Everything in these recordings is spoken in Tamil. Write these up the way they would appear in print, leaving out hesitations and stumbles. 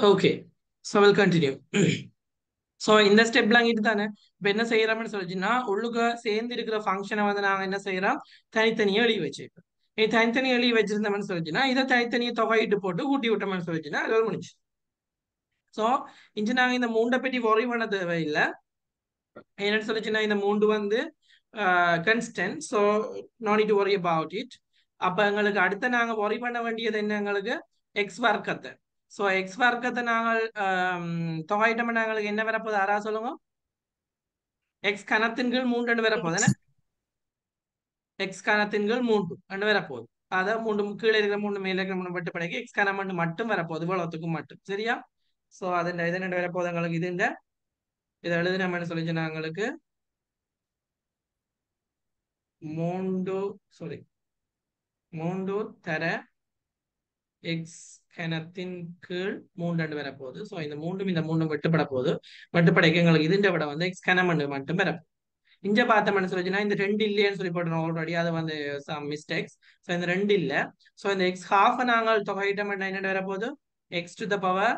Okay. So will continue. So இந்த ஸ்டெப்லாம் இது தானே. இப்போ என்ன செய்யறோம்னு சொல்லிச்சுன்னா, உள்ளுக்க சேர்ந்து இருக்கிற ஃபங்க்ஷனை வந்து நாங்கள் என்ன செய்யறோம், தனித்தனியாக எழுதி வச்சிருக்கோம். இது தனித்தனியாக எழுதி வச்சிருந்தோம்னு சொல்லிச்சுன்னா, இதை தனித்தனியாக தொகையிட்டு போட்டு கூட்டி விட்டோம்னு சொல்லிச்சுன்னா அது ஒரு முடிச்சு. ஸோ இன்று நாங்கள் இந்த மூண்டை பற்றி worry பண்ண தேவையில்லை. என்னன்னு சொல்லிச்சுன்னா, இந்த மூண்டு வந்து constant. So no need to worry about it. அப்போ எங்களுக்கு அடுத்த நாங்கள் worry பண்ண வேண்டியது என்ன, எங்களுக்கு எக்ஸ் வர்க்கத்தை. ஸோ எக்ஸ் வர்க்கத்தை நாங்கள் தொகையிட்டோம்னா எங்களுக்கு என்ன வரப்போகுது, யாரா சொல்லுங்க. எக்ஸ் கணத்தின் கீழ் 3 வரப்போகுது. என்ன எக்ஸ் கணத்தின் கீழ் 3 வரப்போகுது. அதான் 3 கீழே இருக்கிற 3 மேலே இருக்கிற 3 வெட்டு படைக்கு எக்ஸ் கணம் மட்டும் வரப்போகுது, இவ்வளவுத்துக்கும் மட்டும். சரியா? ஸோ அது இது என்ன வரப்போகுது எங்களுக்கு, இது இந்த இதை எழுதினோம்னு சொல்லிச்சுன்னா எங்களுக்கு 3 தர எக்ஸ் கணத்தின் கீழ் 3 வரப்போகுது. ஸோ இந்த மூன்றும் வெட்டுப்பட போகுது. வெட்டுப்படைக்கு எங்களுக்கு இதுன்ற விட வந்து எக்ஸ் கணம் மட்டும் வரப்போகுது. இங்க பார்த்தோம்னு சொல்லிச்சுன்னா இந்த 2 இல்லைன்னு சொல்லி போட்டோம் ஆல்ரெடி. அது வந்து சம் மிஸ்டேக்ஸ். ஸோ இந்த 2 இல்லை. ஸோ இந்த எக்ஸ் ஹாஃப் நாங்கள் தொகையிட்டோம் என்ன வரப்போகுது, x to the power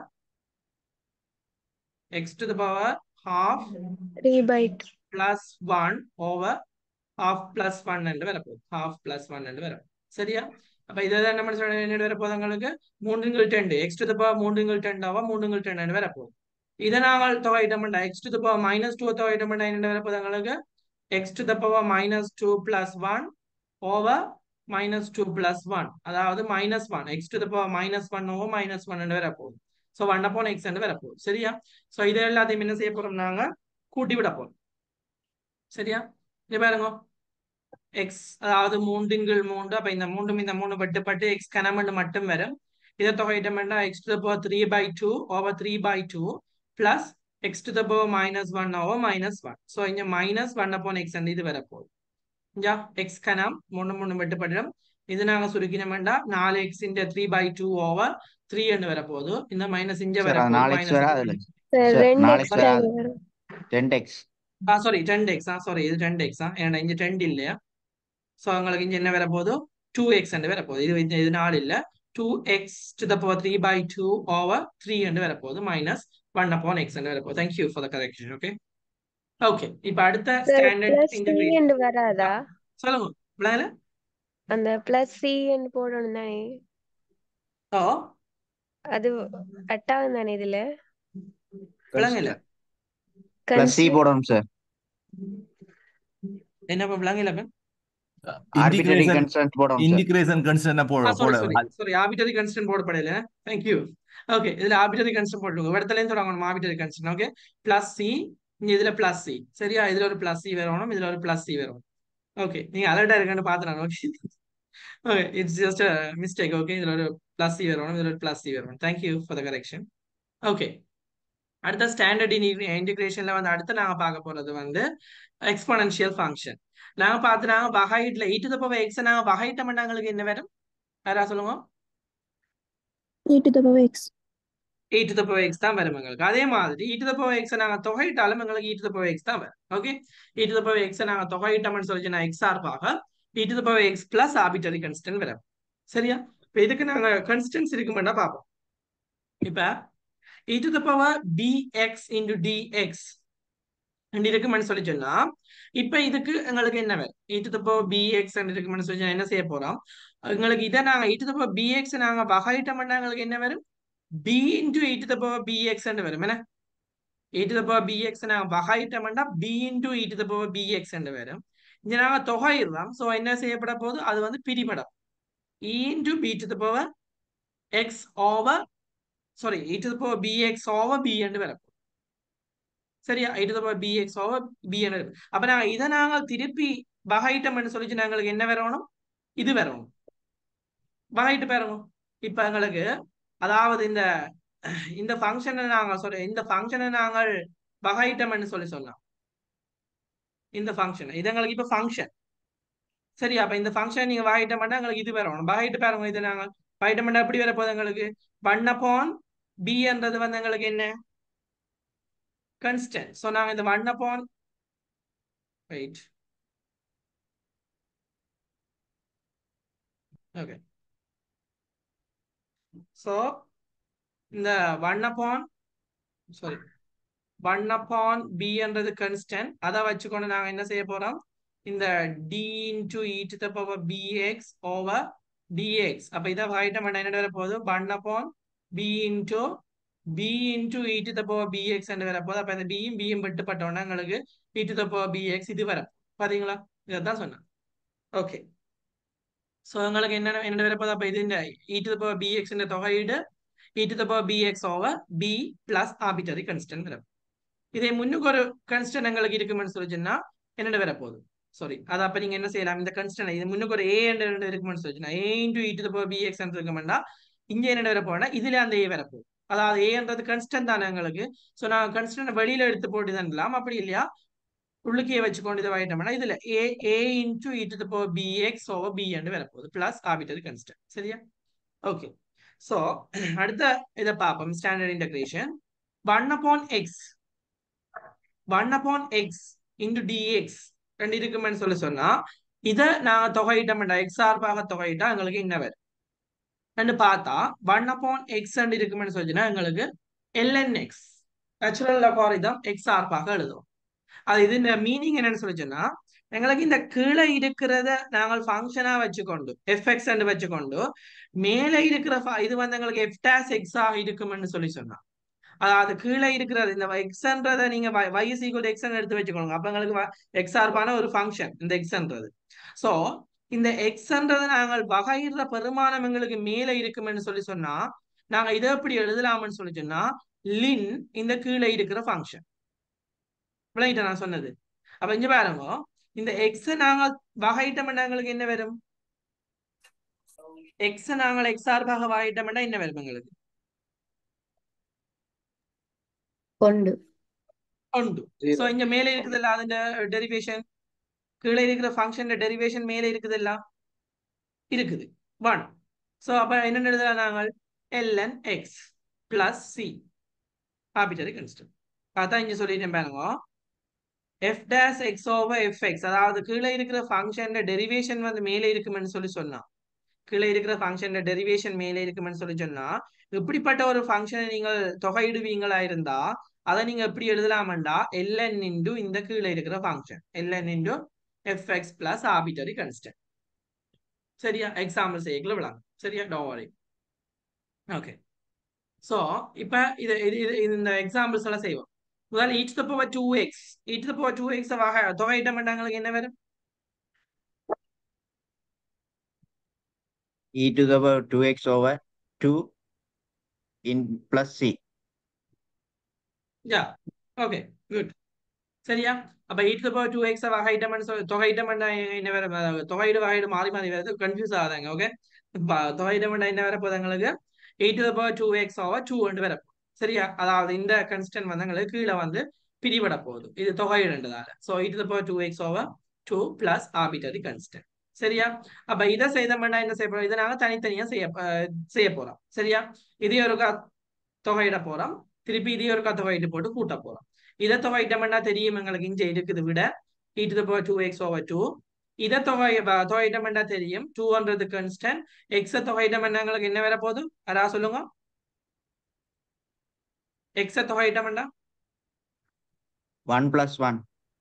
half 3/2 plus 1 over half plus 1 என்று வரப்போகுது. half plus 1 என்று வரும். சரியா? அப்ப இதான் நம்ம சொல்ல என்ன வரப்போகுது உங்களுக்கு, 3 எக்ஸ் டு த பவர் 3 ஆவா 3 வரப்போகுது. இதை நாங்கள் தொகையிட்டோம்னா எக்ஸ் டு த பவர் -2 தொகையிட்டோம்னா என்ன வரப்போகுது உங்களுக்கு, x to the power -2 plus 1 over -2 plus 1. அதாவது -1 x to the power -1 over -1 என்று வரப்போகுது. ஸோ 1/x என்று வரப்போகுது. சரியா? ஸோ இது எல்லாத்தையும் என்ன செய்ய போறோம், நாங்க கூட்டி விட போறோம். சரியா? இது பாருங்க, எக்ஸ் அதாவது 3 அப்ப இந்த 3 வெட்டுப்பட்டு எக்ஸ் கணமண்டு மட்டும் வரும். இதை தொகையிட்டோம்னா x to the power 3/2 over 3/2 plus x to the power -1 over -1. So இங்க -1/x என்று இது வரப்போகுது. இங்க எக்ஸ் கணம் 3 வெட்டுப்படும். இது நாங்க சுருக்கினோம்னா 4x into 3/2 over 3 என்று வரப்போகுது. இந்த மைனஸ் இங்க சார் அது வரப்போகுது. 4x வராதுல்ல sir sir, 2x 4x வராது, வரும். 10x. Sorry 10x. சாரி இது 10x. ஏன்னா இங்க 10 இல்லையா. ஸோ உங்களுக்கு இங்க என்ன வரப்போகுது, 2x என்று வரப்போகுது. இது 4 இல்ல, 2x to the power 3/2 over 3 என்று வரப்போகுது, -1/x என்று வரப்போகுது. Thank you for the correction. Okay. Okay. இப்ப அடுத்த சார் ஸ்டாண்டர்ட் +c இன்டகிரேஷன் என்று வராதா? சொல்லுங்க. விளங்கல? அந்த +c என்று போடணும் தானே, ஓ அது அட்டாவும் தானே இதுல. விளங்கல. +c போடணும் சார். என்ன விளங்கல? ஆர்பிட்டரி Integration கன்ஸ்டன்ட் போடணும் சார். integration constant போட சாரி ஆர்பிட்டரி கன்ஸ்டன்ட் போடப்படல. Thank you. ஓகே, இதுல ஆர்பிட்டரி கன்ஸ்டன்ட் போட்டுங்க. இடத்துல இருந்து தொடங்கணும் ஆர்பிட்டரி கன்ஸ்டன்ட். ஓகே, +c இதுல +c. சரியா? இதுல ஒரு +c வரணும், இதுல ஒரு +c வரணும். ஓகே, நீங்க அலர்ட்டா இருக்கன்னு பாத்துறாங்க. Okay okay, it's just a mistake. Okay, இதுல ஒரு +c வரணும், இதுல ஒரு +c வரணும். Thank you for the correction. Okay, அடுத்த ஸ்டாண்டர்ட் இன்டிகிரேஷன்ல வந்து அடுத்து நாங்க பார்க்க போறது வந்து எக்ஸ்போனன்ஷியல் ஃபங்க்ஷன். நாங்க பார்த்து நாங்க வகையிட்ல e to the power x நாங்க வகையிட்டோம்னா எங்களுக்கு என்ன வரும், யாரா சொல்லுங்க. e to the power x. e to the power x தான் வரும் எங்களுக்கு. அதே மாதிரி e to the power x நாங்க தொகையிட்டாலும் எங்களுக்கு e to the power x தான் வரும். Okay, e to the power x நாங்க தொகையிட்டோம்னு சொல்லிச்சுன்னா x சார்பாக e to the power x plus arbitrary constant வரும். சரியா? இப்ப இதுக்கு நாங்க கன்ஸ்டன்ட்ஸ் இருக்குமெண்டா பார்ப்போம். இப்ப e to the power bx into dx இருக்குமென்னு சொல்லி சொன்னா, இப்ப இதுக்கு எங்களுக்கு என்ன வரும், e to the power bx இருக்குமென்னு சொல்லி என்ன செய்ய போறோம், எங்களுக்கு இதை நாங்க e to the power bx நாங்க வகையிட்டோம்னா எங்களுக்கு என்ன வரும், b into e to the power bx என்று வரும். என்ன e to the power bx நாங்க வகையிட்டோம்னா b into e to the power bx என்று வரும். இங்க நாங்க தொகையிடுறோம். சோ என்ன செய்யப்பட போகுது, அது வந்து பிரிபடும். e into b to the power x over sorry e to the power bx over b என்று வரும். சரியா? e to the power bx over b என்று வரும். அப்ப நாங்க இதை நாங்க திருப்பி வகையிட்டோம்னு சொல்லிச்சு நாங்களுக்கு என்ன வரணும், இது வரணும். வகையிட்டு பாருங்க. இப்ப எங்களுக்கு அதாவது இந்த ஃபங்க்ஷனை நாங்க இந்த ஃபங்க்ஷனை நாங்கள் வகையிட்டோம்னு சொல்லி சொன்னோம். இந்த ஃபங்க்ஷன் இது எங்களுக்கு இப்ப ஃபங்க்ஷன். சரி, அப்ப இந்த ஃபங்க்ஷன் நீங்க வகையிட்டோம்னா எங்களுக்கு இது வரணும். வகையிட்டு பாருங்க. இது நாங்க வகையிட்டோம்னா எப்படி வரப்போகுது, எங்களுக்கு 1/b என்றது வந்து எங்களுக்கு என்ன, கன்ஸ்டன்ட். சோ நாங்க இந்த 1/, wait, okay, so இந்த 1 upon b என்றது constant. அதை வச்சுக்கொண்டு நாங்க என்ன செய்ய போறோம்? இந்த d into e to the power bx over dx. அப்ப இதை வகையிட்டம் என்ன வர போகுது? 1 upon b into e to the power bx என்று வர போகுது. அப்ப இந்த b யும் b யும் வெட்டுப்பட்டோம்னா எங்களுக்கு e to the power bx இது வர பாத்தீங்களா? இதான் சொன்னேன். ஓகே. சோ உங்களுக்கு என்ன வர போகுது? அப்ப இது e to the power bx என்ற தொகையீடு e to the power bx over b plus arbitrary constant வரும். இதே முன்னுக்கு ஒரு கன்ஸ்டன்ட் எங்களுக்கு இருக்குமென்னு சொல்லிச்சுன்னா என்னென்ன வர போகுது? சாரி, அது அப்ப நீங்க என்ன செய்யலாம்? இந்த கன்ஸ்டன்ட் இது முன்னுக்கு ஒரு a என்று இருக்குமென்னு சொல்லிச்சுன்னா a into e to the power bx என்று இருக்குமெண்டா இங்க என்ன வர போகுதுன்னா இதுல அந்த a வர போகுது. அதாவது a என்றது கன்ஸ்டன்ட் தானே எங்களுக்கு. சோ நான் கன்ஸ்டன்ட் வெளியில எடுத்து போட்டு தான் அப்படி இல்லையா உள்ளுக்கே வச்சுக்கொண்டு இதை வாங்கிட்டோம்னா இதுல a into e to the power bx over b என்று வர போகுது பிளஸ் ஆர்பிட்டரி கன்ஸ்டன்ட். சரியா? ஓகே. சோ அடுத்த இதை பார்ப்போம். Standard integration 1 upon x 1 upon x into dx ரெண்டு இருக்குமென்னு சொன்னா இதை நான் தொகையிட்டோம்டா x சார்பாக தொகையிட்டா எங்களுக்கு என்ன வரும் ரெண்டு பார்த்தா 1 upon x ரெண்டு இருக்குமென்னு சொல்லிச்சுன்னா எங்களுக்கு ln x natural logarithm x சார்பாக எழுதும். அது இது மீனிங் என்னன்னு சொல்லிச்சுன்னா எங்களுக்கு இந்த கீழே இருக்கிறத நாங்கள் ஃபங்க்ஷனா வச்சுக்கொண்டு fx என்று வச்சுக்கொண்டு மேலே இருக்கிற இது வந்து எங்களுக்கு f dash x ஆக இருக்குமென்னு சொன்னா அதாவது கீழே இருக்கிறது இந்த எக்ஸ்ன்றதை நீங்க y is equal to x எடுத்து வச்சுக்கோங்க. அப்ப எங்களுக்கு x சார்பான ஒரு ஃபங்க்ஷன் இந்த எக்ஸ்ன்றது. சோ இந்த எக்ஸ்ன்றதை நாங்கள் வகையிடுற பெருமானம் எங்களுக்கு மேலே இருக்குமென்னு சொன்னா நாங்க இதை எப்படி எழுதலாம்னு சொன்னா லின் இந்த கீழே இருக்கிற ஃபங்க்ஷன். விளங்கிட்ட நான் சொன்னது? அப்ப இங்க பாருங்க, இந்த எக்ஸ் நாங்கள் வகையிட்டோம்னா எங்களுக்கு என்ன வரும்? எக்ஸ் நாங்கள் எக்ஸ் சார்பாக வகையிட்டோம்னா என்ன வரும் எங்களுக்கு? கொண்டு உண்டு. சோ இங்க மேலே இருக்குதுல்ல അതിന്റെ டெரிவேஷன் கீழே இருக்கிற ஃபங்க்ஷன் டெரிவேஷன் மேலே இருக்குதுல்ல இருக்குது 1. சோ அப்ப என்ன எழுதலாம் நாங்கள்? ln x plus c arbitrary constant. அதான் இங்க சொல்லிட்டேன் பாருங்க. f dash x over fx அதாவது கீழே இருக்கிற ஃபங்க்ஷன் டெரிவேஷன் வந்து மேலே இருக்குமென்னு சொன்னா கீழே இருக்கிற ஃபங்க்ஷன் டெரிவேஷன் மேலே இருக்குமென்னு சொன்னா இப்படிப்பட்ட ஒரு ஃபங்க்ஷனை நீங்கள் தொகையிடுவீங்களா இருந்தா அதை நீங்க எப்படி எழுதலாம்டா ln into இந்த கீழே இருக்கிற function ln into fx plus arbitrary constant. சரியா? எக்ஸாம்பிள் செய்யக்குள்ள விளாங்க. சரியா? டோன்ட் வரி. ஓகே. சோ இப்ப இந்த எக்ஸாம்பிள்ஸ் எல்லாம் செய்வோம். முதல்ல e to the power 2x e to the power 2x தொகையிட்டோம்னா எங்களுக்கு என்ன வரும்? e to the power 2x over 2 in plus c. Yeah okay good. சரியா? அப்ப e to the power 2x தொகையிட்டோம்னா என்ன வரும்? தொகையிடு வகையிடு மாறி மாறி வருது, கன்ஃபியூஸ் ஆகாதாங்க. ஓகே. தொகையிட்டோம்னா என்ன வர போகுது எங்களுக்கு? e to the power 2x over 2 என்று வர போகுது. சரியா? அதாவது இந்த கன்ஸ்டன்ட் வந்து எங்களுக்கு கீழே வந்து பிரிபட போகுது இது தொகையிடுன்றதால. So e to the power 2x over 2 plus arbitrary constant. சரியா? அப்ப இதை செய்தோம்னா என்ன செய்ய போறோம்? இதை நாங்க தனித்தனியா செய்ய போறோம். சரியா? இதே ஒரு தொகையிட போறோம், திருப்பி இதே ஒரு தொகையிட்டு போட்டு கூட்ட போறோம். இதை தொகையிட்டோம்னா தெரியும் எங்களுக்கு இங்க இருக்குது விட e to the power 2x over 2. இதை தொகையிட்டோம்னா தெரியும் 200 கான்ஸ்டன்ட். x தொகையிட்டோம்னா எங்களுக்கு என்ன வர போகுது? அதா சொல்லுங்க. x தொகையிட்டோம்னா 1 plus 1.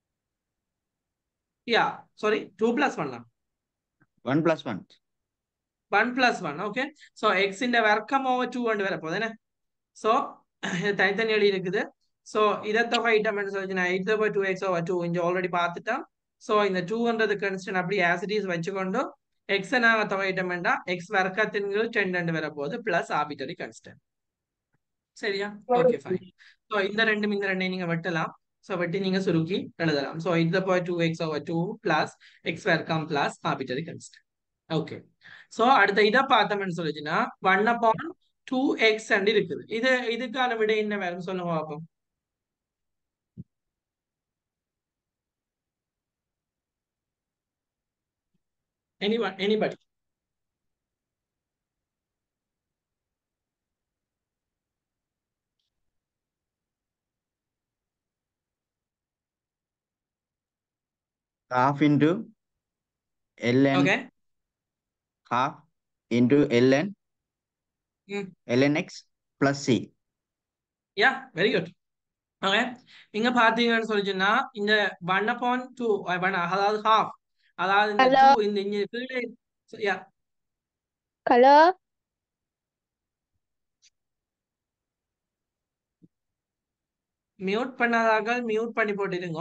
Yeah sorry 2 plus 1 1 plus 1. 1 plus 1. Okay. So x இந்த வர்க்கம் over 2 என்று வர போகுது என்ன? சோ தனித்தனி எழுதி இருக்குது. சோ இதை தொகையிட்டோம்னு சொல்லிச்சுன்னா e to the power 2x over 2 இங்க ஆல்ரெடி பார்த்துட்டோம். சோ இந்த 200 கான்ஸ்டன்ட் அப்படி as it is வச்சுக்கொண்டு x நாங்க தொகையிட்டோம்னா x வர்க்கத்தின் கீழ் 10 வர போகுது பிளஸ் ஆர்பிட்டரி கான்ஸ்டன்ட். சரியா? Okay fine. சோ இந்த ரெண்டையும் நீங்க வெட்டலாம். சோ வெட்டி நீங்க சுருக்கி எழுதலாம். So e to the power 2x over 2 plus x வர்க்கம் plus arbitrary constant. Okay. So அடுத்த இதை பார்த்தோம்னு சொல்லிச்சுன்னா 1 upon 2x and இருக்குது. இதுக்கான விட என்ன வேணும் சொல்லுங்க பாப்போம். Anybody? Half into ln Okay. half into ln Hmm. ln x plus C. Yeah very good. Okay, இங்க பாத்தீங்கன்னு சொல்லிச்சுன்னா இந்த 1/2 அதாவது half, அதாவது இந்த Hello, 2 இந்த இங்க கீழே. Yeah, hello. மியூட் பண்ணாதாக்கள் மியூட் பண்ணி போட்டுருங்க.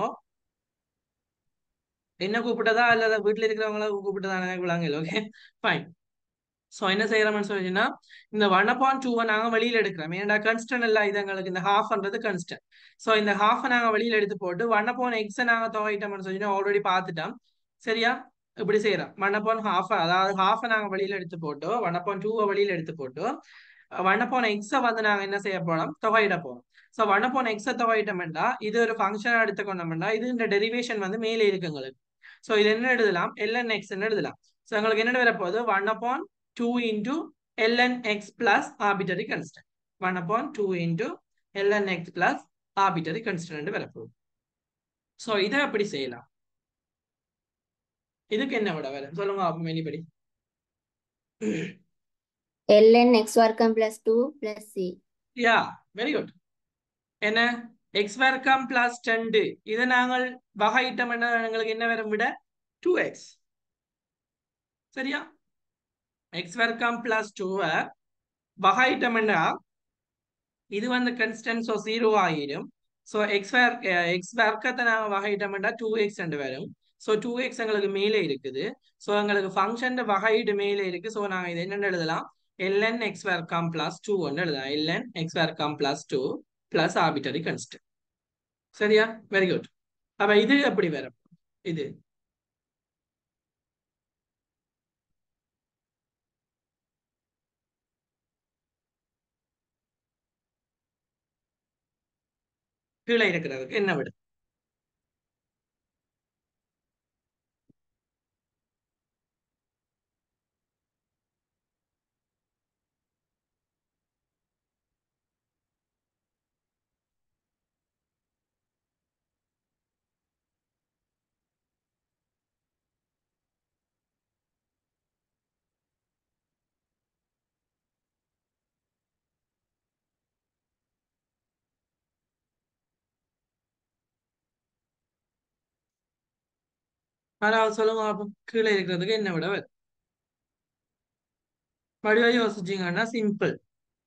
என்ன கூப்பிட்டதா அல்லது வீட்டுல இருக்கிறவங்கள கூப்பிட்டதா எனக்கு விளங்கல. Okay fine. ஸோ என்ன செய்யறோம்னு சொல்லிச்சுன்னா இந்த 1/2 நாங்க வெளியில எடுக்கிறோம். ஏன்டா கன்ஸ்டன்ட் இல்ல, இது எங்களுக்கு இந்த ஹாஃப்ன்றது கன்ஸ்டன்ட். ஸோ இந்த ஹாஃப் நாங்க வெளியில எடுத்து போட்டு 1/x நாங்க துவைட்டோம்னு சொல்லி ஆல்ரெடி பார்த்துட்டோம். சரியா, இப்படி செய்யறோம். 1/2 அதாவது ஹாஃப் நாங்க வெளியில எடுத்து போட்டு 1/2 வெளியில எடுத்து போட்டு 1/x வந்து நாங்க என்ன செய்ய போறோம், தொகையிட போறோம். ஸோ 1/x தொகையிட்டோம்னா இது ஒரு ஃபங்க்ஷன் எடுத்துக்கொண்டோம்னா இது இந்த டெரிவேஷன் வந்து மேலே இருக்கு எங்களுக்கு. ஸோ இது என்ன எழுதலாம், ln x எழுதலாம். ஸோ எங்களுக்கு என்ன வரப்போகுது, 1/2 into ln x plus arbitrary constant. 1/2 into ln x plus arbitrary constant வரப்போகுது. ஸோ இதை எப்படி செய்யலாம், இதுக்கு என்ன விட வரும் சொல்லுங்க அப்போ எனிபடி. ln x வர்க்கம் plus 2 plus c. Yeah very good. என்ன எக்ஸ் வர்க்கம் பிளஸ் 2 இதை நாங்கள் வகையிட்டம் என்ன எங்களுக்கு என்ன வரும் விட 2x. சரியா, எக்ஸ் வர்க்கம் பிளஸ் 2 வகையிட்டம் என்ன இது வந்து கன்ஸ்டன்ட், ஸோ 0 ஆயிடும். ஸோ எக்ஸ் வர்க்கத்தை நாங்கள் வகையிட்டோம்னா 2x வரும். ஸோ 2x எங்களுக்கு மேலே இருக்குது. ஸோ எங்களுக்கு ஃபங்க்ஷன் வகையீடு மேலே இருக்கு. ஸோ நாங்கள் இது என்னென்னு எழுதலாம், ln x வர்க்கம் பிளஸ் 2 எழுதலாம். ln x வர்க்கம் பிளஸ் 2 பிளஸ் ஆர்பிட்டரி கன்ஸ்டன்ட். சரியா, வெரி குட். அப்ப இது எப்படி வரும், இது கீழே இருக்கிறதுக்கு என்ன விடும், அதாவது சொல்லுங்க அப்போ கீழே இருக்கிறதுக்கு என்ன விட வரும். வடிவா யோசிச்சீங்கன்னா சிம்பிள்.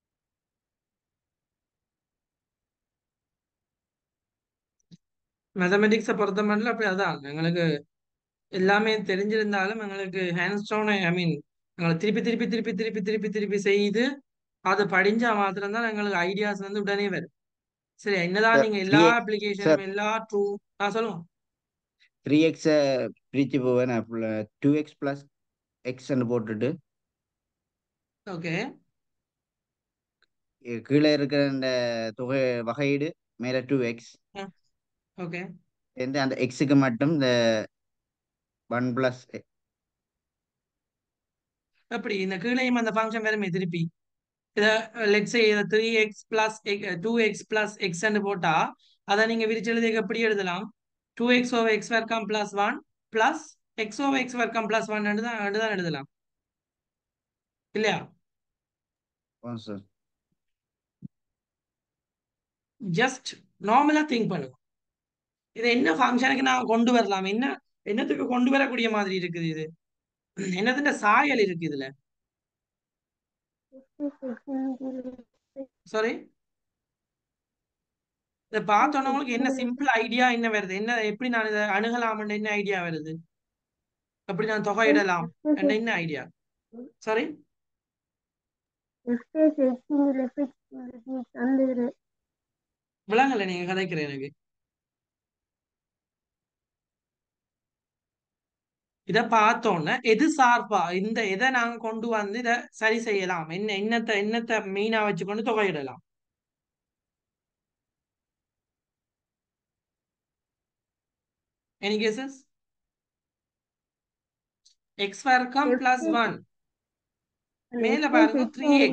மேத்தமெட்டிக்ஸை பொறுத்த மட்டும் அப்படி அதான் எங்களுக்கு எல்லாமே தெரிஞ்சிருந்தாலும் எங்களுக்கு ஹேண்ட்ஸ் டவுன் ஐ மீன் எங்களுக்கு திருப்பி திருப்பி திருப்பி திருப்பி திருப்பி திருப்பி செய்து அது படிஞ்சா மாத்திரம்தான் எங்களுக்கு ஐடியாஸ் வந்து உடனே வரும். சரி, என்னதான் Sir, நீங்க எல்லா 3x, sir, அப்ளிகேஷனும் எல்லா ட்ரூ சொல்லுங்க. 3x பிரிச்சு போவேன் 2x plus x ன்னு போட்டுட்டு ஓகே கீழே இருக்கிற இந்த தொகை வகையீடு மேல 2x ஓகே அந்த எக்ஸுக்கு மட்டும் இந்த 1 plus அப்படி இந்த கீழையும் அந்த ஃபங்க்ஷன் வருமே திருப்பி இதை லெட்ஸ் சே இதை 3x plus 2x plus x போட்டா அதை நீங்க விரிச்சு எழுதி எப்படி எழுதலாம், 2x over x வர்க்கம் plus 1 plus x over x வர்க்கம் plus 1 தான் எழுதலாம் இல்லையா. சார். ஜஸ்ட் நார்மலா திங்க் பண்ணுங்க, இதை என்ன ஃபங்க்ஷனுக்கு நான் கொண்டு வரலாம், என்னத்துக்கு கொண்டு வரக்கூடிய மாதிரி இருக்குது, இது என்னதுன்ற சாயல் இருக்கு இதுல. சாரி, இதை பார்த்தோன்னா உங்களுக்கு என்ன சிம்பிள் ஐடியா என்ன வருது, என்ன எப்படி நான் இதை அணுகலாம்னு என்ன ஐடியா வருது, எப்படி நான் தொகையிடலாம் என்ன ஐடியா. சாரி, விளங்கல நீங்க கதைக்கிற எனக்கு. இதை பார்த்தோன்னே எது சார்பா இந்த இதை நாங்க கொண்டு வந்து இதை சரி செய்யலாம், என்னத்தை மெயினா வச்சுக்கொண்டு தொகையிடலாம். எனி கேசஸ், எக்ஸ் வர்க்கம் பிளஸ் 1 மேல பாருங்க 3x.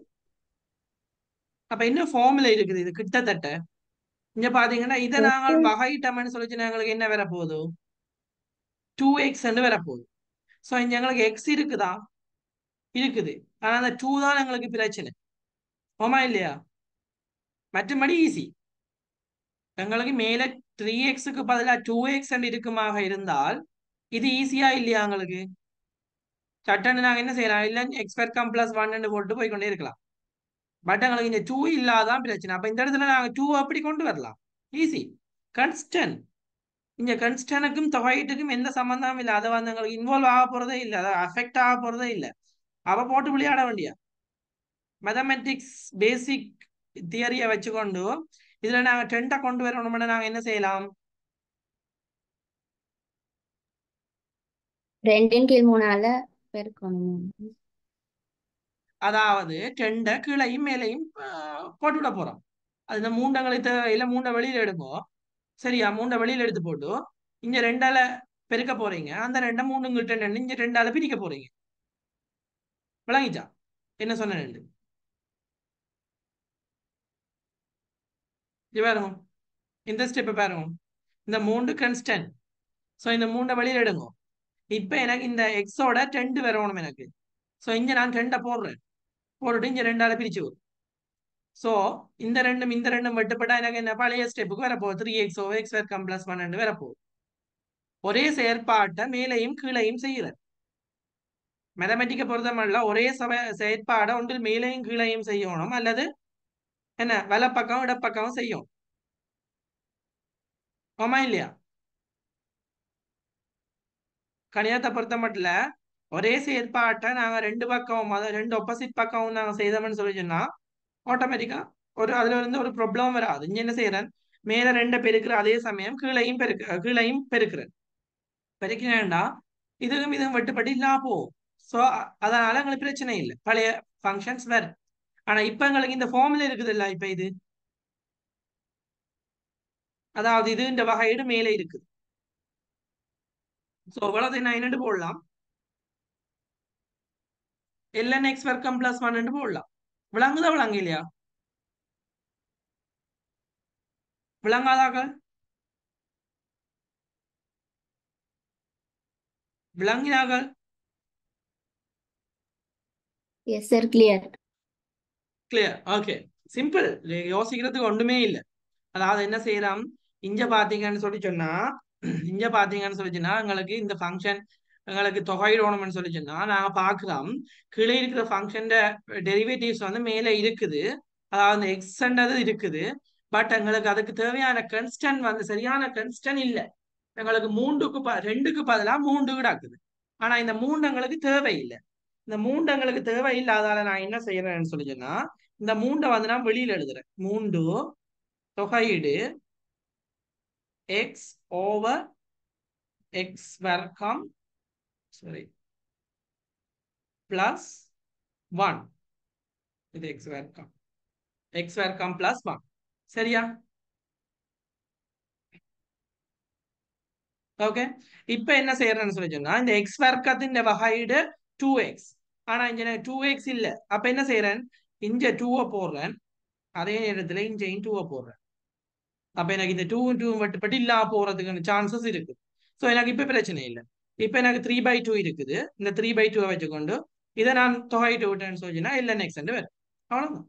அப்ப என்ன ஃபார்முலா இருக்குது இது கிட்டத்தட்ட இங்க பாத்தீங்கன்னா இதை நாங்கள் வகையிட்டோம்னு சொல்லிச்சு எங்களுக்கு என்ன வரப்போகுது, 2x வரப்போகுது. ஸோ இங்க எங்களுக்கு x இருக்குதா, இருக்குது. ஆனா அந்த 2 தான் எங்களுக்கு பிரச்சனை. ஓமா இல்லையா? மற்றபடி ஈஸி. எங்களுக்கு மேல 3x பதிலா 2x இருக்குமாக இருந்தால் இது ஈஸியா இல்லையா எங்களுக்கு? சட்டன்னு நாங்க என்ன செய்யலாம்? இல்ல எக்ஸ் ஸ்கொயர் கம் பிளஸ் 1 போட்டு போய் கொண்டே இருக்கலாம். பட் எங்களுக்கு இந்த 2 இல்லாதான் பிரச்சனை. அப்ப இந்த இடத்துல நாங்க 2 அப்படி கொண்டு வரலாம். ஈஸி. கன்ஸ்டன்ட். இங்க கன்ஸ்டன்ட்டுக்கும் தொகையீட்டுக்கும் எந்த சம்பந்தமும் இல்லை. அதை வந்து எங்களுக்கு இன்வால்வ் ஆக போறதே இல்லை. அதை அஃபெக்ட் ஆக போறதே இல்லை. அவ போட்டு விளையாட வேண்டிய மேத்தமெட்டிக்ஸ் பேசிக் தியரியை வச்சுக்கொண்டு இதுல நாங்க 10 கொண்டு வரணும்னா நாங்க என்ன செய்யலாம்? 2 கீழ் 3ஆல பெருக்கணும். அதாவது 10 கீழையும் மேலையும் போட்டு விட போறோம். அது இந்த மூண்டங்களை இல்ல மூண்டை வெளியில எடுப்போம். சரியா? மூண்டை வெளியில எடுத்து போட்டு இங்க 2ஆல பெருக்க போறீங்க. அந்த 2 3 இங்க 2ஆல பிரிக்க போறீங்க. விளங்கிச்சா என்ன சொன்ன? 2 பாருங்க. இந்த ஸ்டெப் பாருங்க. இந்த 3 கன்ஸ்டன்ட். சோ இந்த 3 வெளியில எடுங்க. இப்ப எனக்கு இந்த எக்ஸோட 2 வரணும் எனக்கு. சோ இங்க நான் 2 போடுறேன். போட்டுட்டு இங்க 2ஆல பிரிச்சு வரும். சோ இந்த ரெண்டும் வெட்டுப்பட்டா எனக்கு என்ன பழைய ஸ்டெப்புக்கு வரப்போகுது. 3x over x square come plus 1 வரப்போகுது. ஒரே செயற்பாட்டை மேலையும் கீழையும் செய்யறேன். மேத்தமெட்டிக்கை பொறுத்தமல்ல ஒரே செயற்பாடை ஒன்றில் மேலையும் கீழையும் செய்யணும், அல்லது என்ன வலப்பக்கம் இடப்பக்கம் செய்யும். ஆமா இல்லையா? கணிதத்தை பொறுத்த மட்டும் ஒரே செயற்பாட்டை நாங்க 2 பக்கம், அதாவது 2 ஆப்போசிட் பக்கம் நாங்க செய்தோம்னு சொல்லி சொன்னா ஆட்டோமேட்டிக்கா அதுல இருந்து ஒரு ப்ராப்ளம் வராது. இங்க என்ன செய்யறேன்? மேல 2 பெருக்கிற அதே சமயம் கீழையும் பெருக்கிறேன். பெருக்கினேன்டா இதுவும் வெட்டுப்பட்டு இல்லாம போகும். ஸோ அதனால எங்களுக்கு பிரச்சனை இல்லை. பழைய ஃபங்க்ஷன்ஸ் வேற. ஆனா இப்ப எங்களுக்கு இந்த ஃபார்முலா இருக்குது இல்ல, இப்ப இது அதாவது இது இந்த வகையீடு மேலே இருக்குது. ஸோ இவ்வளவு நான் என்னென்று போடலாம்? ln x வர்க்கம் பிளஸ் 1 போடலாம். விளங்குதா விளங்கு இல்லையா? விளங்காதாக? விளங்கினாக? Yes, sir. Clear. Clear. Okay, simple. யோசிக்கிறதுக்கு ஒன்றுமே இல்லை. அதாவது என்ன செய்யலாம்? இங்க பாத்தீங்கன்னு சொல்லி சொன்னா எங்களுக்கு இந்த ஃபங்க்ஷன் எங்களுக்கு தொகையிடணும்னு சொல்லி சொன்னா நாங்க பாக்குறோம் கீழே இருக்கிற ஃபங்க்ஷன் டெரிவேட்டிவ்ஸ் வந்து மேல இருக்குது. அதாவது எக்ஸ்ன்றது இருக்குது. பட் எங்களுக்கு அதுக்கு தேவையான கன்ஸ்டன்ட் வந்து சரியான கன்ஸ்டன்ட் இல்ல. எங்களுக்கு 2க்கு பதிலா 3 கிடக்குது. ஆனா இந்த 3 எங்களுக்கு தேவையில்லை. இந்த 3 எங்களுக்கு தேவையில்லாதால நான் என்ன செய்யறேன்னு சொல்லி சொன்னா இந்த 3 வந்து நான் வெளியில எழுதுறேன். 3 தொகையீடு x over x வர்க்கம் பிளஸ் 1. இது x வர்க்கம் பிளஸ் 1. சரியா? ஓகே, இப்ப என்ன செய்யறேன்னு சொல்லி சொன்னா இந்த x வர்க்கத்தின் வகையீடு 2x. ஆனா இங்க 2x இல்ல. அப்ப என்ன செய்யறேன்? இங்க 2 போடுறேன். அதே நேரத்துல இங்க 2 போடுறேன். அப்ப எனக்கு இந்த 2 2 வெட்டுப்பட்டு இல்லாம போறதுக்கான சான்சஸ் இருக்கு. ஸோ எனக்கு இப்ப பிரச்சனை இல்லை. இப்ப எனக்கு 3/2 இருக்குது. இந்த 3/2 வச்சுக்கொண்டு இதை நான் தொகையிட்டு விட்டேன்னு சொல்லினா ln x வரும். அவ்வளவுதான்.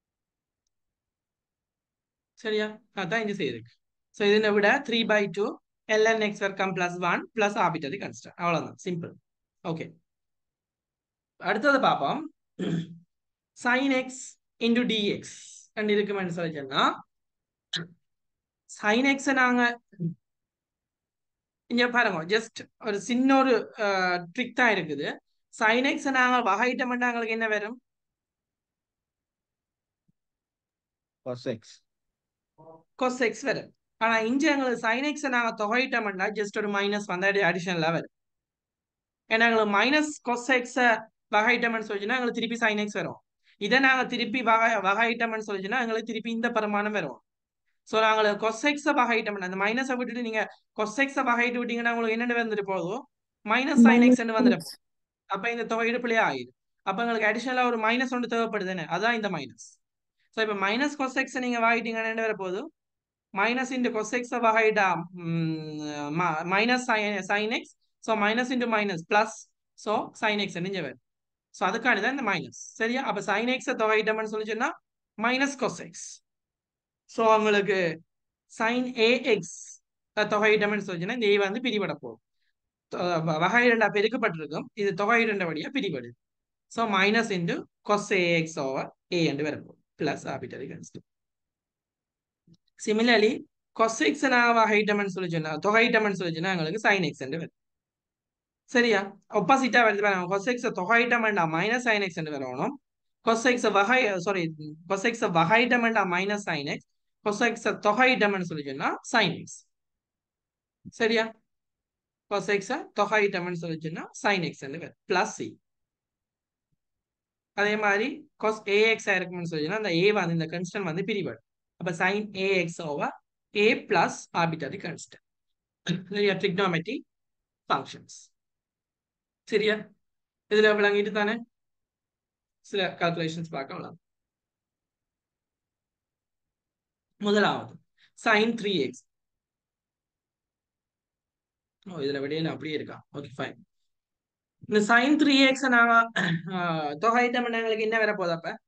சரியா? அதான் இங்க செய்யுது. ஸோ இதனை விட 3/2 ln x வர்க்கம் பிளஸ் 1 பிளஸ் ஆர்பிட்டரி கான்ஸ்டன்ட். அவ்வளவுதான், சிம்பிள். ஓகே, அடுத்தது பார்ப்போம். sin x into dx இருக்குமென்னு சொல்லி சொன்னா sin x நாங்க இங்க பாருங்க, ஜஸ்ட் ஒரு சின்ன ஒரு ட்ரிக் தான் இருக்குது. sin x நாங்க வகையிட்டோம்னா எங்களுக்கு என்ன வரும்? cos x வரும். ஆனா இங்க எங்களுக்கு sin x நாங்க தொகையிட்டோம்னா ஜஸ்ட் ஒரு மைனஸ் வந்து அடிஷனலா வரும். ஏன்னா எங்களுக்கு மைனஸ் cos x வகையிட்டோம்னு சொல்லிச்சுன்னா எங்களுக்கு திருப்பி sin x வரும். இதை நாங்க திருப்பி வகையிட்டோம்னு சொல்லிச்சுன்னா எங்களுக்கு திருப்பி இந்த பரிமாணம் வரும். சோ நாங்க cos x வகையிட்டோம். அந்த மைனஸை விட்டுட்டு நீங்க cos x வகையிட்டு விட்டீங்கன்னா உங்களுக்கு என்னென்ன வந்துட்டு போதும்? மைனஸ் sin x வந்துடும். அப்ப இந்த தொகையீடு பிள்ளையா ஆயிடும். அப்ப உங்களுக்கு அடிஷனலா ஒரு மைனஸ் ஒன்று தேவைப்படுதுன்னு, அதான் இந்த மைனஸ். சோ இப்ப மைனஸ் cos x நீங்க வகையிட்டீங்கன்னா என்ன வர போகுது? மைனஸ் இன்டு cos x வகையிட்டா minus sin x. So minus into minus plus. So sin x நீங்க வரும். சோ அதுக்கானதான் இந்த மைனஸ். சரியா? அப்ப sin x தொகையிட்டோம்னு சொல்லி சொன்னா மைனஸ் கொசெக்ஸ். ஸோ உங்களுக்கு சைன் ஏஎக்ஸ் தொகையிட்டம்னு சொல்லிச்சுன்னா இந்த ஏ வந்து பிரிபட போகும். வகை இரண்டா பெருக்கப்பட்டிருக்கும், இது தொகை இரண்டபடியா பிரிபடுது. So minus into cos a x over a என்று வரப்போம் plus arbitrary constant. Similarly cos x வகையிட்டம்னு சொல்லி சொன்னா தொகையிட்டம்னு சொல்லி சொன்னா எங்களுக்கு சைன் எக்ஸ் என்று வரும். சரியா? ஆப்போசிட்டா வருது பாருங்க. கொசெக்ஸ் தொகையிட்டம் வேண்டாம் மைனஸ் சைன் எக்ஸ் என்று வரணும். கொசெக்ஸ் வகை கொசெக்ஸ் வகையிட்டம் வேண்டாம் மைனஸ் சைன் எக்ஸ். கொசெக்ஸ் தொகையிட்டம்னு சொல்லி சொன்னா சைன் எக்ஸ். சரியா? கொசெக்ஸ் தொகையிட்டம்னு சொல்லி சொன்னா சைன் எக்ஸ் என்று வரும் பிளஸ் சி. அதே மாதிரி கொஸ் ஏஎக்ஸ் இருக்கும்னு சொல்லி சொன்னா அந்த ஏ வந்து இந்த கன்ஸ்டன்ட் வந்து பிரிபடும். அப்ப sine a x over a plus arbitrary constant. சரியா? Trigonometric functions. சரியா? இதுல விளங்கிட்டு தானே சில கால்குலேஷன்ஸ் பார்க்கலாம். முதலாவது sin 3x. இதுல விடையில அப்படியே இருக்கா? Okay fine. இந்த sin 3x நாங்க தொகையிட்டம் எங்களுக்கு என்ன வர போகுது? அப்ப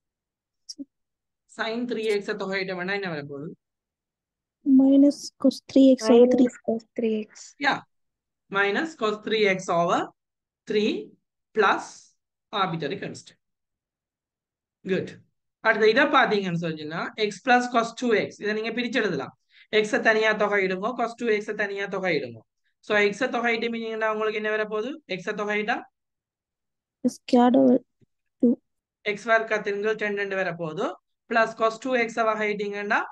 sin 3x தொகையிட்டம் என்ன வர போகுது? minus cos 3x over 3. Minus cos 3x. Yeah minus cos 3x over 3 plus arbitrary constant. Good. அடுத்த இதை பார்த்தீங்கன்னு சொன்னா x plus cos 2x இதை நீங்க பிரிச்சு எழுதலாம். x தனியா தொகையிடுங்க, cos 2x தனியா தொகையிடுங்க. சோ x தொகையிட்டீங்கன்னா உங்களுக்கு என்ன வர போகுது? x தொகையிட்டா Squared over 2. x வர்க்கத்தின் கீழ் 2 வர போகுது பிளஸ் cos 2x வகையிட்டீங்கன்னா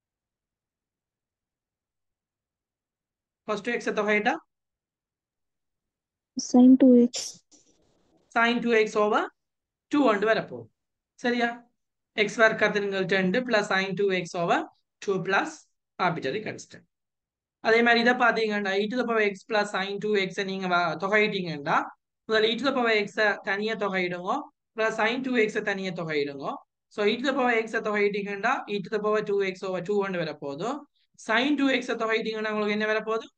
cos 2x தொகையிட்டா sin 2x. sin 2x over 2 கொண்டு வர போகுது. சரியா? x வர்க்கத்தின் கீழ் 2 plus sin 2x over 2 plus arbitrary constant. அதே மாதிரி இதை பார்த்தீங்கன்னா e to the power x plus sin 2x நீங்க தொகையிட்டீங்கன்னா முதல்ல e to the power x தனியா தொகையிடுங்க plus sin 2x தனியா தொகையிடுங்க. So e to the power x தொகையிட்டீங்கன்னா e to the power 2x over 2 கொண்டு வர போகுது. sin 2x தொகையிட்டீங்கன்னா உங்களுக்கு என்ன வர போகுது?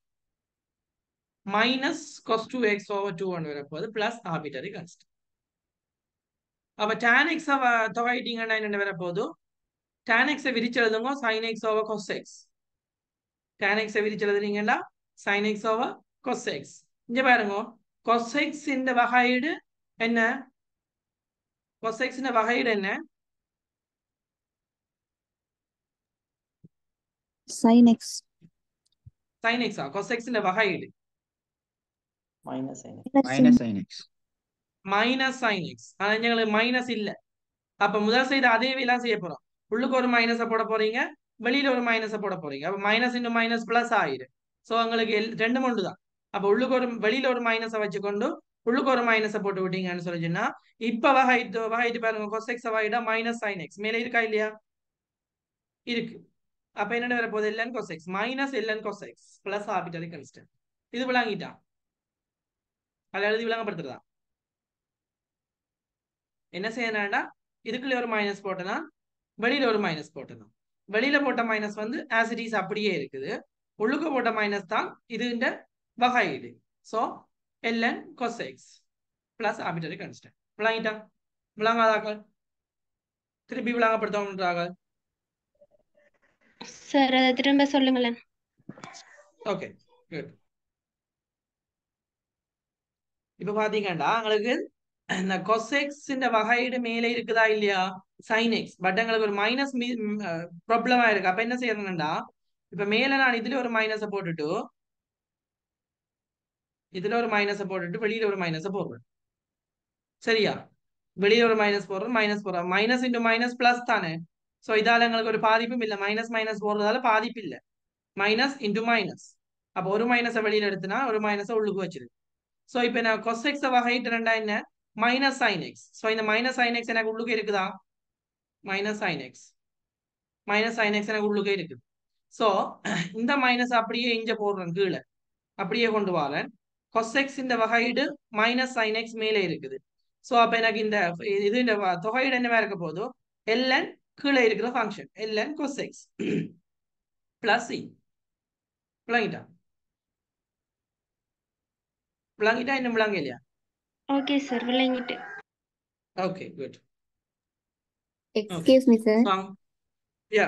மைனஸ் cos 2x over 2 கொண்டு வர போகுது பிளஸ் ஆர்பிட்டரி கான்ஸ்டன்ட். அப்ப tan x தொகையிட்டீங்கன்னா என்ன வர போகுது? tan x விரிச்சு எழுதுங்க sin x over cos x. tan x விரிச்சு எழுதுறீங்கன்னா sin x over cos x. இங்க பாருங்க cos x இந்த வகையீடு என்ன? cos x இந்த வகையீடு என்ன? sin x. sin x cos x இந்த வகையீடு minus sin x. Minus Minus sin x. Minus sin x. ஆனா எங்களுக்கு மைனஸ் இல்ல. அப்ப முதல் சைடு அதே எல்லாம் செய்ய போறோம். உள்ளுக்கு ஒரு மைனஸை போட போறீங்க, வெளியில ஒரு மைனஸை போட போறீங்க. அப்ப மைனஸ் இன்டு மைனஸ் பிளஸ் ஆயிரு. சோ உங்களுக்கு ரெண்டும் ஒன்று தான். அப்ப உள்ளுக்கு ஒரு வெளியில ஒரு மைனஸை வச்சுக்கொண்டு உள்ளுக்கு ஒரு மைனஸை போட்டு விட்டீங்கன்னு சொல்லிச்சுன்னா இப்ப வகைட்டு பாருங்க cos x வகையிட மைனஸ் sin x மேல இருக்கா இல்லையா? இருக்கு. அப்ப என்ன வர போகுது? ln cos x minus ln cos x plus arbitrary constant. இது விளங்கிட்டா? அதை எழுதி விளங்கப்படுத்துறதா? என்ன செய்யணும்னா இதுக்குள்ள ஒரு மைனஸ் போட்டனா வெளியில ஒரு மைனஸ் போட்டனா வெளியில போட்ட மைனஸ் வந்து as it is அப்படியே இருக்குது. உள்ளுக்கு போட்ட மைனஸ் தான் இது இந்த வகையீடு. So ln cos x plus arbitrary constant. விளங்கிட்டா? விளங்காதாக்கள் திருப்பி விளங்கப்படுத்தவன்றார்கள். சார் அதை திரும்ப சொல்லுங்களேன். Okay good. இப்ப பாத்தீங்கன்னா உங்களுக்கு இந்த cos x இந்த வகையீடு மேலே இருக்குதா இல்லையா? sin x. பட் எங்களுக்கு ஒரு மைனஸ் ப்ராப்ளமா இருக்கு. அப்ப என்ன செய்யணும்னா இப்ப மேல நான் இதுல ஒரு மைனஸை போட்டுட்டு வெளியில ஒரு மைனஸை போடுறேன். சரியா? வெளியில ஒரு மைனஸ் போடுறேன், மைனஸ் இன்டு மைனஸ் பிளஸ் தானே. சோ இதால எங்களுக்கு ஒரு பாதிப்பும் இல்லை. மைனஸ் மைனஸ் போடுறதால பாதிப்பு இல்லை. Minus into minus. அப்ப ஒரு மைனஸை வெளியில எடுத்துனா ஒரு மைனஸை உள்ளுக்கு வச்சிரு. சோ இப்ப நான் cos x வகையிட்டு ரெண்டா என்ன? Minus sin x. சோ இந்த மைனஸ் sin x எனக்கு உள்ளுக்கு இருக்குதா? மைனஸ் sin x எனக்கு உள்ளுக்கு இருக்குது. சோ இந்த மைனஸ் அப்படியே இங்க போடுறேன், கீழே அப்படியே கொண்டு வரேன். cos x இந்த வகையீடு மைனஸ் sin x மேலே இருக்குது. சோ அப்ப எனக்கு இந்த இது இந்த தொகையீடு என்னவா இருக்க போதோ ln கீழே இருக்கிற ஃபங்க்ஷன் ln cos x பிளஸ் c. விளங்கிட்டா இன்னும் விளங்க இல்லையா? ஓகே சார், விளங்கிட்டு. Okay good. Okay excuse me sir. So yeah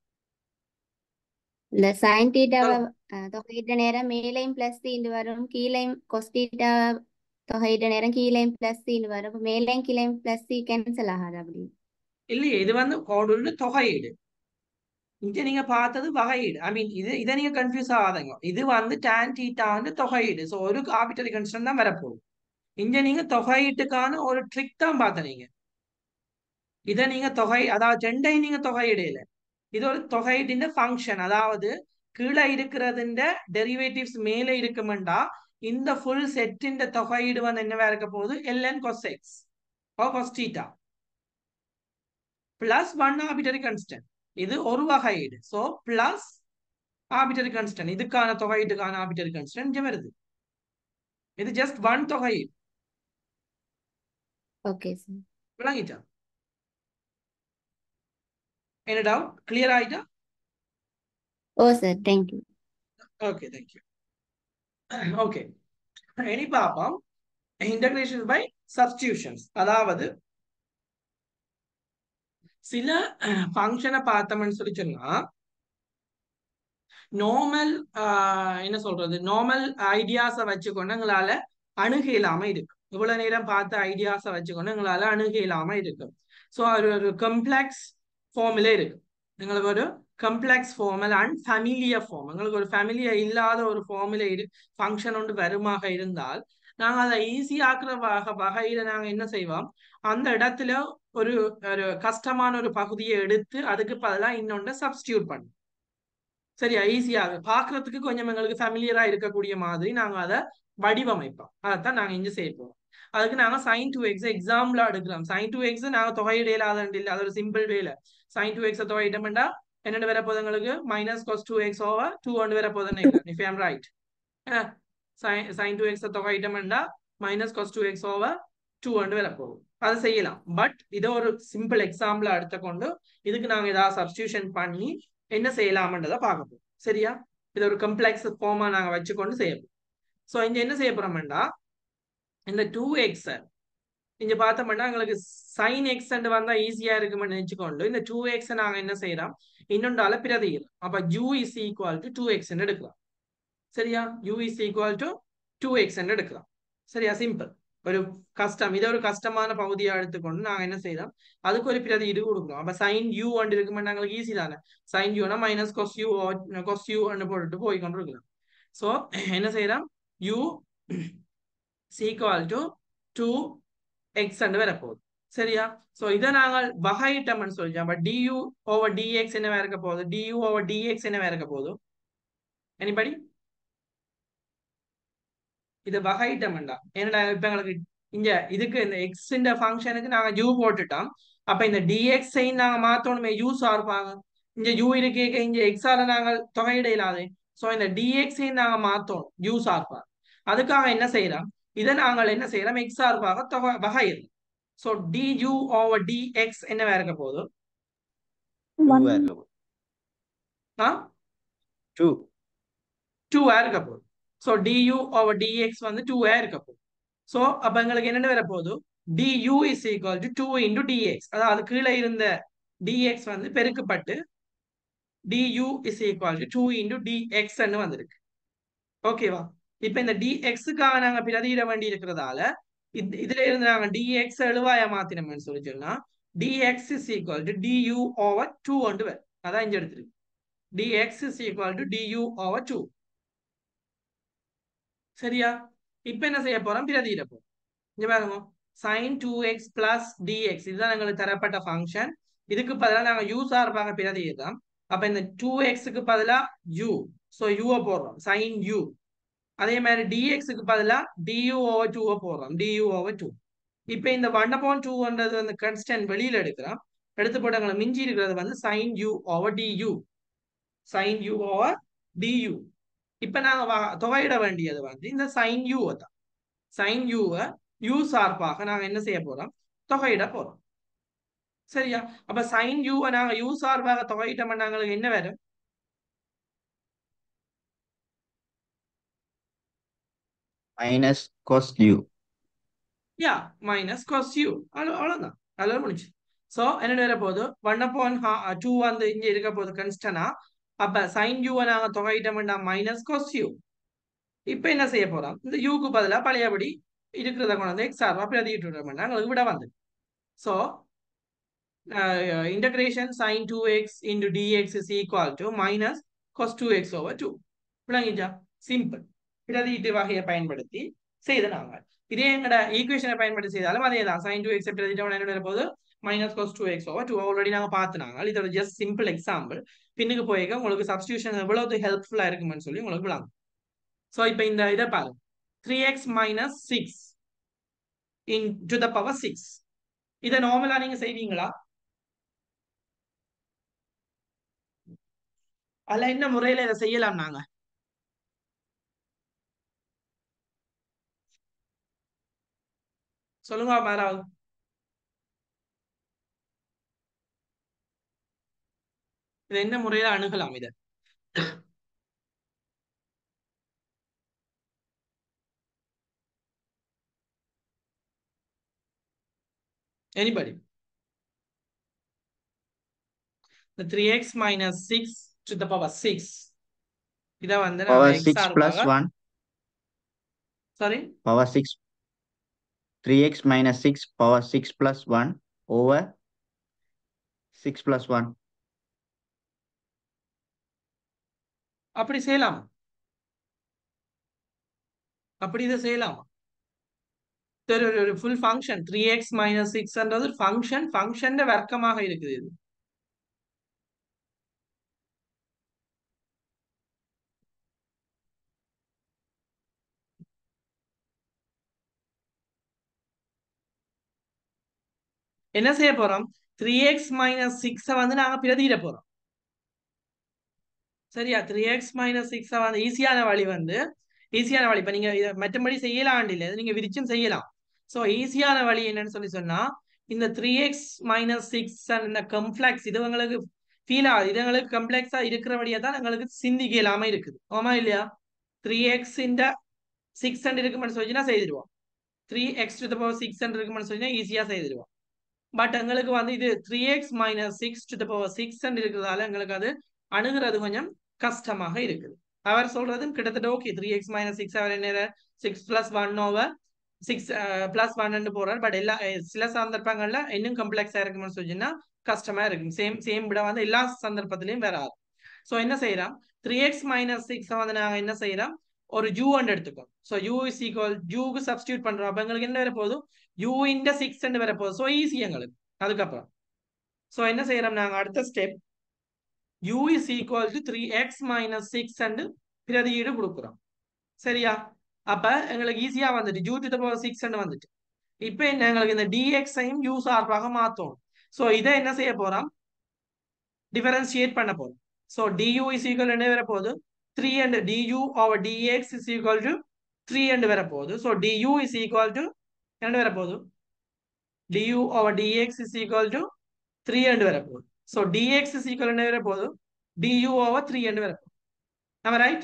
இந்த சைன் தீட்டாவை தொகையிட்ட நேரம் மேலையும் பிளஸ் இன்று வரும், கீழையும் கொஸ் தீட்டா தொகையிட்ட நேரம் கீழையும் பிளஸ் இன்று வரும். இப்ப மேலையும் கீழையும் பிளஸ் கேன்சல் ஆகாது அப்படி. இல்லையே, இது வந்து கோடுள்ள தொகையீடு. இங்க நீங்க பார்த்தது வகையீடு. ஐ மீன் இதை நீங்க கன்ஃபியூஸ் ஆகாதீங்க. இது வந்து tan தீட்டான்னு தொகையீடு. ஸோ ஒரு ஆர்பிட்டரி கன்ஸ்டன்ட் தான் வரப்போகுது. இங்க நீங்க தொகையீட்டுக்கான ஒரு ட்ரிக் தான் பார்த்தீங்க. இதை நீங்க தொகை, அதாவது ரெண்டையும் நீங்க தொகையிடையில, இது ஒரு தொகையீட்டின் ஃபங்க்ஷன். அதாவது கீழே இருக்கிறதுன்ற டெரிவேட்டிவ்ஸ் மேலே இருக்குமெண்டா இந்த ஃபுல் செட்டின் தொகையீடு வந்து என்னவா இருக்க போகுது? ln cos x or cos theta plus 1 arbitrary constant. இது ஒரு வகையீடு. ஸோ பிளஸ் ஆர்பிட்டரி கன்ஸ்டன்ட், இதுக்கான தொகையீட்டுக்கான ஆர்பிட்டரி கன்ஸ்டன்ட் இங்க வருது. இது ஜஸ்ட் 1 தொகையீடு. Okay sir. விளங்கிட்டா? என்ன டவுட்? கிளியர் ஆயிட்டா? Oh sir, thank you. Okay, thank you. Okay, இனி பார்ப்போம் இன்டகிரேஷன் பை சப்ஸ்டிடியூஷன்ஸ். அதாவது சில ஃபங்க்ஷனை பார்த்தோம்னு சொல்லி சொன்னா நார்மல் என்ன சொல்றது, நார்மல் ஐடியாஸை வச்சுக்கொண்டு எங்களால அணுக இல்லாம இருக்கு. இவ்வளவு நேரம் பார்த்த ஐடியாஸை வச்சுக்கொண்டு எங்களால அணுக இல்லாம இருக்கு. ஸோ ஒரு கம்ப்ளெக்ஸ் ஃபார்முலே இருக்கு. எங்களுக்கு ஒரு complex formula and familiar form. எங்களுக்கு ஒரு ஃபேமிலியர் இல்லாத ஒரு ஃபார்முலா ஃபங்க்ஷன் ஒன்று வருமாக இருந்தால் நாங்கள் அதை ஈஸியாக்குற வகையில நாங்கள் என்ன செய்வோம், அந்த இடத்துல ஒரு ஒரு கஷ்டமான ஒரு பகுதியை எடுத்து அதுக்கு பதிலாக இன்னொன்று சப்ஸ்டியூட் பண்ணுவோம். சரியா? ஈஸியாக பார்க்கறதுக்கு கொஞ்சம் எங்களுக்கு ஃபேமிலியரா இருக்கக்கூடிய மாதிரி நாங்கள் அதை வடிவமைப்போம். அதைத்தான் நாங்கள் இங்கே செய்ய போறோம். அதுக்கு நாங்கள் sin 2x எக்ஸாம்பிளா எடுக்கிறோம். sin 2x நாங்கள் தொகையிடையிலாத இல்லை, அது ஒரு சிம்பிள் வேலை. sin 2x தொகையிட்டோம்னா என்னென்ன வர போகுது? எங்களுக்கு மைனஸ் cos 2x ஓவர் 2 ஒன்று வர போகுதுன்னு நினைக்கிறேன், if I am right. sin 2x தொகையிட்டோம்னா மைனஸ் cos 2x ஓவர் 2 ஒன்று வர போகுது. அதை செய்யலாம். பட் இதை ஒரு சிம்பிள் எக்ஸாம்பிளா எடுத்துக்கொண்டு இதுக்கு நாங்கள் ஏதாவது சப்ஸ்டியூஷன் பண்ணி என்ன செய்யலாம்ன்றதை பார்க்க போறோம். சரியா? இது ஒரு கம்ப்ளெக்ஸ் ஃபார்மா நாங்கள் வச்சுக்கொண்டு செய்யப்போம். ஸோ இங்க என்ன செய்ய போறோம்னா இந்த 2x இங்க பார்த்தோம்னா எங்களுக்கு sin x வந்தா ஈஸியா இருக்கும்னு நினைச்சுக்கொண்டு இந்த 2x நாங்க என்ன செய்யறோம், இன்னொன்றால பிரதிகிறோம். அப்ப u is equal to 2x எடுக்கலாம். சரியா? u is equal to 2x எடுக்கலாம். சரியா? சிம்பிள். ஒரு கஷ்டம், இதை ஒரு கஷ்டமான பகுதியா எடுத்துக்கொண்டு நாங்க என்ன செய்யறோம், அதுக்கு ஒரு பிரதியீடு கொடுக்குறோம். அப்ப sin u இருக்குமென்னா எங்களுக்கு ஈஸி தானே. sin u minus cos u போட்டுட்டு போய் கொண்டு இருக்கலாம். ஸோ என்ன செய்யறோம், u is equal to 2x வரப்போகுது. சரியா? ஸோ இதை நாங்கள் வகையிட்டோம்னு சொல்லிச்சோம். அப்ப du over dx என்னவா இருக்க போகுது? du over dx என்னவா இருக்க போகுது? எனிபடி? இது வகையிட்டோம்டா. என்னடா இப்ப எங்களுக்கு இங்க இதுக்கு இந்த x ஃபங்க்ஷனுக்கு நாங்க u போட்டுட்டோம். அப்ப இந்த dx நாங்க மாத்தணுமே, u சார்பாங்க. இங்க u இருக்கு, இங்க x ஆல நாங்கள் தொகையிட இல்லாது. ஸோ இந்த dx நாங்க மாத்தணும் u சார்பாக. அதுக்காக என்ன செய்யறோம், இதை நாங்கள் என்ன செய்யறோம், x சார்பாக தொகை வகையிடும். ஸோ du over dx என்னவா இருக்க போகுது? 2 இருக்க போகுது. 2 2 இருக்க போகுது. ஸோ du over dx வந்து 2 இருக்க போகுது. ஸோ அப்ப எங்களுக்கு என்னென்ன வர போகுது, du is equal to 2 into dx. அதாவது கீழே இருந்த dx வந்து பெருக்கப்பட்டு du is equal to 2 into dx வந்திருக்கு. ஓகேவா? இப்ப இந்த dx-க்காக நாங்க பிரதியிட வேண்டி இருக்கிறதால இதுல இருந்து நாங்க dx எழுவாய மாத்தினோம்னு சொல்லி சொன்னா dx is equal to du over 2 ஒன்று வரும். அதான் இங்க எடுத்துருக்கு. dx is equal to du over 2. சரியா? இப்ப என்ன செய்ய போறோம், பிரதியிட போறோம். இங்க பாருங்க, sin 2x plus dx இதுதான் எங்களுக்கு தரப்பட்ட ஃபங்க்ஷன். இதுக்கு பதிலா நாங்க u சார்பாக பிரதியிடலாம். அப்ப இந்த 2x-க்கு பதிலா u, so u போடுறோம் sin u. அதே மாதிரி dx-க்கு பதிலா du over 2 போடுறோம் du over 2. இப்ப இந்த 1/2ன்றது அந்த கான்ஸ்டன்ட் வெளியில எடுக்கிறோம். எடுத்து போட்டு எங்களுக்கு மிஞ்சி இருக்கிறது வந்து sin u over du, sin u over du. இப்ப நாங்க தொகையிட வேண்டியது வந்து இந்த sin u தான். sin u u சார்பாக நாங்க என்ன செய்ய போறோம், தொகையிட போறோம். சரியா? அப்ப sin u நாங்க u சார்பாக தொகையிட்டோம்னா எங்களுக்கு என்ன வரும், minus cos u. Yeah minus cos u. அவ்வளவுதான், அதெல்லாம் முடிச்சு. ஸோ என்ன வர போகுது 1/2 வந்து இங்க இருக்க போகுது கன்ஸ்டனா. அப்ப சைன் யூவை நாங்க தொகையிட்டோம்னா மைனஸ் கோஸ் யூ. இப்ப என்ன செய்ய போறோம், இந்த யூக்கு பதிலா பழையபடி இருக்கிறத கொண்டு வந்து எக்ஸ் ஆர்வா பிரதிட்டு விட்டோம்னா எங்களுக்கு விட வந்து. So integration sin 2x into dx is equal to minus cos 2x over 2. விளங்கிச்சா? சிம்பிள். பிரதியீட்டு வகையை பயன்படுத்தி செய்த நாங்க. இதே எங்கட ஈக்குவேஷனை பயன்படுத்தி செய்தாலும் அதே தான். sin 2x பிரதியிட்டோம்னா என்ன வரப்போகுது, minus cos 2x over 2. Already நாங்க பார்த்துனாங்க. இதோட ஜஸ்ட் சிம்பிள் எக்ஸாம்பிள். பின்னுக்கு போயிருக்க உங்களுக்கு சப்ஸ்டியூஷன் எவ்வளவு ஹெல்ப்ஃபுல்லா இருக்குன்னு சொல்லி உங்களுக்கு விளங்கும். ஸோ இப்போ இந்த இதை பாருங்க, 3x minus 6 to the power 6. இதை நார்மலா நீங்க செய்வீங்களா? அல்ல என்ன முறையில இதை செய்யலாம் நாங்க? சொல்லுங்க யாராவது. இது என்ன முறையில அணுகலாம் இத? Anybody? The 3x minus 6 to the power 6. இத வந்து நாங்க power x 6 plus சார்பாக 1 sorry power 6 3x minus 6 power 6 plus 1 over 6 plus 1. அப்படி செய்யலாம். அப்படி இதை செய்யலாம். ஒரு ஃபுல் ஃபங்க்ஷன் 3x minus 6ன்றது ஃபங்க்ஷன் வர்க்கமாக இருக்குது இது. என்ன செய்ய போறோம், 3x minus 6 வந்து நாங்க பிரதியிட போறோம். சரியா? 3x minus 6 வந்து ஈஸியான வழி இப்ப நீங்க மற்றபடி செய்யலாம் இல்ல, நீங்க விரிச்சும் செய்யலாம். சோ ஈஸியான வழி என்னன்னு சொன்னா, இந்த 3x minus 6 அந்த கம்ப்ளெக்ஸ் இது உங்களுக்கு ஃபீல் ஆகுது, இது உங்களுக்கு கம்ப்ளெக்ஸா இருக்கிறபடியா தான் உங்களுக்கு சிந்திக்க இல்லாம இருக்குது. ஆமா இல்லையா? 3x இந்த 6 இருக்குன்னு சொல்லிச்சுன்னா செய்திருவோம். 3x to the power 6 இருக்குன்னு சொன்னா ஈஸியா செய்திருவோம். பட் எங்களுக்கு வந்து இது 3x minus 6 to the power 6 இருக்கிறதால எங்களுக்கு அது அணுகிறது கொஞ்சம் கஷ்டமாக இருக்குது. அவர் சொல்றது கிட்டத்தட்ட ஓகே, 3x minus 6 அவர் என்ன 6 plus 1 over 6 plus 1 போறார். பட் எல்லா சில சந்தர்ப்பங்கள்ல இன்னும் கம்ப்ளெக்ஸா இருக்குன்னு சொன்னா கஷ்டமா இருக்கும். சேம் விட வந்து எல்லா சந்தர்ப்பத்திலையும் வராது. ஸோ என்ன செய்யலாம், 3x minus 6 வந்து நாங்க என்ன செய்யறோம், ஒரு u எடுத்துக்கோம். ஸோ u is equal க்கு சப்ஸ்டியூட் பண்றோம். அப்ப எங்களுக்கு என்ன வர போகுது, u இந்த 6 வர போகுது. ஸோ ஈஸி எங்களுக்கு. அதுக்கப்புறம் ஸோ என்ன செய்யறோம், நாங்க அடுத்த step u is equal to 3x minus 6 பிரதியீடு கொடுக்குறோம். சரியா? அப்ப எங்களுக்கு ஈஸியா வந்துட்டு u to the power 6 வந்துட்டு. இப்ப என்ன, எங்களுக்கு இந்த dx-ஐயும் u சார்பாக மாத்தோம். ஸோ இதை என்ன செய்ய போறோம், டிஃபரன்ஷியேட் பண்ண போறோம். ஸோ du is equal என்ன வர போகுது, 3 and du over dx is equal to 3 and வர போகுது. So du is equal to என்ன வர போகுது, du over dx is equal to 3 and வர போகுது. ஸோ dx is equal என்ன வர போகுது, du over 3 and வர போகுது. நம்ம ரைட்?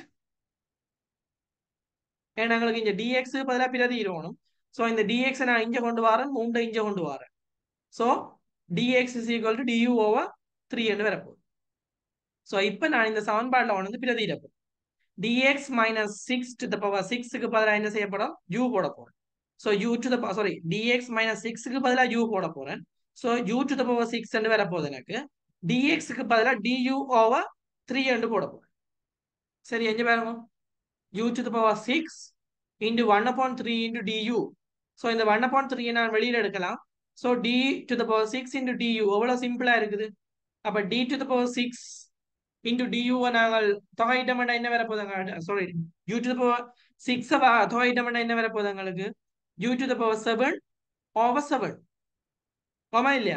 ஏன்னா எங்களுக்கு இங்க dx பதிலாக பிரதியிடணும். ஸோ இந்த dx நான் இங்க கொண்டு வரேன், 3 இங்க கொண்டு வரேன். So dx is equal to du over 3 and வர போகுது. ஸோ இப்போ நான் இந்த சமன்பாட்டில் வந்து பிரதியிட போறேன். dx minus 6 to the power 6க்கு பதிலாக என்ன செய்யப்படும், u போட போறேன். So u to the power dx minus 6க்கு பதிலாக u போட போறேன். So u to the power 6 வர போகுது. எனக்கு dxக்கு பதிலாக du over 3 போட போறேன். சரி, எங்க பாருங்க, u to the power 6 into 1/3 into du. So இந்த 1/3 நான் வெளியில எடுக்கலாம். So d to the power 6 into du எவ்வளவு சிம்பிளா இருக்குது. அப்ப d to the power 6 into du நாங்கள் தொகையிட்டோம்னா என்ன வர போகுதுங்க, sorry u to the power 6 தொகையிட்டோம்னா என்ன வர போகுது எங்களுக்கு, u to the power 7 over 7. ஆமா இல்லையா?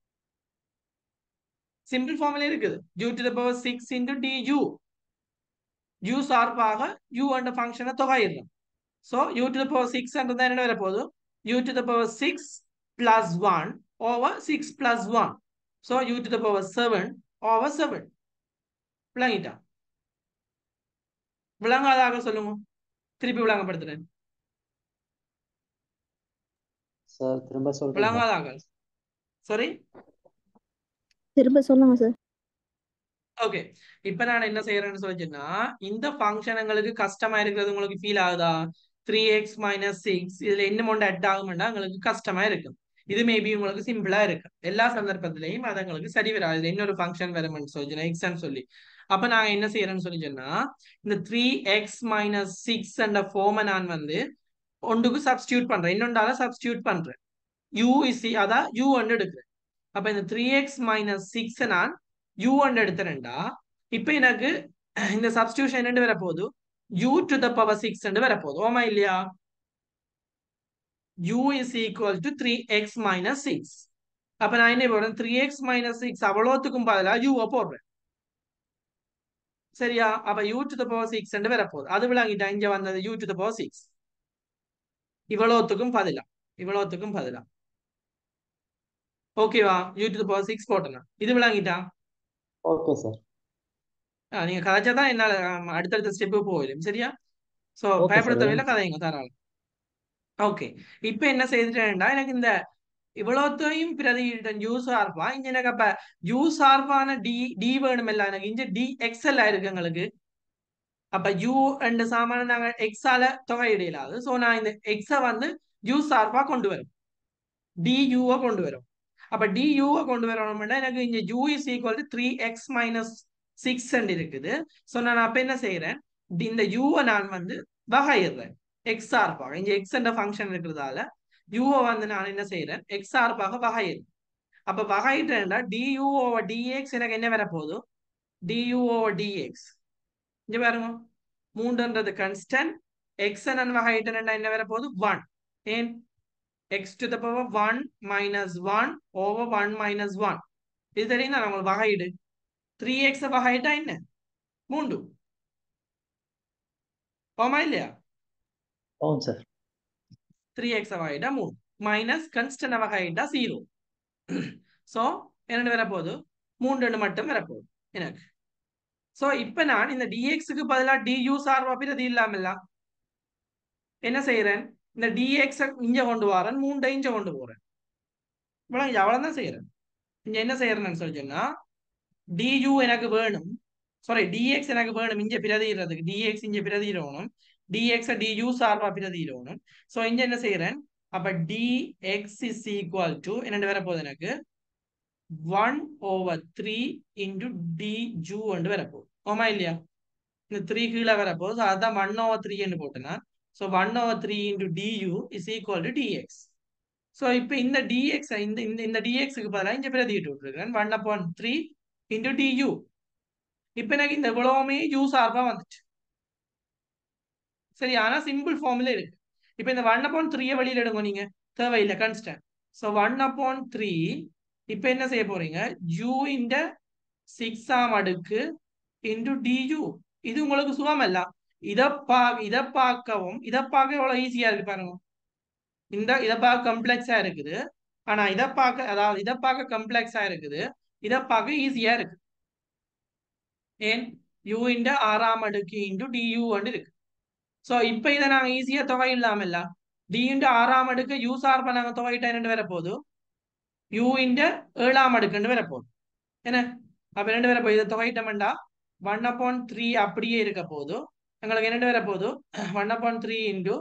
சிம்பிள் ஃபார்ம்ல இருக்குது. u to the power 6 into du, u சார்பாக u என்ற ஃபங்க்ஷனை தொகையிடுறோம். So u to the power 6 என்றது என்ன வர போகுது, u to the power 6 plus 1 over 6 plus 1. So u to the power 7 over 7. விளங்கிட்டா? விளங்காதாக சொல்லுங்க, திருப்பி விளங்கப்படுத்துறேன். சார் திரும்ப சொல்றீங்களா? விளங்காதாக சாரி திரும்ப சொல்லுங்க சார். ஓகே, இப்ப நான் என்ன செய்யறேன்னு சொல்லிச்சுன்னா, இந்த ஃபங்க்ஷன் எங்களுக்கு கஷ்டமா இருக்கிறது உங்களுக்கு ஃபீல் ஆகுதா? 3x மைனஸ் 6 இதுல என்ன ஒன்று அட் ஆகும்னா உங்களுக்கு கஷ்டமா இருக்கு. இது மேபி உங்களுக்கு சிம்பிளா இருக்கு. எல்லா சந்தர்ப்பத்திலையும் அது உங்களுக்கு சரி வராது. இதுல இன்னொரு ஃபங்க்ஷன் வரும்னு சொல்லிச்சுன்னா எக்ஸ்ன்னு சொல்லி, அப்ப நாங்க என்ன செய்யறேன்னு சொல்லிச்சோன்னா, இந்த 3x மைனஸ் 6 என்ற ஃபார்மை நான் வந்து ஒன்றுக்கு சப்ஸ்டியூட் பண்றேன், இன்னொன்றால சப்ஸ்டியூட் பண்றேன். u இஸ் அதான் u ஒன்று எடுக்கிறேன். அப்ப இந்த 3x மைனஸ் 6 நான் u1 எடுத்துறேன்டா. இப்ப எனக்கு இந்த சப்ஸ்டியூஷன் என்ன வரப்போகுது? u to the power 6 வரப்போகுது. ஓமா இல்லையா? u is equal to 3x minus 6. அப்ப நான் என்ன போடுறேன்? 3x minus 6 அவ்வளோத்துக்கும் பதிலா u போடுறேன். சரியா? அப்ப u to the power 6 வரப்போகுது. அது விளங்கிட்டா இங்க வந்தது u to the power 6 இவ்வளோத்துக்கும் பதிலா ஓகேவா? u to the power 6 போட்டேனா? இது விளங்கிட்டா? Okay sir. நீங்க கதைச்சாதான் என்னால அடுத்தடுத்த ஸ்டெப்பு போயிடும். சரியா? So okay sir. பயப்பட தேவையில்ல, கதைங்க தாராளம். ஓகே, இப்ப என்ன செய்துட்டேன்டா, எனக்கு இந்த இவ்வளோத்தையும் பிரதியிட்டன் யூ சார்பா இங்க எனக்கு அப்ப யூ சார்பான டி வேணும் இல்ல, எனக்கு இங்க டி எக்ஸ்எல் ஆயிருக்கு எங்களுக்கு. அப்ப யூ ரெண்டு சாமான நாங்க எக்ஸால தொகையிடலாது. சோ நான் இந்த எக்ஸ வந்து யூ சார்பா கொண்டு வரும், டியூவை கொண்டு வரும். அப்ப டியூவை கொண்டு வரணும்னா எனக்கு இங்க u is equal to 3x minus 6 இருக்குது. சோ நான் அப்ப என்ன செய்யறேன், இந்த யூவை நான் வந்து வகையிடுறேன் எக்ஸ் சார்பாக. இங்க எக்ஸ் என்ற ஃபங்க்ஷன் இருக்கிறதால யூவை வந்து நான் என்ன செய்யறேன், எக்ஸ் சார்பாக வகையிடுறேன். அப்ப வகையிட்டேன்டா டியூ ஓவர் டிஎக்ஸ் எனக்கு என்ன வரப்போகுது? Du over dx. இங்க பாருங்க, 3ன்றது கன்ஸ்டன்ட், எக்ஸ் நான் வகையிட்டேன்டா என்ன வரப்போகுது? 1. ஏன்? x to the power 1 minus 1 over 1 minus 1. இது தெரியும் தான் உங்களுக்கு வகையிடு. 3x வகையிட்டா என்ன? 3. ஆமா இல்லையா? ஆமாம் சார். 3x வகையிட்டா 3 மைனஸ் கன்ஸ்டன்ட் வகையிட்டா 0. சோ என்ன வரப்போகுது? 3 மட்டும் வரப்போகுது எனக்கு. சோ இப்ப நான் இந்த dxக்கு பதிலா du சார்பா பிரதி இல்லாமல்ல என்ன செய்யறேன், இந்த dx இங்க கொண்டு வரேன், 3 இங்க கொண்டு போறேன். அவ்வளவுதான் செய்யறேன். இங்க என்ன செய்யறேன்னு சொல்லிச்சோன்னா, du எனக்கு வேணும், சாரி dx எனக்கு வேணும் இங்க பிரதியிடுறதுக்கு. dx இங்க பிரதியிடணும், dx du சார்பா பிரதியிடணும். சோ இங்க என்ன செய்யறேன், அப்ப dx is equal to என்ன வரப்போகுது எனக்கு 1 over 3 into du வரப்போகுது. ஆமா இல்லையா? இந்த 3 கீழே வரப்போகுது, அதான் 1 over 3 போட்டேன்னா. So 1 over 3 into du is equal to dx. So இப்ப இந்த dx இந்த dxக்கு பதிலாக இங்க பிரதியிட்டு விட்டுருக்கேன் 1 upon 3 into du. இப்ப எனக்கு இந்த இவ்வளவுமே u சார்பா வந்துச்சு. சரி, ஆனா சிம்பிள் ஃபார்ம்ல இருக்கு. இப்ப இந்த 1 upon 3 வெளியில எடுங்க, நீங்க தேவையில்லை கன்ஸ்டன்ட். So 1 upon 3 இப்ப என்ன செய்ய போறீங்க, u இந்த 6ஆம் அடுக்கு into du. இது உங்களுக்கு சுகமல்ல. இதை பார்க்கவும் இதை பார்க்க எவ்வளவு ஈஸியா இருக்கு பாருங்க. இதை பார்க்க கம்ப்ளெக்ஸா இருக்குது, ஆனா இதை பார்க்க, அதாவது இதை பார்க்க கம்ப்ளெக்ஸா இருக்குது, இதை பார்க்க ஈஸியா இருக்கு. ஏன்? u இந்த 6ஆம் அடுக்கு into du இருக்கு. சோ இப்ப இதை நாங்க ஈஸியா தொகை இல்லாமல்ல, d இந்த 6ஆம் அடுக்கு u சார்பா நாங்க தொகையிட்டா என்ன வரப்போகுது? u இந்த 7ஆம் அடுக்கு வரப்போகுது. என்ன? அப்ப ரெண்டு வரப்போகுது, இதை தொகையிட்டோம்டா 1 upon 3 அப்படியே இருக்க போகுது. எங்களுக்கு என்ன வரப்போகுது? 1 upon 3 into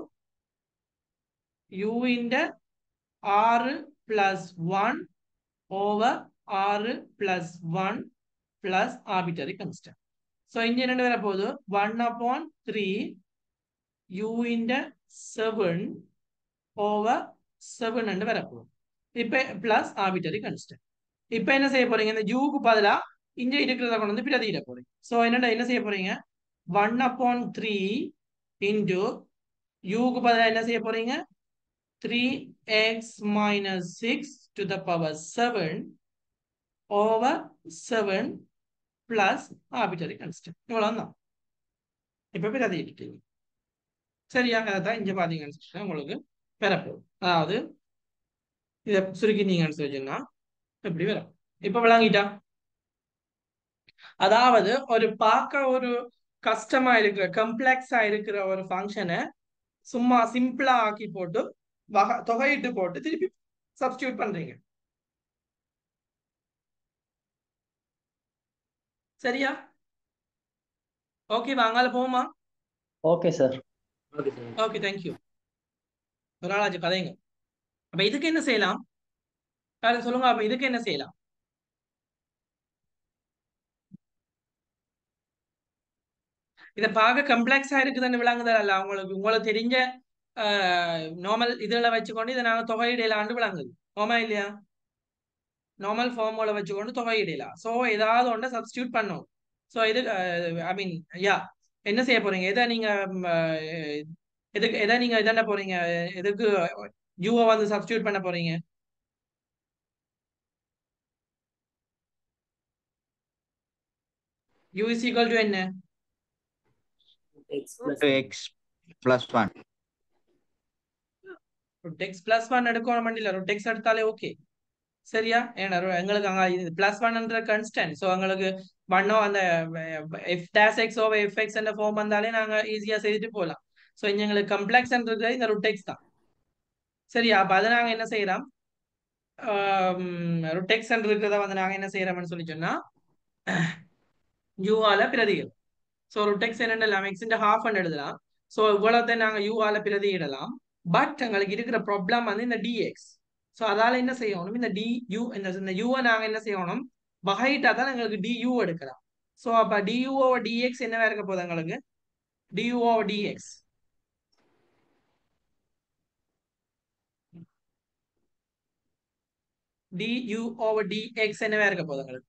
u இந்த 6 plus 1 over 6 plus 1 plus arbitrary constant. So இங்க என்ன வரப்போகுது? 1 upon 3 u இந்த 7 over 7 என்று வரப்போகுது. இப்ப plus arbitrary constant. இப்ப என்ன செய்ய போறீங்க, இந்த u-க்கு பதிலா இங்க இருக்கிறத கொண்டு வந்து பிரதியிட போறீங்க. சோ என்ன செய்ய போறீங்க, 1 upon 3 into u-க்கு பதிலா என்ன செய்ய போறீங்க, 3x minus 6 to the power 7 over 7 plus arbitrary constant. இவ்வளவுதான். இப்ப பிரதியிட்டீங்க. சரியா? அதான் இங்க பாத்தீங்கன்னு உங்களுக்கு பெறப்போகுது. அதாவது இதை சுருக்கினீங்கன்னு சொல்லிச்சுன்னா இப்படி வரும். இப்ப விளங்கிட்டா? அதாவது ஒரு பார்க்க ஒரு கஷ்டமா இருக்கிற கம்ப்ளெக்ஸா இருக்கிற ஒரு ஃபங்க்ஷனை சும்மா சிம்பிளா ஆக்கி போட்டு தொகையிட்டு போட்டு திருப்பி சப்ஸ்டியூட் பண்றீங்க. சரியா? ஓகே, வாங்கால போமா. Okay sir. Okay, thank you. ஒரு ஆளாச்சு கதைங்க. அப்ப இதுக்கு என்ன செய்யலாம்? யாரும் சொல்லுங்க. அப்ப இதுக்கு என்ன செய்யலாம்? இதை பார்க்க கம்ப்ளெக்ஸா இருக்குதுன்னு விளங்குதா இல்ல உங்களுக்கு தெரிஞ்ச நார்மல் இதுல வச்சுக்கொண்டு இதை நாங்க தொகையிடையில ஆண்டு விளங்குது. ஆமா இல்லையா? நார்மல் ஃபார்மோட வச்சுக்கொண்டு தொகையிடலாம். ஸோ ஏதாவது ஒன்றை சப்ஸ்டியூட் பண்ணும். ஸோ இது ஐ மீன் யா என்ன செய்ய போறீங்க? எதை நீங்க எதை நீங்க இதாண்ட போறீங்க? எதுக்கு யூவை வந்து சப்ஸ்டியூட் பண்ண போறீங்க? u is equal to என்ன? to x plus 1. root x plus 1 எடுக்கணும் இல்ல, root x எடுத்தாலே ஓகே. சரியா? ஏன்னா எங்களுக்கு அங்க பிளஸ் ஒன்ன்ற கன்ஸ்டன்ட். ஸோ எங்களுக்கு ஒன்னோ அந்த f dash x over f x என்ற ஃபார்ம் வந்தாலே நாங்க ஈஸியா செய்துட்டு போகலாம். ஸோ இங்க எங்களுக்கு கம்ப்ளெக்ஸ் இந்த root x தான். சரியா? அப்ப அதை நாங்க என்ன செய்யறோம்? root x இருக்கிறத வந்து நாங்க என்ன செய்யறோம்னு சொல்லி சொன்னா u ஆல பிரதிகள். ஸோ root x என்னெல்லாம் x இந்த ஹாஃப் எழுதலாம். ஸோ இவ்வளோத்தை நாங்க u ஆல பிரதியிடலாம். பட் எங்களுக்கு இருக்கிற ப்ராப்ளம் வந்து இந்த dx. ஸோ அதால என்ன செய்யணும்? இந்த du இந்த u நாங்க என்ன செய்யணும்? வகையிட்டா தான் எங்களுக்கு du எடுக்கலாம். ஸோ அப்ப du over dx என்னவா இருக்க போகுது எங்களுக்கு? du over dx du over dx என்னவா இருக்க போகுது எங்களுக்கு?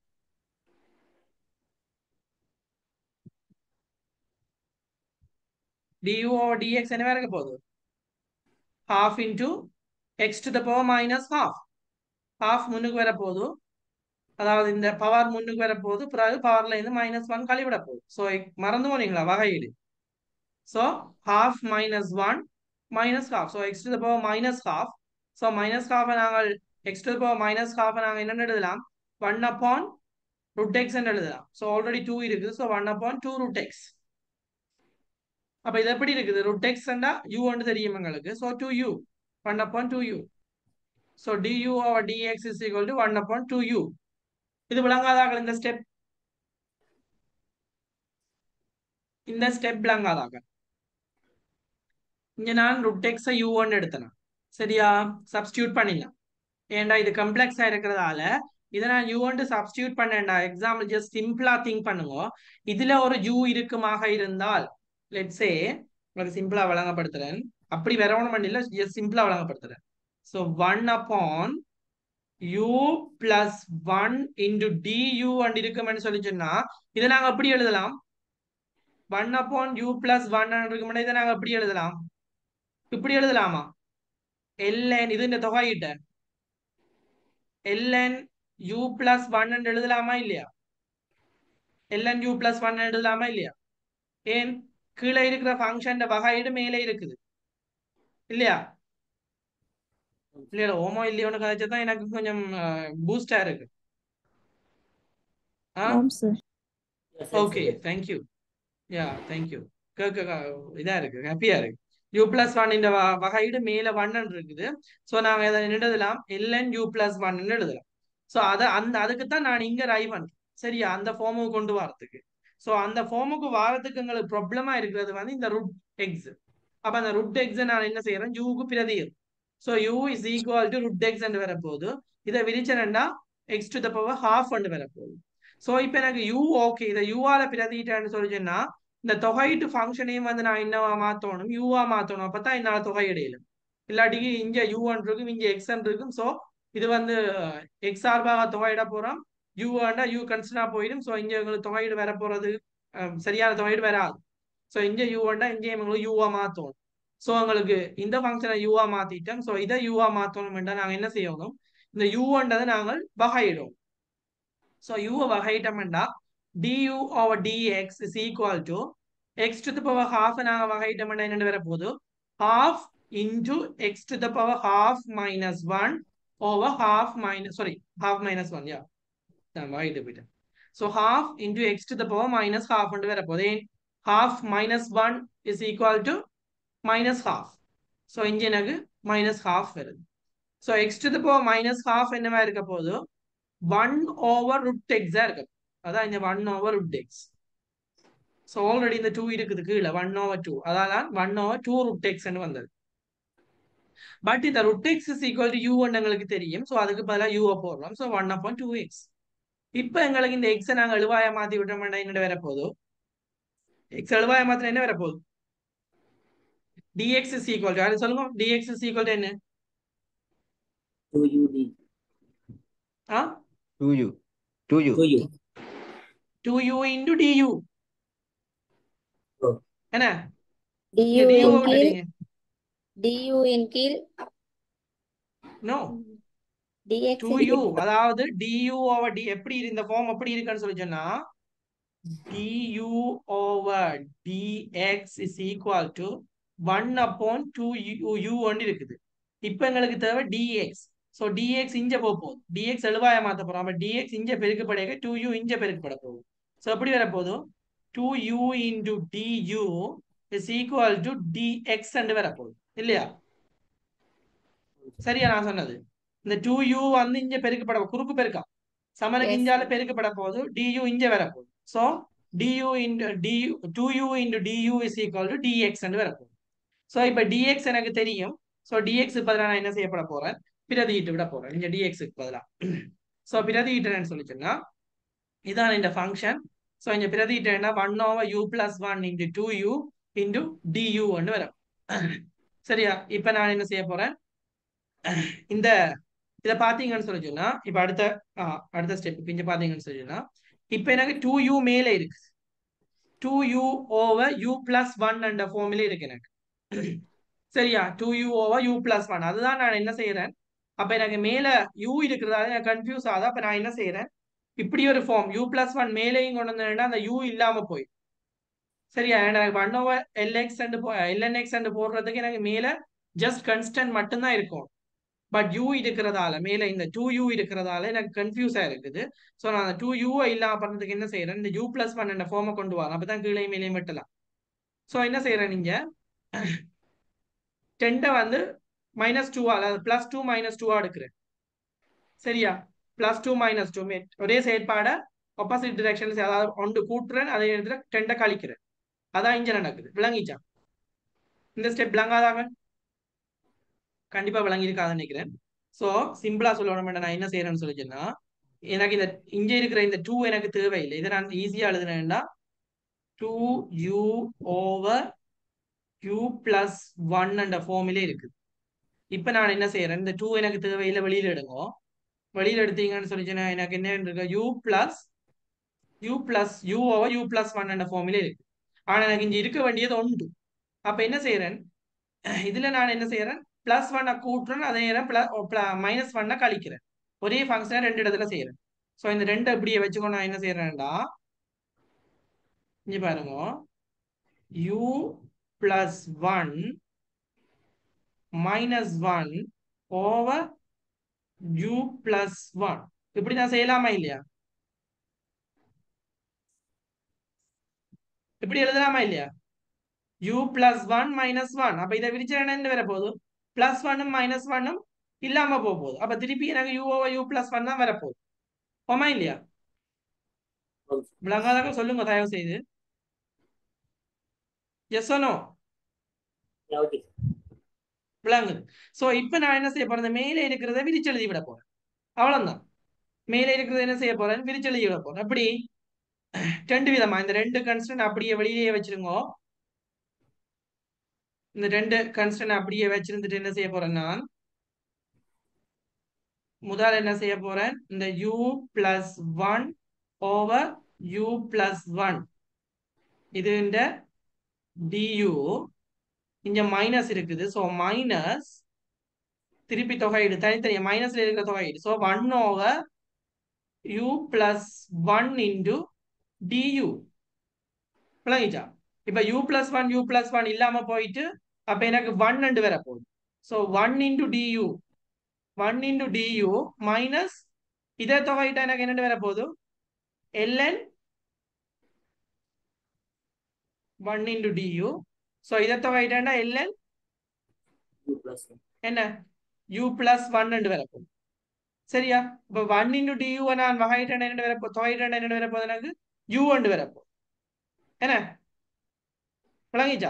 du over dx என்னவா இருக்க போகுது? half into x to the power minus half. half முன்னுக்கு வர போகுது. அதாவது இந்த பவர் முன்னுக்கு வர போகுது. பிறகு பவர்ல இருந்து -1 கழிவிட போகுது. ஸோ மறந்து போனீங்களா வகையீடு? So half minus 1 minus half. So x to the power minus half. So minus half நாங்கள் x to the power minus half நாங்கள் என்ன எழுதலாம்? 1 upon root x என்று எழுதலாம். ஸோ ஆல்ரெடி 2 இருக்குது. So 1 upon 2 root x. அப்ப இது எப்படி இருக்குது? root x என்றா u என்று தெரியும் எங்களுக்கு. So 2u 1 upon 2u. So du over dx is equal to 1 upon 2u. இது விளங்காதாக இந்த ஸ்டெப் விளங்காதாக. இங்க நான் root x u ஒன்று எடுத்தேன். சரியா? சப்ஸ்டியூட் பண்ணிடலாம். ஏண்டா இது கம்ப்ளெக்ஸா இருக்கிறதால இதை நான் u ஒன்று சப்ஸ்டியூட் பண்ணேன்டா. எக்ஸாம்பிள் ஜஸ்ட் சிம்பிளா திங்க் பண்ணுங்க. இதுல ஒரு u இருக்குமாக இருந்தால் லெட்ஸ் சே உங்களுக்கு சிம்பிளா வழங்கப்படுத்துறேன். அப்படி வரவணும் பண்ணல, ஜஸ்ட் சிம்பிளா வழங்கப்படுத்துறேன். So 1 upon u plus 1 into du and இருக்குமென்னு சொல்லி சொன்னா இதை நாங்க எப்படி எழுதலாம்? 1 upon u plus 1 இருக்குமென்னா இதை நாங்க எப்படி எழுதலாம்? இப்படி எழுதலாமா? ln இது இந்த தொகையிட்ட ln u plus 1 என்று எழுதலாமா இல்லையா? ln u plus 1 எழுதலாமா இல்லையா? ஏன்? கீழே இருக்கிற ஃபங்க்ஷன் வகையீடு மேலே இருக்குது இல்லையா? இல்லையா? ஓமோ இல்லையோன்னு கதைச்சதான் எனக்கு கொஞ்சம் பூஸ்டா இருக்கு. ஆம் சார். Okay, thank you. Yeah, thank you. இதா இருக்கு, ஹாப்பியா இருக்கு. u plus 1 இந்த வகையீடு மேல 1 இருக்குது. ஸோ நாங்க இதை எழுதலாம் ln u plus 1 எழுதலாம். ஸோ அதுக்கு தான் நான் இங்க ரை பண்றேன். சரியா? அந்த ஃபார்முக்கு கொண்டு வரதுக்கு. ஸோ அந்த ஃபார்முக்கு வாரத்துக்கு எங்களுக்கு ப்ராப்ளமா இருக்கிறது வந்து இந்த root x. அப்ப அந்த root x நான் என்ன செய்யறேன்? யூக்கு பிரதியில். So u is equal to root x என்று வரப்போகுது. இதை விரிச்சேன்னா x to the power half என்று வரப்போகுது. ஸோ இப்போ எனக்கு u ஓகே, இதை u ஆல பிரதிட்டேன்னு சொல்லிச்சேன்னா இந்த தொகையீட்டு ஃபங்க்ஷனையும் வந்து நான் என்னவா மாத்தணும்? யூவா மாத்தணும். அப்பதான் என்னால தொகையிடையில. இல்லாட்டி இங்க u இருக்கும், இங்க x இருக்கும். ஸோ இது வந்து x சார்பாக தொகையிட போறோம். u ஆண்டா u கன்ஸ்டன்டா போயிடும். ஸோ இங்க எங்களுக்கு தொகையீடு வர போறது சரியான தொகையீடு வராது. ஸோ இங்க u ஆண்டா இங்கே எங்களுக்கு யூவா மாத்தணும். ஸோ உங்களுக்கு இந்த ஃபங்க்ஷனை யூவா மாத்திட்டோம். ஸோ இதை யூவா மாத்தணும்ன்றா நாங்க என்ன செய்யணும்? இந்த u-ன்றதை நாங்கள் வகையிடும். ஸோ u வகையிட்டோம்னா du over dx is equal to x to the power half நாங்க வகையிட்டோம்னா என்ன வர போகுது? half into x to the power half minus 1 over half minus 1. Yeah, நான் வகையிட்டு போயிட்டேன். So half into x to the power minus half என்று வர போகுது. half minus 1 is equal to minus half. So இங்க எனக்கு minus half வருது. So x to the power minus half என்னவா இருக்க போகுது? 1 over root x இருக்க. அதான் இந்த 1/√x. ஸோ ஆல்ரெடி இந்த 2 இருக்குது கீழே 1/2. அதான் 1/2√x வந்தது. பட் இந்த √x is equal to u எங்களுக்கு தெரியும். ஸோ அதுக்கு பதிலாக u போடுறோம். So 1/2x. இப்போ எங்களுக்கு இந்த x நாங்கள் எழுவாய மாற்றி விட்டோம்னா என்ன வரப்போகுது? x எழுவாய மாத்திரம் என்ன வரப்போகுது? dx is equal to யாரு சொல்லுங்க? dx is equal to என்ன? 2ud. ஆ 2u 2u 2u. 2u into du. ஓ. என்ன du du இன் கீழ் விட்டுட்டீங்க? du இன் கீழ் நோ dx 2u அதாவது du over d எப்படி இந்த ஃபார்ம் எப்படி இருக்குன்னு சொல்லி சொன்னா du over dx is equal to 1/2u ஒன்று இருக்குது. இப்போ எங்களுக்கு தேவை dx. ஸோ dx இங்க போகுது. dx எழுவாய மாத்த போறோம். அப்ப dx இங்க பெருக்கப்படையாக 2u இங்க பெருக்கப்பட போகுது. ஸோ எப்படி வரப்போகுது? 2u into du is equal to dx என்று வரப்போகுது இல்லையா? சரியா நான் சொன்னது? இந்த 2u வந்து இங்க பெருக்கப்பட குறுக்கு பெருக்கா சமனுக்கு Yes. இஞ்சால பெருக்கப்பட போகுது. du இங்க வரப்போகுது. So du into du 2u into du is equal to dx என்று வரப்போகுது. ஸோ இப்போ dx எனக்கு தெரியும். ஸோ dx பதிலாக நான் என்ன செய்யப்பட போறேன்? பிரதியிட்டு விட போறேன் இங்க dx பதிலாக. ஸோ பிரதியிட்டேன்னு சொல்லி சொன்னா இதான் இந்த ஃபங்க்ஷன். ஸோ இங்க பிரதியிட்டேன்னா 1/u plus 1 into 2u into du ஒன்று வரும். சரியா? இப்போ நான் என்ன செய்ய போறேன்? இந்த இதை பார்த்தீங்கன்னு சொல்லி சொன்னா இப்போ அடுத்த ஸ்டெப் இங்க பார்த்தீங்கன்னு சொல்லி சொன்னா இப்போ எனக்கு 2u மேலே இருக்கு. 2u over u plus 1 என்ற ஃபார்முலா இருக்கு எனக்கு. சரியா? 2u over u plus 1 அதுதான் நான் என்ன செய்யறேன். அப்ப எனக்கு மேல u இருக்கிறதால எனக்கு கன்ஃபியூஸ் ஆகுது. அப்ப நான் என்ன செய்யறேன்? இப்படி ஒரு ஃபார்ம் u plus 1 மேலேயும் கொண்டு வந்தேன்னா அந்த u இல்லாம போய் சரியா? எனக்கு 1/lx lnx போடுறதுக்கு எனக்கு மேல ஜஸ்ட் கன்ஸ்டன்ட் மட்டும்தான் இருக்கும். பட் u இருக்கிறதால மேல இந்த 2u இருக்கிறதால எனக்கு கன்ஃபியூஸா இருக்குது. ஸோ நான் அந்த 2u இல்லாம பண்றதுக்கு என்ன செய்யறேன்? இந்த u plus 1 என்ற ஃபார்மை கொண்டு வரேன். அப்பதான் கீழே மேலேயும் வெட்டலாம். ஸோ என்ன செய்யறேன்? நீங்க 10 வந்து -2 அதாவது +2 -2 எடுக்கிறேன். சரியா? +2 -2 ஒரே செயற்பாட ஆப்போசிட் டிரெக்ஷன்ஸ் அதாவது ஒன்று கூட்டுறேன் அதே இடத்துல 10 கழிக்கிறேன். அதான் இங்க நடக்குது. விளங்கிச்சா? இந்த ஸ்டெப் விளங்காதாங்க? கண்டிப்பா விளங்கி இருக்காதுன்னு நினைக்கிறேன். ஸோ சிம்பிளா சொல்லணும் நான் என்ன செய்யறேன்னு சொல்லிச்சேன்னா எனக்கு இந்த இங்க இருக்கிற இந்த 2 எனக்கு தேவையில்லை. இதை நான் ஈஸியா எழுதுனேன்னா 2u over u plus 1 என்ற ஃபார்முலே இருக்குது. இப்ப நான் என்ன செய்யறேன்? இந்த 2 எனக்கு தேவையில்லை, வெளியில எடுங்க. வெளியில எடுத்தீங்கன்னு சொல்லிச்சுன்னா எனக்கு என்ன இருக்கு? u plus u over u plus 1 என்ற ஃபார்முலே இருக்கு. ஆனா எனக்கு இங்க இருக்க வேண்டியது 1. அப்ப என்ன செய்யறேன்? இதுல நான் என்ன செய்யறேன்? +1 கூட்டுறேன் அதே நேரம் -1 கழிக்கிறேன். ஒரே ஃபங்க்ஷனை 2 இடத்துல செய்யறேன். ஸோ இந்த 2 அப்படியே வச்சுக்கோ நான் என்ன செய்யறேன்டா இங்க பாருங்க u plus 1 -1 over u plus 1 இப்படி நான் செய்யலாமா இல்லையா? இப்படி எழுதலாமா இல்லையா? u plus 1 -1 அப்ப இதை விரிச்சா என்ன வரப்போகுது? +1 -1 இல்லாம போகுது. அப்ப திருப்பி எனக்கு u over u plus 1 தான் வரப்போகுது. ஆமா இல்லையா? விளங்காதாக சொல்லுங்க தயவு செய்து. Yes or no? ஓகே. விளங்குது. சோ இப்ப நான் என்ன செய்ய போறேன்? மேலே இருக்கிறத விரிச்செழுதி விட போறேன். அவ்வளவுதான். மேலே இருக்கிறத என்ன செய்ய போறேன்? விரிச்செழுதி விட போறேன். அப்படி 2 விதமா இந்த 2 கன்ஸ்டன்ட் அப்படியே வெளியே வச்சிருங்க. இந்த 2 கன்ஸ்டன்ட் அப்படியே வச்சிருந்துட்டு என்ன செய்ய போறேன்? நான் முதல்ல என்ன செய்ய போறேன்? இந்த u plus 1 over u plus 1 இது இந்த du இங்க மைனஸ் இருக்குது. சோ மைனஸ் திருப்பி தொகையீடு தனித்தனியா மைனஸ்ல இருக்கிற தொகையீடு. So 1 over u plus 1 into du விளங்கிச்சா? இப்ப u plus 1 u plus 1 இல்லாம போயிட்டு அப்ப எனக்கு 1 என்று வர போகுது. So 1 into du 1 into du minus இதே தொகையிட்ட எனக்கு என்ன வர போகுது? ln 1 into du. சோ இதை தொகையிட்டா ln u plus 1. என்ன u plus 1 என்று வர போகுது. சரியா? இப்ப 1 into du நான் வகையிட்டேன் என்ன வரப்போ தொகையிட்டேன் என்ன வரப்போகுது எனக்கு u ஒன்று வரப்போ என்ன விளங்கிச்சா?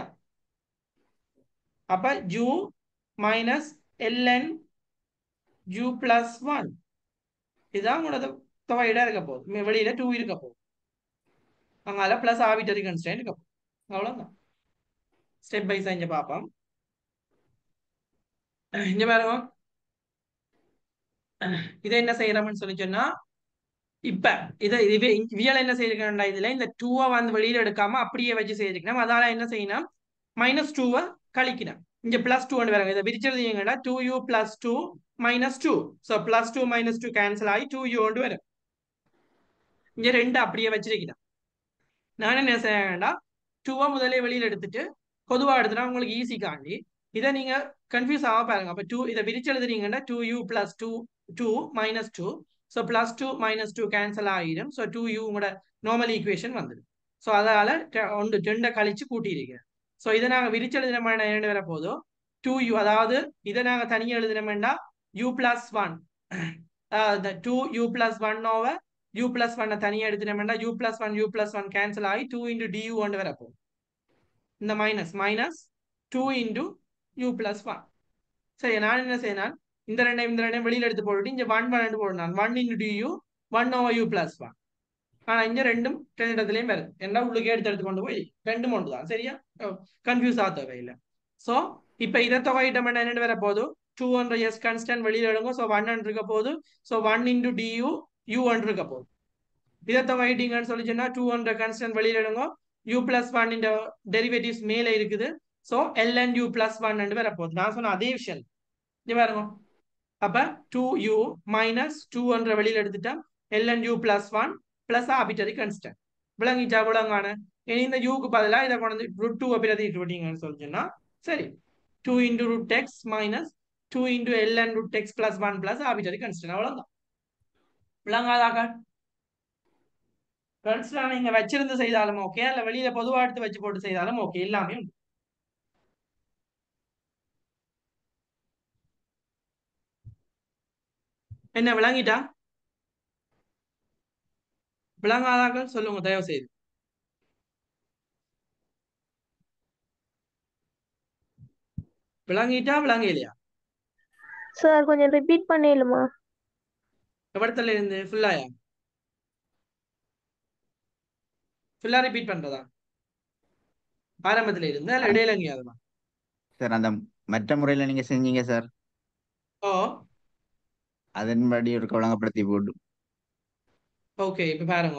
அப்ப u minus ln u plus 1 இதுதான் உங்களோட தொகையிட இருக்க போகுது. வெளியில 2 இருக்க போகுது. அங்கால பிளஸ் ஆர்பிட்டரி கன்ஸ்டன்ட் இருக்க போகுது. அவ்வளவுதான். ஸ்டெப் பை ஸ்டெப் இங்க பார்ப்போம். இங்க பாருங்க, இதை என்ன செய்யறோம்னு சொல்லி சொன்னா இப்ப இவியல் என்ன செய்யிருக்கா இதுல இந்த 2 வந்து வெளியில எடுக்காம அப்படியே வச்சு செய்திருக்கணும். அதால என்ன செய்யணும் -2 கழிக்கணும். இங்க +2 வராங்க. இதை விரிச்செழுதிங்கன்னா 2u + 2 -2. ஸோ +2 -2 கேன்சல் ஆகி 2u வரும். இங்க 2 அப்படியே வச்சிருக்கணும். நான் என்ன செய்யறேன்டா 2 முதலே வெளியில எடுத்துட்டு பொதுவா எடுத்துனா உங்களுக்கு ஈஸி காண்டி இதை நீங்க கன்ஃபியூஸ் ஆக பாருங்க. அப்ப 2 இதை விரிச்செழுதுறீங்கன்னா 2u + 2 -2. ஸோ +2 -2 கேன்சல் ஆகிடும். ஸோ 2u உங்களோட நார்மல் ஈக்குவேஷன் வந்துடும். ஸோ அதால 2 கழிச்சு கூட்டியிருக்கிறேன். ஸோ இதை நாங்கள் விரிச்செழுதின என்ன வர போதோ 2u, அதாவது இதை நாங்கள் தனியாக எழுதினோம்னா u + 1 2u + 1 over u + 1 தனியாக எடுத்துனோம்னா u + 1 u + 1 கேன்சல் ஆகி 2 into du கொண்டு வரப்போ இந்த -2 into u + 1. சரி, நான் என்ன செய்யணும் இந்த ரெண்டையும் வெளியில எடுத்து போட்டுட்டு இங்க 1 போடணும். 1 into du 1 over u + 1. ஆனா இங்க ரெண்டும் ரெண்டு இடத்துலயும் வருது. என்ன உள்ளுக்கே எடுத்து கொண்டு போய் ரெண்டும் ஒன்று தான். சரியா? கன்ஃபியூஸ் ஆக தேவையில்லை. ஸோ இப்ப இதை தொகையிட்டம் என்ன வர போது 200 எஸ் கான்ஸ்டன்ட் வெளியில எடுங்க. ஸோ 1 இருக்க போது. ஸோ 1 into du u 1 இருக்க போகுது. இதை தொகையிட்டீங்கன்னு சொல்லி சொன்னா 200 கான்ஸ்டன்ட் வெளியில எடுங்க. u + 1 இந்த டெரிவேட்டிவ்ஸ் மேல இருக்குது. ஸோ ln u + 1 வர போகுது. நான் சொன்ன அதே விஷயம் இங்க பாருங்க. அப்ப 2u minus 200 வெளியில எடுத்துட்டா ln u + 1 plus arbitrary constant. விளங்கிச்சா? விளங்கான இனி இந்த uக்கு பதிலா இதை கொண்டு √2 பிரதிட்டு விட்டீங்கன்னு சொல்லிச்சுன்னா சரி 2 into √x minus 2 into ln √x plus 1 plus arbitrary constant. அவ்வளவுதான். விளங்காதாக கன்ஸ்டன்ட் நீங்க வச்சிருந்து செய்தாலும் ஓகே, இல்ல வெளியில பொதுவா எடுத்து வச்சு போட்டு செய்தாலும் ஓகே, எல்லாமே உண்டு. என்ன விளங்கிட்டா? விளங்காதாக சொல்லுங்க தயவு செய்து. விளங்கிட்டா விளங்க இல்லையா? சார் கொஞ்சம் ரிப்பீட் பண்ணிடலுமா? எவ்வளத்துல இருந்து ஃபுல்லாயா? ஃபுல்லா ரிப்பீட் பண்றதா? ஆரம்பத்துல இருந்து அல்ல இடையில எங்கேயாதுமா? சார் அந்த மற்ற முறையில் நீங்க செஞ்சீங்க சார், ஓ அதன்படி ஒரு ஒழுங்குபடுத்தி போட்டு. ஓகே, இப்ப பாருங்க.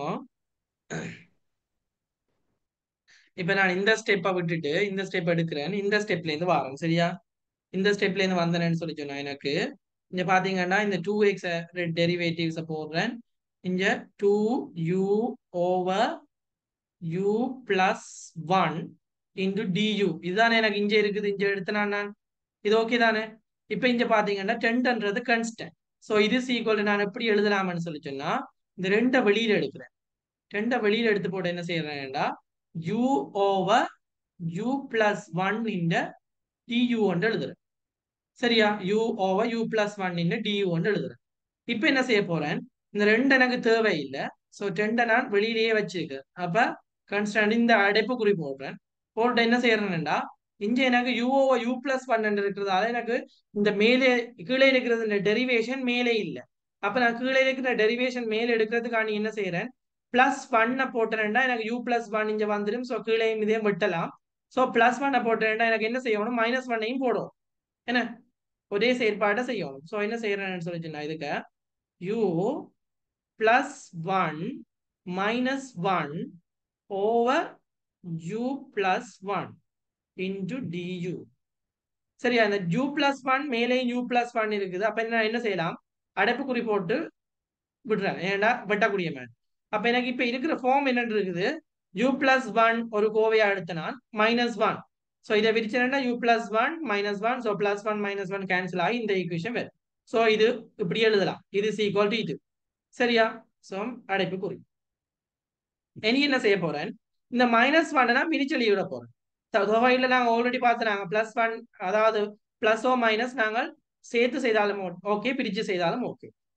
இப்ப நான் இந்த ஸ்டெப்பை விட்டுட்டு இந்த ஸ்டெப் எடுக்கிறேன். இந்த ஸ்டெப்ல இருந்து வரேன். சரியா? இந்த ஸ்டெப்ல இருந்து வந்தேன்னு சொல்லி சொன்னா எனக்கு இங்க பாத்தீங்கன்னா இந்த 2x டெரிவேட்டிவ்ஸை போடுறேன். இங்க 2u over u plus 1 into du இதுதானே எனக்கு இங்க இருக்குது. இங்க எடுத்தனா நான் இது ஓகே தானே? இப்ப இங்க பாத்தீங்கன்னா 10ன்றது கன்ஸ்டன்ட். ஸோ இது ஈக்குவல் நான் எப்படி எழுதலாம்னு சொல்லி சொன்னா இந்த 2 வெளியில எடுக்கிறேன். 2 வெளியில எடுத்து போட்டு என்ன செய்யறேன்டா u over u plus 1 இந்த du ஒன்று எழுதுறேன். சரியா? u over u plus 1 இந்த du ஒன்று எழுதுறேன். இப்ப என்ன செய்ய போறேன், இந்த 2 எனக்கு தேவையில்லை. ஸோ 2 நான் வெளியிலேயே வச்சிருக்கேன். அப்ப கன்ஸ்டன்ட் இந்த அடைப்பு குறி போடுறேன். போட்டு என்ன செய்யறேன்டா இங்க எனக்கு u over u plus 1 இருக்கிறதால எனக்கு இந்த மேலே கீழே இருக்கிறது இந்த டெரிவேஷன் மேலே இல்லை. அப்ப நான் கீழே இருக்கிற டெரிவேஷன் மேலே எடுக்கிறதுக்காண்டி என்ன செய்யறேன் +1 போட்டேன்டா எனக்கு u plus 1 இங்க வந்துடும். ஸோ கீழே இதே விட்டலாம். ஸோ +1 போட்டேன்டா எனக்கு என்ன செய்யணும் -1 போடும். என்ன ஒரே செயற்பாட்டை செய்யணும். ஸோ என்ன செய்யறேன்னு சொல்லிச்சுன்னா இதுக்கு u plus 1 minus 1 over u plus 1 into du. சரியா? இந்த u plus 1 மேலே u plus 1 இருக்குது. அப்ப என்ன செய்யலாம் அடைப்பு குறி போட்டு விடுறேன். ஏன்டா வெட்டக்கூடிய மேன். அப்ப எனக்கு இப்ப இருக்கிற ஃபார்ம் என்ன இருக்குது u plus 1 ஒரு கோவையா எடுத்தனால் -1. ஸோ இதை விரிச்சேன்னா u plus 1 -1. ஸோ +1 -1 கேன்சல் ஆகி இந்த ஈக்குவேஷன் வரும். ஸோ இது இப்படி எழுதலாம். இது ஈக்குவல் டு இது. சரியா? ஸோ அடைப்பு குறி. இனி என்ன செய்ய போறேன், இந்த -1 நான் பிரிச்செழுதி விட போறேன். தொகையில நாங்கள் ஆல்ரெடி பார்த்துனாங்க +1, அதாவது பிளஸோ மைனஸ் நாங்கள் சேர்த்து செய்தாலும் ஓகே, பிரிச்சு செய்தாலும் ஓகே.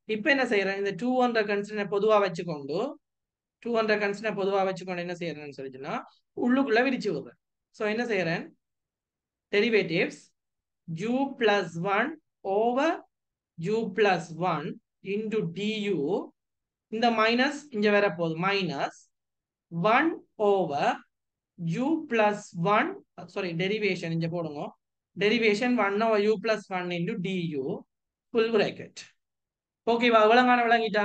இப்ப என்ன செய்யறேன், இந்த 200 கன்ஸ்டன்ட பொதுவா வச்சுக்கொண்டு 200 கன்ஸ்டன்ட பொதுவா வச்சுக்கொண்டு என்ன செய்யறேன்னு சொல்லிச்சுன்னா உள்ளுக்குள்ள விரிச்சு விடுறேன். சோ என்ன செய்யறேன், derivatives u plus 1 over u plus 1 into du, இந்த மைனஸ் இங்க வர போகுது, minus 1 over u plus 1, sorry derivation இங்க போடுங்க, derivation 1 over u plus 1 into du full bracket. ஓகேவா? விளங்கிட்டா?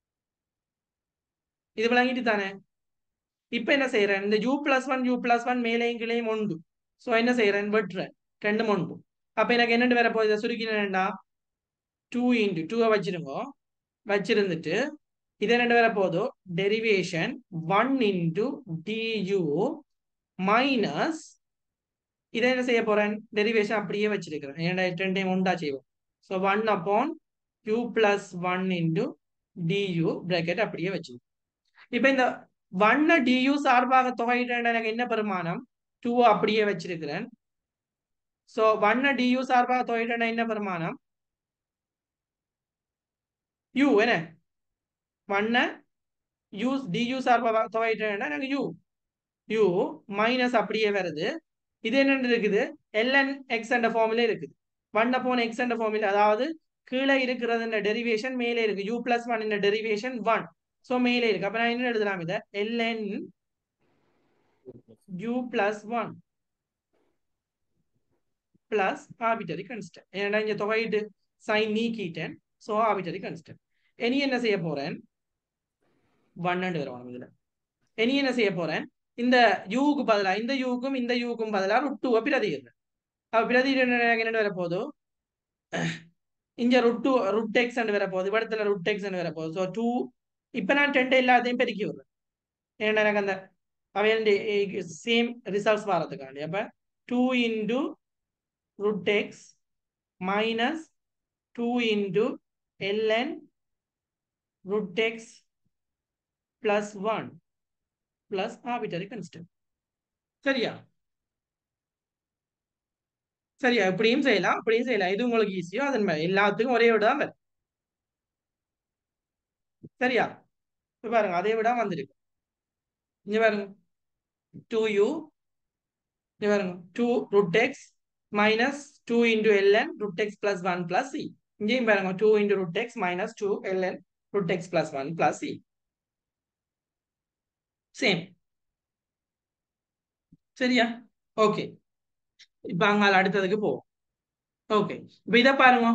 இது விளங்கிட்டு தானே? இப்ப என்ன செய்யறேன், இந்த u plus 1 u plus 1 மேலையும் கீழையும் உண்டு. சோ என்ன செய்யறேன், வெட்டுறேன், ரெண்டும் உண்டு. அப்ப எனக்கு என்னண்டு வர போகுது, சுருக்கினா 2 into 2 வச்சிருங்க, வச்சிருந்துட்டு இது என்ன வர போதோ டெரிவேஷன் 1 into du மைனஸ் இதை என்ன செய்ய போறேன், டெரிவேஷன் அப்படியே வச்சிருக்கிறேன், ஏன்னா ரெண்டையும் உண்டா செய்வோம். So 1 upon u plus 1 into du bracket அப்படியே வச்சிருக்கோம். இப்போ இந்த 1 du சார்பாக தொகையிட்டேன், எனக்கு என்ன பெருமானம், 2 அப்படியே வச்சிருக்கிறேன். ஸோ 1 du சார்பாக தொகையிட்டேன் என்ன பெருமானம், u என்ன 1 u du சார்பாக தொகையிட்டேன் எனக்கு u மைனஸ் அப்படியே வருது. இது என்ன இருக்குது, ln x என்ற ஃபார்முலா இருக்குது, 1 upon x என்ற ஃபார்முலா, அதாவது கீழே இருக்கிறது டெரிவேஷன் மேலே இருக்கு, u plus 1 இந்த டெரிவேஷன் 1, சோ மேலே இருக்கு. அப்ப நான் என்ன எழுதலாம், இத ln u plus 1 plus arbitrary constant, ஏன்னா இங்க தொகையிட்டு sin நீக்கிட்டேன், சோ arbitrary constant. இனி என்ன செய்ய போறேன், 1 வரணும் இதுல. இனி என்ன செய்ய போறேன், இந்த யூக்கு பதிலா இந்த யூக்கும் இந்த யூக்கும் பதிலா √2 பிரதிகிறேன். அப்ப பிரதிகிறேன் என்ன வர போதோ, இங்க √2 √x வர போகுது, இடத்துல √x வர போகுது. ஸோ 2 இப்ப நான் 10 எல்லாத்தையும் பெருக்கி விடுறேன், ஏன்னா எனக்கு அந்த அவைய சேம் ரிசல்ட்ஸ் வரதுக்காண்டி. அப்ப 2 into √x minus 2 into ln √x plus 1 plus arbitrary constant. சரியா? சரியா? இப்படியும் செய்யலாம், அப்படியும் செய்யலாம், இது உங்களுக்கு ஈஸியோ அதன் மேல எல்லாத்துக்கும் ஒரே விட தான் வரும். சரியா? இப்ப பாருங்க, அதே விட வந்திருக்கு. இங்க பாருங்க 2u, இங்க பாருங்க 2 √x minus 2 into ln √x plus 1 plus c. இங்கேயும் பாருங்க 2 into √x minus 2 ln √x plus 1 plus c. Same. சரியா? ஓகே, இப்ப அங்கால அடுத்ததுக்கு போவோம். ஓகே, இப்ப இதை பாருங்க,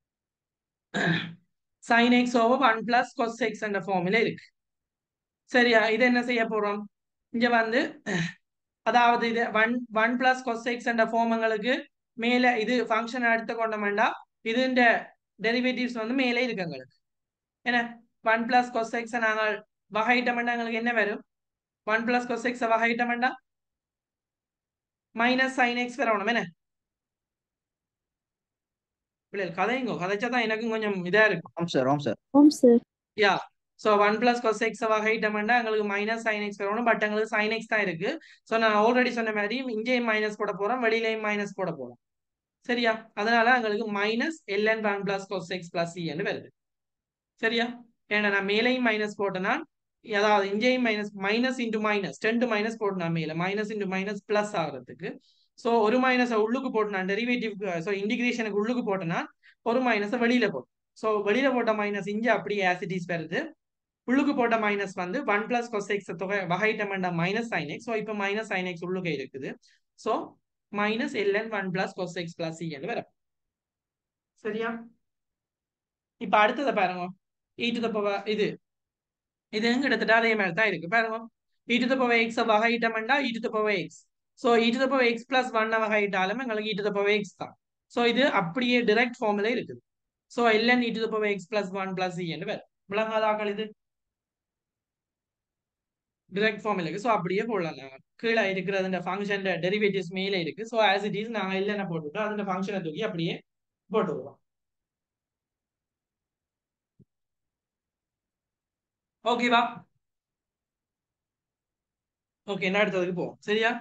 sin x over 1 plus cos x என்ற ஃபார்முலா இருக்கு. சரியா? இது என்ன செய்ய போறோம், இங்க வந்து அதாவது இது 1 plus cos x என்ற ஃபார்முங்களுக்கு மேல இது ஃபங்க்ஷன் எடுத்து கொண்டோம்னா இதுன்ற டெரிவேட்டிவ்ஸ் வந்து மேலே இருக்கு எங்களுக்கு. என்ன 1 plus cos x நாங்கள் வகையிட்டோம்னா எங்களுக்கு என்ன வரும், 1 plus cos x வகையிட்டோம்னா மைனஸ் sin x வரணும். என்ன பிள்ளைகள் கதைங்கோ, கதைச்சாதான் எனக்கும் கொஞ்சம் இதா இருக்கும். ஆம் சார், ஆம் சார். ஆம் sir. Yeah, so 1 plus cos x வகையிட்டோம்னா எங்களுக்கு மைனஸ் sin x வரணும், பட் எங்களுக்கு sin x தான் இருக்கு. சோ நான் ஆல்ரெடி சொன்ன மாதிரி இங்கேயும் மைனஸ் போட போறோம், வெளியிலையும் மைனஸ் போட போறோம். சரியா? அதனால எங்களுக்கு minus ln 1 plus cos x plus c என்று வருது. சரியா? ஏன்னா நான் மேலையும் மைனஸ் போட்டேன்னா, அதாவது இங்கேயும் மைனஸ் இன்டு மைனஸ் 2 மைனஸ் போட்டேனா மேல மைனஸ் இன்டு மைனஸ் பிளஸ் ஆகிறதுக்கு. சோ ஒரு மைனஸ் உள்ளுக்கு போட்டேனா டெரிவேட்டிவ், சோ இன்டிகிரேஷனுக்கு உள்ளுக்கு போட்டேன்னா ஒரு மைனஸ் வெளியில போடும். சோ வெளியில போட்ட மைனஸ் இங்க அப்படியே ஆசிட்டிஸ் வருது, உள்ளுக்கு போட்ட மைனஸ் வந்து 1 plus cos x தொகை வகையிட்டோம்னா மைனஸ் sin x. சோ இப்போ மைனஸ் sin x உள்ளுக்கு இருக்குது. So minus ln 1 plus cos x plus c என்று வரும். சரியா? இப்ப அடுத்ததை பாருங்க, e to the power இது கிட்டத்தட்ட அதே மாதிரி தான் இருக்கு. பாருங்க, e to the power x வகையிட்டோம்னா e to the power x. So e to the power x plus 1 வகையிட்டாலும் எங்களுக்கு e to the power x தான். சோ இது அப்படியே டைரக்ட் ஃபார்முலா இருக்குது. So ln e to the power x plus 1 plus c என்று வரும். விளங்காதாக்கள் இது டைரக்ட் ஃபார்முலா. சோ அப்படியே போடலாம், நாங்க கீழே இருக்கிறது இந்த ஃபங்க்ஷன் டெரிவேட்டிவ்ஸ் மேலே இருக்கு. சோ as it is நாங்க ln போட்டுட்டோம், அந்த ஃபங்க்ஷனை தூக்கி அப்படியே போட்டுருவோம். ஓகேவா? ஓகே, என்ன அடுத்ததுக்கு போவோம். சரியா?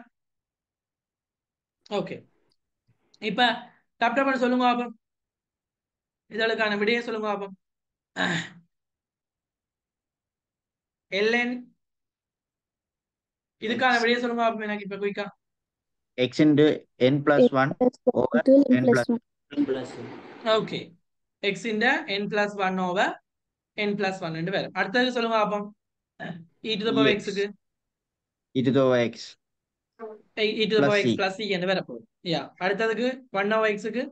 ஓகே, இப்ப டாப்டர் சொல்லுங்க பாப்போம், இதற்கான விடையை சொல்லுங்க பாப்போம். ln இதுக்கான விடைய சொல்லுங்க பாப்போம் எனக்கு இப்ப குயிக்கா. x into n plus n 1 plus 1 over into n n plus plus 1. plus okay, x இந்த n plus 1 over n plus 1 என்று வரும். அடுத்தது சொல்லுங்க பாப்போம். e to the power x dx க்கு e to the power x e to the plus power x c plus c என்று வரப்போகுது. யா, அடுத்ததுக்கு 1 over x க்கு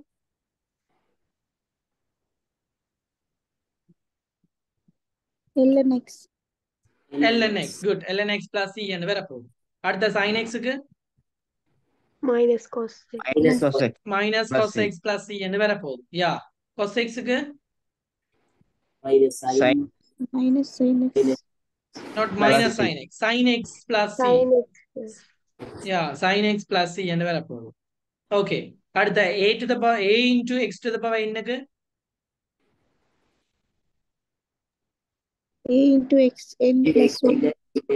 ln x ln x. Good, ln x plus c என்று வரப்போகுது. அடுத்த sin x க்கு minus cos x. minus cos x minus plus cos c x plus c என்று வரப்போகுது. யா, cos x க்கு minus sin minus sin x not plus minus c sin x, sin x plus c. Sin x plus yeah, sin x plus c என்று வரப்போகுது. ஓகே, அடுத்த a to the power a into x to the power என்னக்கு a into x n plus 1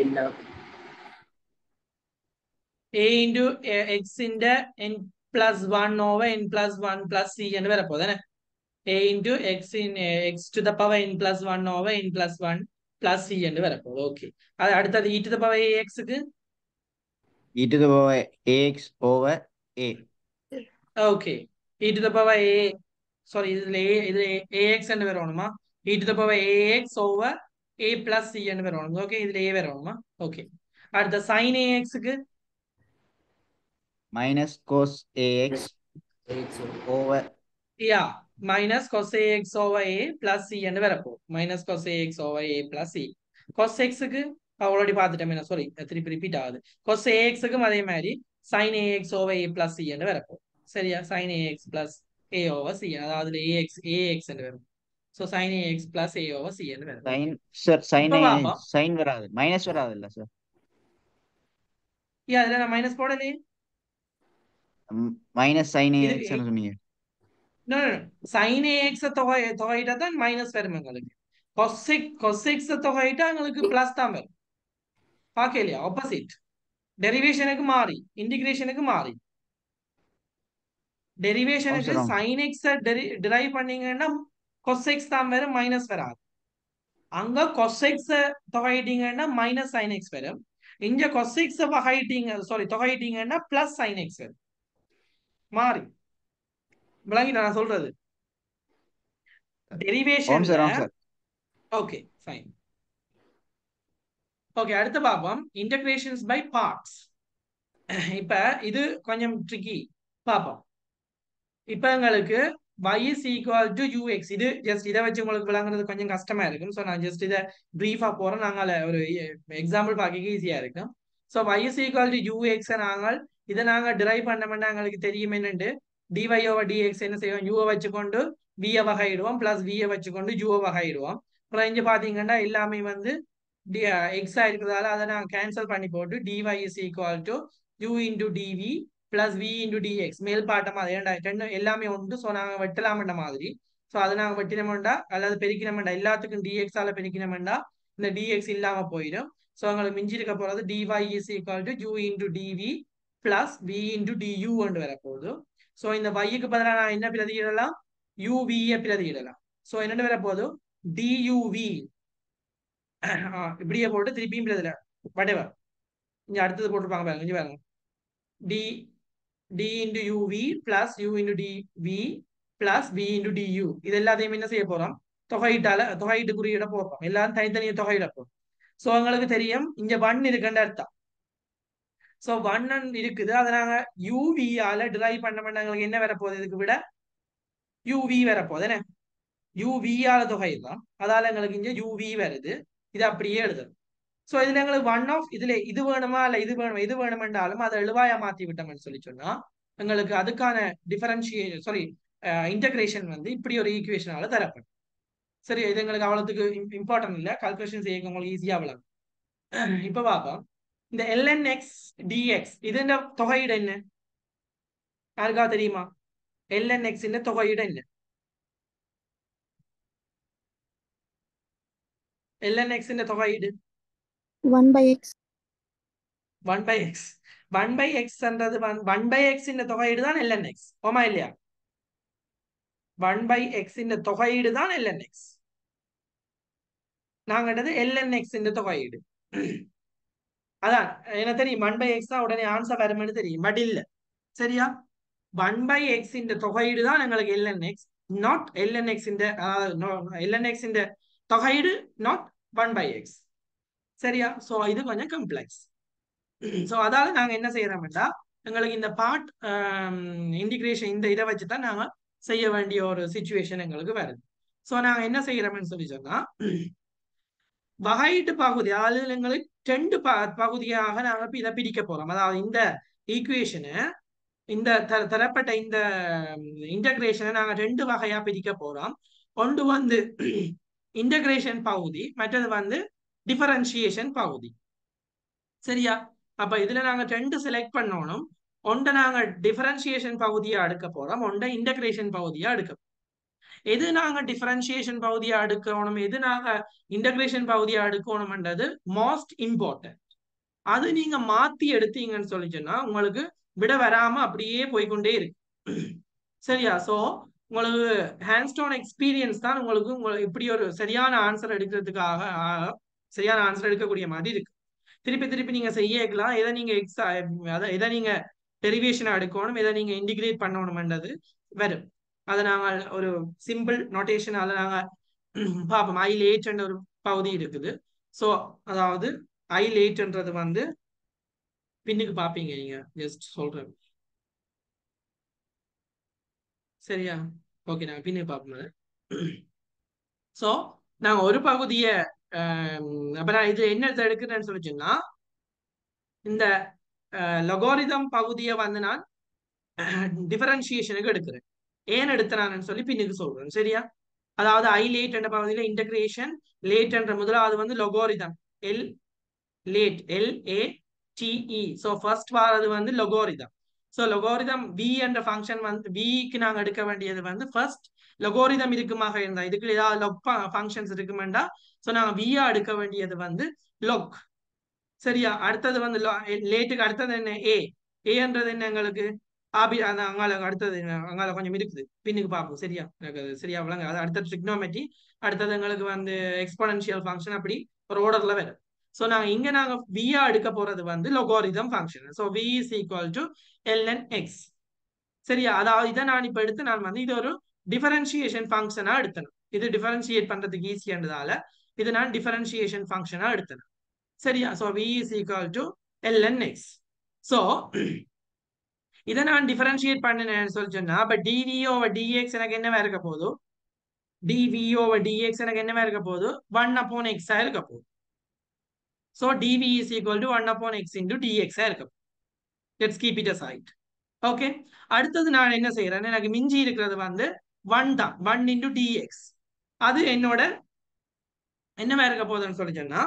a into x into n plus 1 over n plus 1 plus c என்று வரப்போகுது. a into x in x to the power n plus 1 over n plus 1 plus c என்று வரப்போகுது. ஓகே, அது அடுத்தது e to the power ax க்கு e to the power ax over a okay, e to the power a sorry இதுல ax என்று வரணுமா, e to the power ax over a plus c என்று வரணும். ஓகே, இதுல a வரணுமா. ஓகே, அடுத்த sin ax க்கு minus cos ax over yeah minus cos ax over a plus c என்று வரப்போகுது. minus cos ax over a plus c. cos x க்கு ஆல்ரெடி பார்த்துட்டோம், சாரி திருப்பி ரிப்பீட் ஆகுது. cos ax க்கும் அதே மாதிரி sin ax over a plus c என்று வரப்போகுது. சரியா, sin ax plus a over c, அதாவது ax என்று வரும். so sin ax plus a over c என்று வரும். sin sir sin இப்ப பாப்போம். sin வராது minus வராது இல்ல சார் அதுல நான் மைனஸ் போடலையே. minus sin இது ax ன்னு சொன்னீங்க sin ax தொகையிட்டா தான் மைனஸ் வரும் எங்களுக்கு. cos x தொகையிட்டா எங்களுக்கு பிளஸ் தான் வரும். பார்க்கலையா, ஆப்போசிட் டெரிவேஷனுக்கு மாறி இன்டிகிரேஷனுக்கு மாறி. டெரிவேஷனுக்கு அவசரம் sin x டிரைவ் பண்ணீங்கன்னா cos x தான் வரும், மைனஸ் வராது. அங்க cos x தொகையிட்டீங்கன்னா மைனஸ் sin x வரும். இங்க cos x தொகையிட்டீங்கன்னா பிளஸ் sin x வரும். மாறி விளங்கி நான் சொல்றது ஆம் டெரிவேஷன்ல. Sir okay fine. ஓகே, அடுத்து பார்ப்போம் இன்டகிரேஷன்ஸ் பை பார்ட்ஸ். இப்ப இது கொஞ்சம் ட்ரிக்கி பார்ப்போம். இப்ப எங்களுக்கு y is equal to ux. இது ஜஸ்ட் இதை வச்சு உங்களுக்கு விளங்குறது கொஞ்சம் கஷ்டமா இருக்கும். ஸோ நான் ஜஸ்ட் இதை பிரீஃபா போறேன். நாங்கள் ஒரு எக்ஸாம்பிள் பார்க்க ஈஸியா இருக்கும். So y is equal to ux நாங்கள் இதை நாங்கள் டிரைவ் பண்ணோம்னா எங்களுக்கு தெரியும் என்னண்டு dy over dx என்ன செய்வோம், u வச்சுக்கொண்டு v வகையிடுவோம், பிளஸ் v வச்சுக்கொண்டு u வகையிடுவோம். அப்புறம் இங்க பாத்தீங்கன்னா எல்லாமே வந்து x இருக்கிறதால அதை நான் கேன்சல் பண்ணி போட்டு dy is equal to u into dv plus v into dx மேல் பாட்டமா எல்லாமே உண்டு. ஸோ நாங்க வெட்டலாமண்ட மாதிரி. ஸோ அதை நாங்க வெட்டினோம்டா அல்லது பெருக்கினோம்டா எல்லாத்துக்கும் dx ஆல பெருக்கினோம்டா இந்த dx இல்லாம போயிடும். ஸோ எங்களுக்கு மிஞ்சி இருக்க போறது dy is equal to u into dv plus v into du என்று வரப்போகுது. ஸோ இந்த y-க்கு பதிலாக நான் என்ன பிரதியிடலாம், uv பிரதியிடலாம். ஸோ என்னென்ன வரப்போகுது duv இப்படியே போட்டு திருப்பியும் பிரதியிட whatever. இங்க அடுத்தது போட்டுருப்பாங்க பாருங்க, இங்க பாருங்க d into uv plus u into dv plus v into du. இது எல்லாத்தையும் என்ன செய்ய போறோம், தொகையிட்டு குறியிட போறோம். எல்லாரும் தனித்தனியை தொகையிட போறோம். சோ உங்களுக்கு தெரியும் இங்க 1 இருக்குன்ற அர்த்தம். சோ 1 இருக்குது, அதை நாங்க uv ஆல டிரைவ் பண்ண எங்களுக்கு என்ன வரப்போகுது, இதுக்கு விட uv வரப்போகுது. என்ன uv ஆல தொகைதான், அதால எங்களுக்கு இங்க uv வருது. இது அப்படியே எழுதுது. சோ இதுல எங்களுக்கு ஒன் ஆஃப் இதுல இது வேணுமா இல்ல இது வேணுமென்றாலும் அதை எழுவாயா மாத்தி விட்டோம்னு சொல்லி சொன்னா எங்களுக்கு அதுக்கான டிஃபரன்ஷியேஷன் இன்டகிரேஷன் வந்து இப்படி ஒரு ஈக்குவேஷனால தரப்படும். சரி, இது எங்களுக்கு அவ்வளவுக்கு இம்பார்ட்டன்ட் இல்ல, கால்குலேஷன் செய்ய உங்களுக்கு ஈஸியா விளங்கும். இப்ப பாப்போம் இந்த ln(x) dx இது தொகையீடு என்ன, யாருக்கா தெரியுமா? ln(x) தொகையீடு என்ன? ln(x) தொகையீடு 1 by x 1 by x. 1 by x என்றது 1 by x இந்த தொகையீடு தான் ln(x). ஓமா இல்லையா? 1 by x இந்த தொகையீடு தான் ln(x). நாங்கட்டது lnx இந்த தொகையீடு. அதான் எனக்கு தெரியும் 1/x தான் உடனே ஆன்சர் வரும்னு தெரியும், பட் இல்ல. சரியா? 1/x இந்த தொகையீடு தான் எங்களுக்கு lnx, not lnx இந்த lnx இந்த தொகையீடு not 1/x. சரியா? சோ இது கொஞ்சம் காம்ப்ளெக்ஸ். சோ அதால நாங்க என்ன செய்யறோம்டா, எங்களுக்கு இந்த பார்ட் இன்டிகிரேஷன் இந்த இதை வச்சு தான் நாங்க செய்ய வேண்டிய ஒரு சிச்சுவேஷன் எங்களுக்கு வருது. சோ நாங்க என்ன செய்யறோம்னு சொல்லி சொன்னா, வகையீட்டு பகுதி, அதாவது எங்களுக்கு 2 பகுதியாக நாங்க இதை பிரிக்க போறோம். அதாவது இந்த ஈக்குவேஷனை, இந்த தரப்பட்ட இந்த இன்டகிரேஷனை நாங்க 2 வகையா பிரிக்க போறோம். ஒன்று வந்து இன்டகிரேஷன் பகுதி, மற்றது வந்து டிஃபரன்ஷியேஷன் பகுதி. சரியா? அப்ப இதுல நாங்க 2 செலக்ட் பண்ணணும். ஒன்றை நாங்க டிஃபரன்ஷியேஷன் பகுதியா எடுக்க போறோம், ஒன்றை இன்டகிரேஷன் பகுதியா எடுக்க போறோம். எது நாங்க டிஃபரன்ஷியேஷன் பகுதியா எடுக்கணும், எது நாங்க இன்டகிரேஷன் பகுதியா எடுக்கணும்ன்றது மோஸ்ட் இம்பார்ட்டன்ட். அது நீங்க மாத்தி எடுத்தீங்கன்னு சொல்லி சொன்னா உங்களுக்கு விட வராம அப்படியே போய்கொண்டே இருக்கு. சரியா? சோ உங்களுக்கு ஹேண்ட்ஸ்டோன் எக்ஸ்பீரியன்ஸ் தான் உங்களுக்கு இப்படி ஒரு சரியான ஆன்சர் எடுக்கிறதுக்காக சரியான ஆன்சர் எடுக்கக்கூடிய மாதிரி இருக்கு. திருப்பி திருப்பி நீங்க செய்யலாம், எதை நீங்க எதை நீங்க டெரிவேஷனா எடுக்கணும், எதை நீங்க இன்டிகிரேட் பண்ணணும்ன்றது வரும். அதை நாங்க ஒரு சிம்பிள் நோட்டேஷனால நாங்க பார்ப்போம். ஐ லேட்ன்ற ஒரு பகுதி இருக்குது. சோ அதாவது ஐ லேட்ன்றது வந்து பின்னுக்கு பாப்பீங்க, நீங்க ஜஸ்ட் சொல்றேன். சரியா? ஓகே, நாங்க பின்னுக்கு பார்ப்போம். சோ நாங்க ஒரு பகுதியை அப்ப நான் இது என்ன எடுக்கிறேன்னு சொல்லிச்சுன்னா, இந்த லொகாரிதம் பகுதியை வந்து நான் டிஃபரன்ஷியேஷனுக்கு எடுக்கிறேன். ஏன் எடுத்தனான்னு சொல்லி பின்னுக்கு சொல்றேன். சரியா? அதாவது ஐ லேட் என்ற பகுதியில இன்டகிரேஷன், லேட் என்ற முதலாவது வந்து logarithm, L LATE, LATE. So first வாரது வந்து லொகாரிதம். ஸோ லொகாரிதம் v என்ற ஃபங்க்ஷன் வந்து விக்கு நாங்க எடுக்க வேண்டியது வந்து ஃபர்ஸ்ட் லொகாரிதம் இருக்குமாக இருந்தா, இதுக்கு ஏதாவது லொக் ஃபங்க்ஷன்ஸ் இருக்குமெண்டா, ஸோ நாங்க வியா எடுக்க வேண்டியது வந்து லொக். சரியா? அடுத்தது வந்து லேட்டுக்கு அடுத்தது என்ன, ஏன்றது என்ன எங்களுக்கு அங்கால அடுத்தது அங்கால கொஞ்சம் இருக்குது, பின்னுக்கு பார்ப்போம். சரியா? எனக்கு அது சரியா விளங்க. அது அடுத்தது ட்ரிக்னோமெட்ரி, அடுத்தது எங்களுக்கு வந்து எக்ஸ்போனன்ஷியல் ஃபங்க்ஷன், அப்படி ஒரு ஆர்டர்ல வரும். சோ நாங்க இங்க நாங்க வியா எடுக்க போறது வந்து logarithm function. So v is equal to lnx. சரியா? அதாவது இதை நான் இப்ப எடுத்து நான் வந்து இது ஒரு டிஃபரன்ஷியேஷன் ஃபங்க்ஷனா எடுத்தேன். இது டிஃபரன்ஷியேட் பண்றதுக்கு ஈஸியானதால இது நான் டிஃபரன்ஷியேஷன் ஃபங்க்ஷனா எடுத்தேன். சரியா? So v is equal to lnx. So இதை நான் டிஃபரன்ஷியேட் பண்ணினேன்னு சொல்லி சொன்னா, அப்ப dv over dx எனக்கு என்னவா இருக்க போகுது, dv over dx எனக்கு என்னவா இருக்க போகுது, 1/x ஆ இருக்க போகுது. So dv is equal to 1/x into dx ஆ இருக்க போகுது. Let's keep it aside. Okay, அடுத்தது நான் என்ன செய்யறேன், எனக்கு மிஞ்சி இருக்கிறது வந்து 1 தான், 1 into dx. அது என்னோட என்னவா இருக்க போகுதுன்னு சொல்லி சொன்னா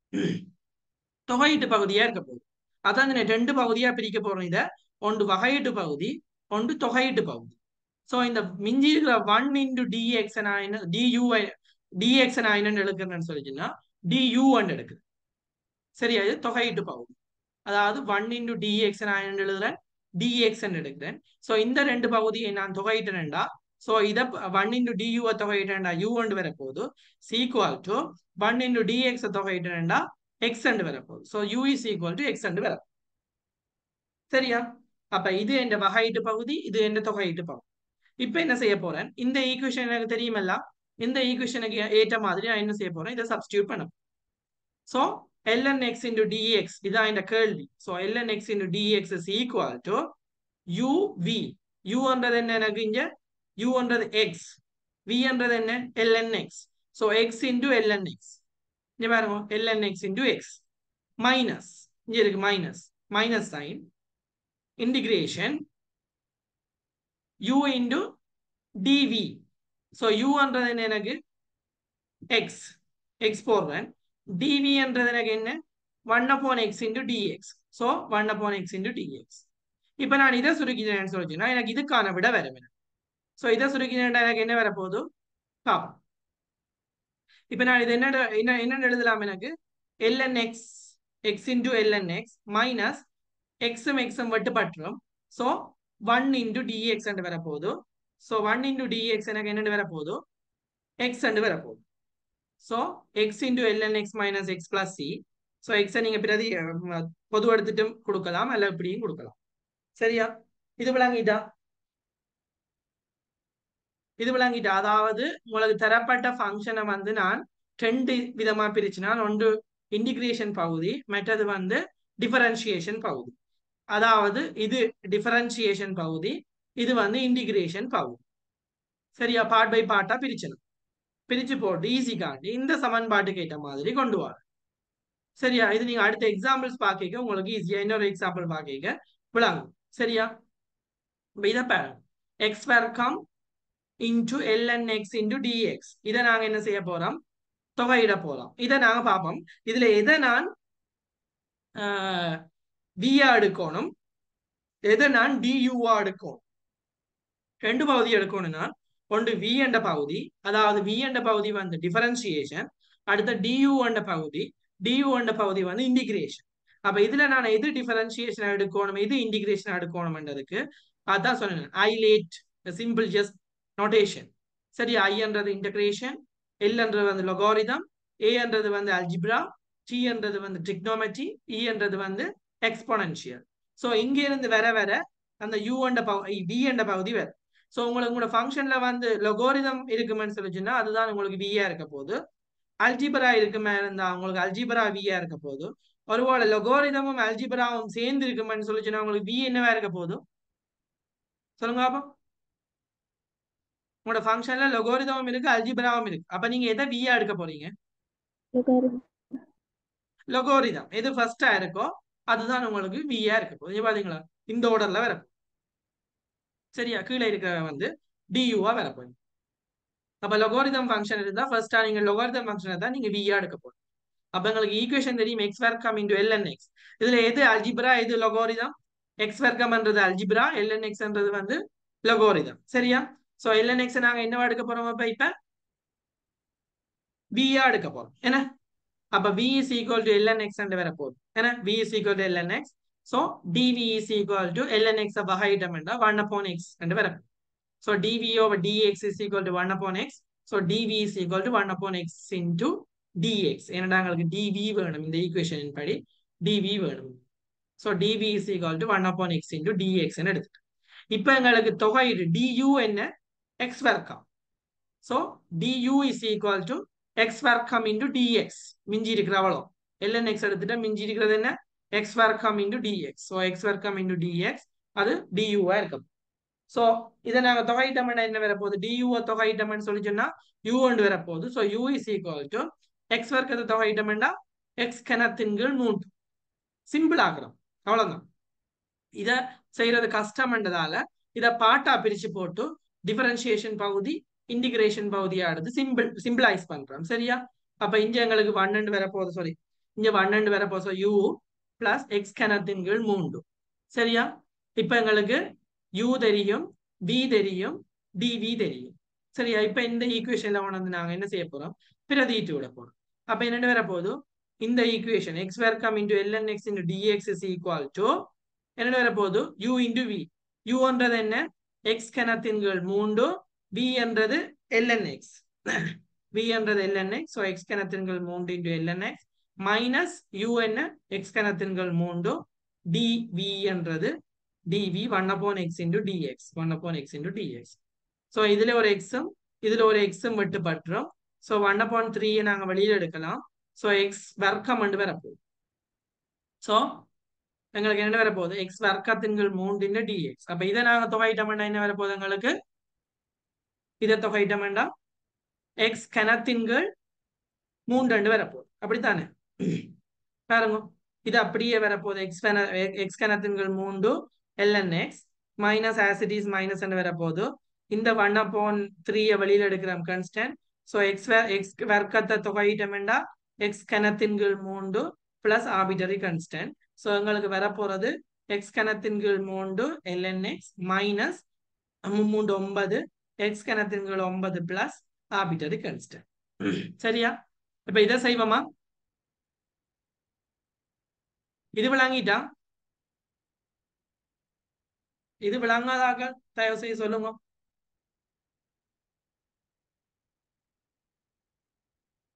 தொகையீட்டு பகுதியா இருக்க போகுது. அதான் நான் 2 பகுதியா பிரிக்க போறோம். இதை ஒன்று வகையீட்டு பகுதி, ஒன்று தொகையீட்டு பகுதி. சோ இந்த மிஞ்சி இருக்கிற 1 into dx நான் என்ன dx நான் என்ன எடுக்கிறேன்னு சொல்லிச்சுன்னா du எடுக்குது. சரியா? இது தொகையீட்டு பகுதி. அதாவது 1 into dx நான் என்ன எழுதுறேன், dx எடுக்கிறேன். சோ இந்த 2 பகுதியை நான் தொகையிட்டேன்டா, சோ இத 1 into du தொகையிட்டேன்டா u வரப்போகுது, equal to 1 into dx தொகையிட்டேன்டா x வரப்போகுது. So u is equal to x வர. சரியா? அப்ப இது என்ற வகையீட்டு பகுதி, இது என்ற தொகையீட்டு பகுதி. இப்ப என்ன செய்ய போறேன், இந்த ஈக்குவேஷன் எனக்கு தெரியுமல்ல, இந்த ஈக்குவேஷனுக்கு ஏற்ற மாதிரி நான் என்ன செய்ய போறேன், இதை சப்ஸ்டிடியூட் பண்ண. சோ lnx into dx இதான் இந்த கேள்வி. So lnx into dx is equal to uv. u என்றது என்ன, எனக்கு இங்க u என்றது x, v என்றது என்ன, lnx. So x into lnx, இங்க பாருங்க, lnx into x மைனஸ், இங்க இருக்கு minus sine, integration u into dv. So u என்றது என்ன, எனக்கு x போடுறேன், dv என்றது எனக்கு என்ன, 1/x into dx. So 1/x into dx. இப்ப நான் இதை சுருக்கினேன்னு சொல்லிச்சுன்னா எனக்கு இதுக்கான விட வரும். சோ இதை சுருக்கினேன்டா எனக்கு என்ன வரப்போகுது பாப்போம். இப்ப நான் இது என்ன எழுதலாம், எனக்கு lnx x into lnx minus xம் xம் வெட்டுப்பட்டுரும். சோ 1 into dx என்று வரப்போகுது. சோ 1 into dx எனக்கு என்ன வரப்போகுது, x என்று வரப்போகுது. So x into ln x minus x plus c. So எக்ஸை நீங்க பிரதி பொது எடுத்துட்டும் கொடுக்கலாம் அல்ல இப்படியும் கொடுக்கலாம். சரியா? இது விளங்கிட்டா? இது விளங்கிட்டா? அதாவது உங்களுக்கு தரப்பட்ட ஃபங்க்ஷனை வந்து நான் ரெண்டு விதமா பிரிச்சுனால், ஒன்று இன்டிகிரேஷன் பகுதி, மற்றது வந்து டிஃபரன்ஷியேஷன் பகுதி. அதாவது இது டிஃபரன்ஷியேஷன் பகுதி, இது வந்து இன்டிகிரேஷன் பகுதி. சரியா? பார்ட் பை பார்ட்டா பிரிச்சணும். பிரிச்சு போட்டு ஈஸி காண்டி இந்த சமன்பாட்டுக்கு ஏற்ற மாதிரி கொண்டு வர. சரியா? இது நீங்க அடுத்த எக்ஸாம்பிள்ஸ் பார்க்க உங்களுக்கு ஈஸியா இன்னொரு எக்ஸாம்பிள் பார்க்க விளங்கும். சரியா? இதை பாருங்க, எக்ஸ் வர்க்கம் into ln x into dx. இதை நாங்க என்ன செய்ய போறோம்? தொகையிட போறோம். இதை நாங்க பார்ப்போம். இதுல எதை நான் v-ஆ எடுக்கணும், எதை நான் du-ஆ எடுக்கணும். ரெண்டு பகுதி எடுக்கணும்னா, ஒன்று v என்ற பகுதி, அதாவது v என்ற பகுதி வந்து டிஃபரன்ஷியேஷன், அடுத்த du என்ற பகுதி வந்து இன்டிகிரேஷன். அப்ப இதுல நான் எது டிஃபரன்ஷியேஷன் எடுக்கணும், எது இன்டிகிரேஷன் எடுக்கணும்ன்றதுக்கு அதான் சொன்னேன். ILATE simple just notation. சரி, ஐ என்றது இன்டகிரேஷன், எல் என்றது வந்து லொகாரிதம், ஏ என்றது வந்து அல்ஜிப்ரா, டி என்றது வந்து ட்ரிக்னோமெட்ரி, இ என்றது வந்து எக்ஸ்போனன்ஷியல். ஸோ இங்க இருந்து வர அந்த யூ என்ற வி என்ற பகுதி வேற. ஸோ உங்களுக்கு உங்களோட ஃபங்க்ஷன்ல வந்து லொகாரிதம் இருக்குமென்னு சொல்லிச்சுன்னா அதுதான் உங்களுக்கு வியா இருக்க போகுது. அல்ஜிபரா இருக்குமே இருந்தா உங்களுக்கு அல்ஜிபரா வியா இருக்க போகுது. ஒருவேளை லொகாரிதமும் அல்ஜிபராவும் சேர்ந்து இருக்குமென்னு சொல்லிச்சுன்னா உங்களுக்கு வி என்னவா இருக்க போகுது? சொல்லுங்க பாப்பா. உங்களோட ஃபங்க்ஷன்ல லொகாரிதமும் இருக்கு, அல்ஜிபராவும் இருக்கு. அப்ப நீங்க எதை வியா எடுக்க போறீங்க? லொகாரிதம் எது ஃபர்ஸ்டா இருக்கோ அதுதான் உங்களுக்கு வியா இருக்க போகுது. பாத்தீங்களா? இந்த ஆர்டர்ல வர. சரியா? கீழே இருக்கிற வந்து டியூவா வர போகுது. அப்ப லொகாரிதம் ஃபங்க்ஷன் இருந்தா ஃபர்ஸ்டா நீங்க லொகாரிதம் ஃபங்க்ஷனை தான் நீங்க வியா எடுக்க போறீங்க. அப்ப உங்களுக்கு ஈக்குவேஷன் தெரியும், எக்ஸ் வர்க்கம் இன்டு ln x. இதுல எது அல்ஜிப்ரா, எது லொகாரிதம்? எக்ஸ் வர்க்கம்ன்றது அல்ஜிப்ரா, ln xன்றது வந்து லொகாரிதம். சரியா? சோ ln x நாங்க என்னவா எடுக்க போறோம்? இப்ப v-ஆ எடுக்க போறோம். என்ன? அப்ப v is equal to ln x ன்னு வர போகுது. என்ன? v is equal to ln x. So dv is equal to ln x வகையிடம் என்றா 1 upon x என்று வர. So dv over dx is equal to 1 upon x. So dv is equal to 1 upon x into dx. ஏன்னா எங்களுக்கு dv வேணும், இந்த ஈக்குவேஷனின் படி dv வேணும். So dv is equal to 1 upon x into dx ன்னு எடுத்துட்டு இப்ப எங்களுக்கு தொகையீடு du என்ன? x வர்க்கம். So du is equal to x வர்க்கம் into dx. மிஞ்சி இருக்கிற அவ்வளோ ln x எடுத்துட்டா மிஞ்சி இருக்கிறது என்ன? x வர்க்கம் into dx. So x வர்க்கம் into dx அது du-ஆ இருக்கும். சோ இதை நாங்க தொகையிட்டோம்னா என்ன வர போகுது? du தொகையிட்டோம்னு சொல்லி சொன்னா u ஒன்று வர போகுது. So u is equal to x வர்க்கத்தை தொகையிட்டோம்னா x கனத்தின் கீழ் 3. சிம்பிள் ஆக்குறோம், அவ்வளவுதான். இத செய்யறது கஷ்டம்ன்றதால இத பாட்டா பிரிச்சு போட்டு டிஃபரன்ஷியேஷன் பகுதி, இன்டிகிரேஷன் பகுதியா எடுத்து சிம்பிளைஸ் பண்றோம். சரியா? அப்ப இங்க எங்களுக்கு 1 வர போகுது. சாரி, இங்க 1 வர போகுது. u பிளஸ் x கனத்தின் கீழ் 3. சரியா? இப்ப எங்களுக்கு u தெரியும், v தெரியும், dv தெரியும். சரியா? இப்ப இந்த ஈக்குவேஷன்ல வந்து நாங்க என்ன செய்ய போறோம்? பிரதியிட்டு விட போறோம். அப்ப என்ன வர போகுது? இந்த ஈக்குவேஷன் x வர்க்கம் into ln x into dx is equal to என்ன வர போகுது? u into v. u என்றது என்ன? x கனத்தின் கீழ் 3, v என்றது ln x. v என்றது ln x. so x கனத்தின் கீழ் 3 into ln x minus u என்ன? x கனத்தின் கீழ் 3 dv என்றது dv 1 upon x into dx. 1 upon x into dx. so இதுல ஒரு x உம் இதுல ஒரு x உம் விட்டுப்பட்டுரும். so 1 upon 3 நாங்க வெளியில எடுக்கலாம். so x வர்க்கம் என்று வரப்போகுது. so எங்களுக்கு என்ன வர போகுது? x வர்க்கத்தின் கீழ் 3 dx. அப்ப இதை நாங்க தொகையிட்டோம்னா என்ன வர போகுது? எங்களுக்கு இதை தொகையிட்டோம்னா x கனத்தின் கீழ் 3 வரப்போகுது. அப்படித்தானே? பாருங்க, இது அப்படியே வரப்போகுது. x கனத்தின் கீழ் 3 ln x minus as it is minus வரப்போகுது. இந்த 1 upon 3 வெளியில எடுக்கிறோம் கான்ஸ்டன்ட். so x வர்க்கத்தை தொகையிட்டோம்னா x கனத்தின் கீழ் 3 பிளஸ் ஆர்பிட்டரி கான்ஸ்டன்ட். so எங்களுக்கு வரப்போறது x கனத்தின் கீழ் 3 ln x மைனஸ் 3 9 x கனத்தின் கீழ் 9 பிளஸ் ஆர்பிட்டரி கான்ஸ்டன்ட். சரியா? இப்ப இதை செய்வோமா? இது விளங்கிட்டா? இது விளங்காதாக தயவு செய்து சொல்லுங்க.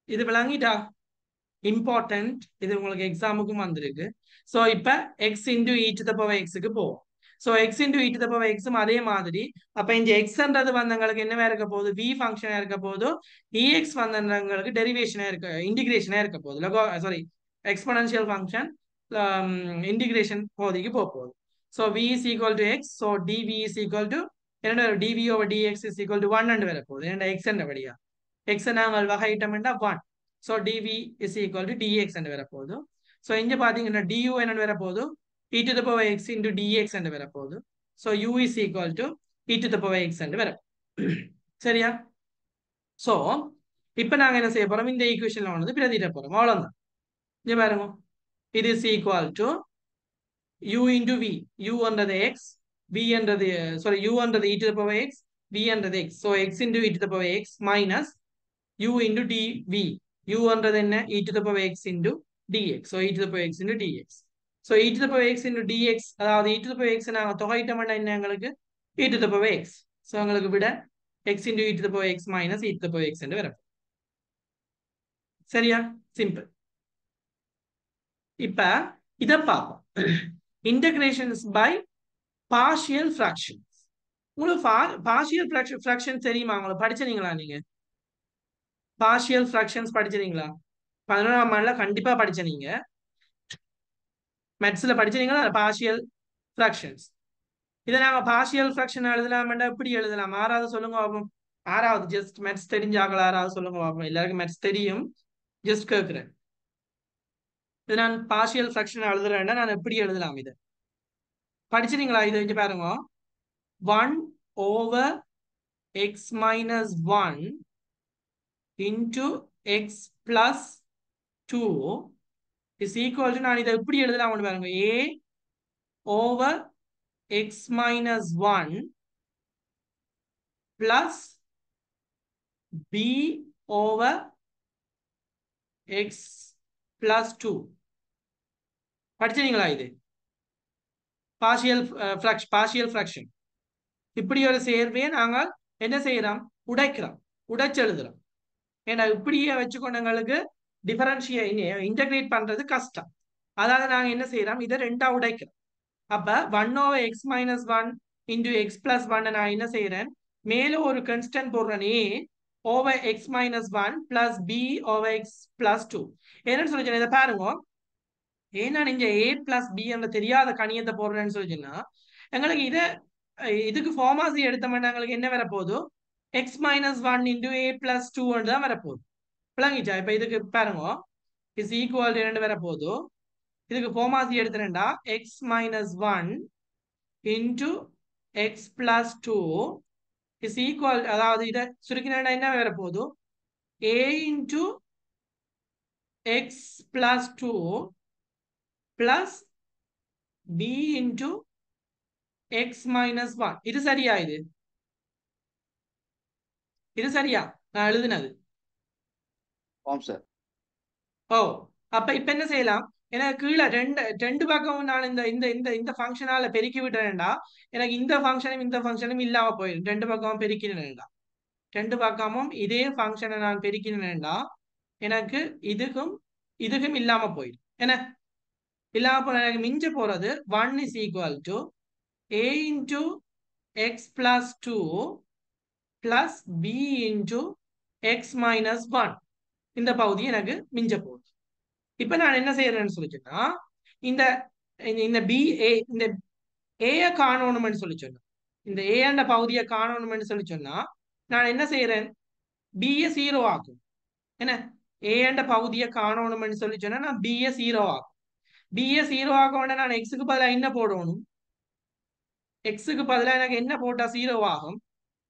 இது விளங்கிட்டா? இம்பார்ட்டன்ட், இது உங்களுக்கு எக்ஸாமுக்கும் வந்திருக்கு. ஸோ இப்போ x into e to the power எக்ஸுக்கு போவோம். So x into e to the power எக்ஸும் அதே மாதிரி. அப்போ இந்த எக்ஸ்ன்றது வந்தவங்களுக்கு என்னவா இருக்க போகுது? வி ஃபங்க்ஷனாக இருக்க போது. இஎக்ஸ் வந்தவங்களுக்கு டெரிவேஷனாக இருக்க, இன்டிகிரேஷனாக இருக்க போகுது. சாரி, எக்ஸ்பொனன்ஷியல் ஃபங்க்ஷன் இன்டிகிரேஷன் பகுதிக்கு போக போகுது. So v is equal to x. So dv is equal to என்ன? Dv over dx is equal to 1 வர போகுது. ஏன்னா எக்ஸ் என்ற வழியா எக்ஸ் நாங்கள் வகையிட்டோம்னா 1. So dv is equal to dx என்று வரப்போகுது. ஸோ இங்கே பார்த்தீங்கன்னா டியூ என்ன வரப்போகுது? E to the power x into dx என்று வரப்போகுது. So u is equal to e to the power x என்று வரப்போகுது. சரியா? ஸோ இப்போ நாங்கள் என்ன செய்ய போகிறோம்? இந்த ஈக்குவேஷனில் வந்து பிரதிட்ட போகிறோம். அவ்வளோதான். இங்கே பாருங்க, இது is equal to u into v. u என்றது எக்ஸ், v என்றது சாரி u என்றது e to the power x, v என்றது x. So x into e to the power x minus u into dv. u என்றது என்ன? e to the power x into dx. So e to the power x into dx. So e to the power x into dx, அதாவது e to the power x நாங்க தொகையிட்டோம்னா என்ன? எங்களுக்கு e to the power x. So உங்களுக்கு விட x into e to the power x minus e to the power x என்று வரும். சரியா? சிம்பிள். இப்ப இத பார்ப்போம். Integrations by partial fractions. உங்களுக்கு partial fractions தெரியுமா? உங்களுக்கு படிச்சீங்களா நீங்க? பார்ஷியல் ஃபிராக்ஷன்ஸ் படிச்சிருக்கீங்களா? 11ஆம் ஆண்டுல கண்டிப்பா படிச்சீங்க. மேத்ஸ்ல படிச்சீங்களா பார்ஷியல் ஃபிராக்ஷன்ஸ்? இதை நாங்க பார்ஷியல் ஃபிராக்ஷன் எழுதலாம்டா எப்படி எழுதலாம்? ஆறாவது சொல்லுங்க பாப்போம். ஆறாவது ஜஸ்ட் மேத்ஸ் தெரிஞ்சாங்களா? ஆறாவது சொல்லுங்க பாப்போம். எல்லாருக்கும் மேத்ஸ் தெரியும், ஜஸ்ட் கேட்கிறேன். இது நான் பார்ஷியல் ஃபிராக்ஷன் எழுதுறேன்னா நான் எப்படி எழுதலாம்? இதை படிச்சிருக்கீங்களா? இதை வச்சு பாருங்க. 1 over x minus 1 into x plus 2 is equal to, நான் இதை எப்படி எழுதலாம் பாருங்க, a over x minus 1 plus b over x plus 2. படிச்சீங்களா? இது பார்ஷியல் ஃபிராக்ஷன். இப்படி ஒரு சேர்வையை நாங்கள் என்ன செய்யறோம்? உடைக்கிறோம், உடைச்சு எழுதுறோம். ஏன்னா இப்படியே வச்சுக்கொண்டவங்களுக்கு இன்டகிரேட் பண்றது கஷ்டம். அதாவது நாங்க என்ன செய்யறோம்? இதை ரெண்டா உடைக்கிறோம். அப்ப 1 over x minus 1 into x plus 1 நான் என்ன செய்யறேன்? மேல ஒரு கான்ஸ்டன்ட் போடுறேன், a over x minus 1 plus b over x plus 2. என்னன்னு சொல்லிச்சேன்? இதை பாருங்க. ஏன்னா நீங்க a plus b என்ற தெரியாத கணியத்தை போடுறேன்னு சொல்லிச்சுன்னா எங்களுக்கு இதுக்கு ஃபார்மாசி எடுத்தோம்னா எங்களுக்கு என்ன வரப்போகுது? x minus 1 into a plus 2 தான் வரப்போகுது. விளங்கிச்சா? இப்ப இதுக்கு பாருங்க, இஸ் ஈக்குவல் டு என்ன வரப்போகுது? இதுக்கு ஃபார்மாசி எடுத்துட்டா x minus 1 into x plus 2 is equal, அதாவது இதை சுருக்கினா என்ன வரப்போகுது? a into x plus 2 plus b into x minus 1. இது சரியா? இது சரியா நான் எழுதுனது? ஓ, அப்ப இப்ப என்ன செய்யலாம்? எனக்கு கீழே ரெண்டு பக்கமும் நான் இந்த இந்த இந்த இந்த ஃபங்க்ஷனால பெருக்கி விட்டுறேன்டா, எனக்கு இந்த ஃபங்க்ஷனும் இல்லாம போயிடும். ரெண்டு பக்கமும் பெருக்கினேன்டா, ரெண்டு பக்கமும் இதே ஃபங்க்ஷனை நான் பெருக்கினேன்டா, எனக்கு இதுக்கும் இல்லாம போயிடும். என்ன இல்லாம போன எனக்கு மிஞ்ச போறது 1 is equal to a into x plus 2 plus b into x minus 1. இந்த பகுதி எனக்கு மிஞ்ச போகுது. இப்ப நான் என்ன செய்யறேன்னு சொல்லிச்சுன்னா, இந்த இந்த b a இந்த a காணணும்னு சொல்லி சொன்னேன். இந்த a என்ற பகுதியை காணணும்னு சொல்லி சொன்னா நான் என்ன செய்யறேன்? b 0 ஆக்கும். என்ன a என்ற பகுதியை காணணும்னு சொல்லி சொன்னா நான் b 0 ஆக்கும். b 0 ஆக்க வேண்டாம். நான் x க்கு பதிலாக என்ன போடணும்? x க்கு பதிலாக எனக்கு என்ன போட்டா 0 ஆகும்?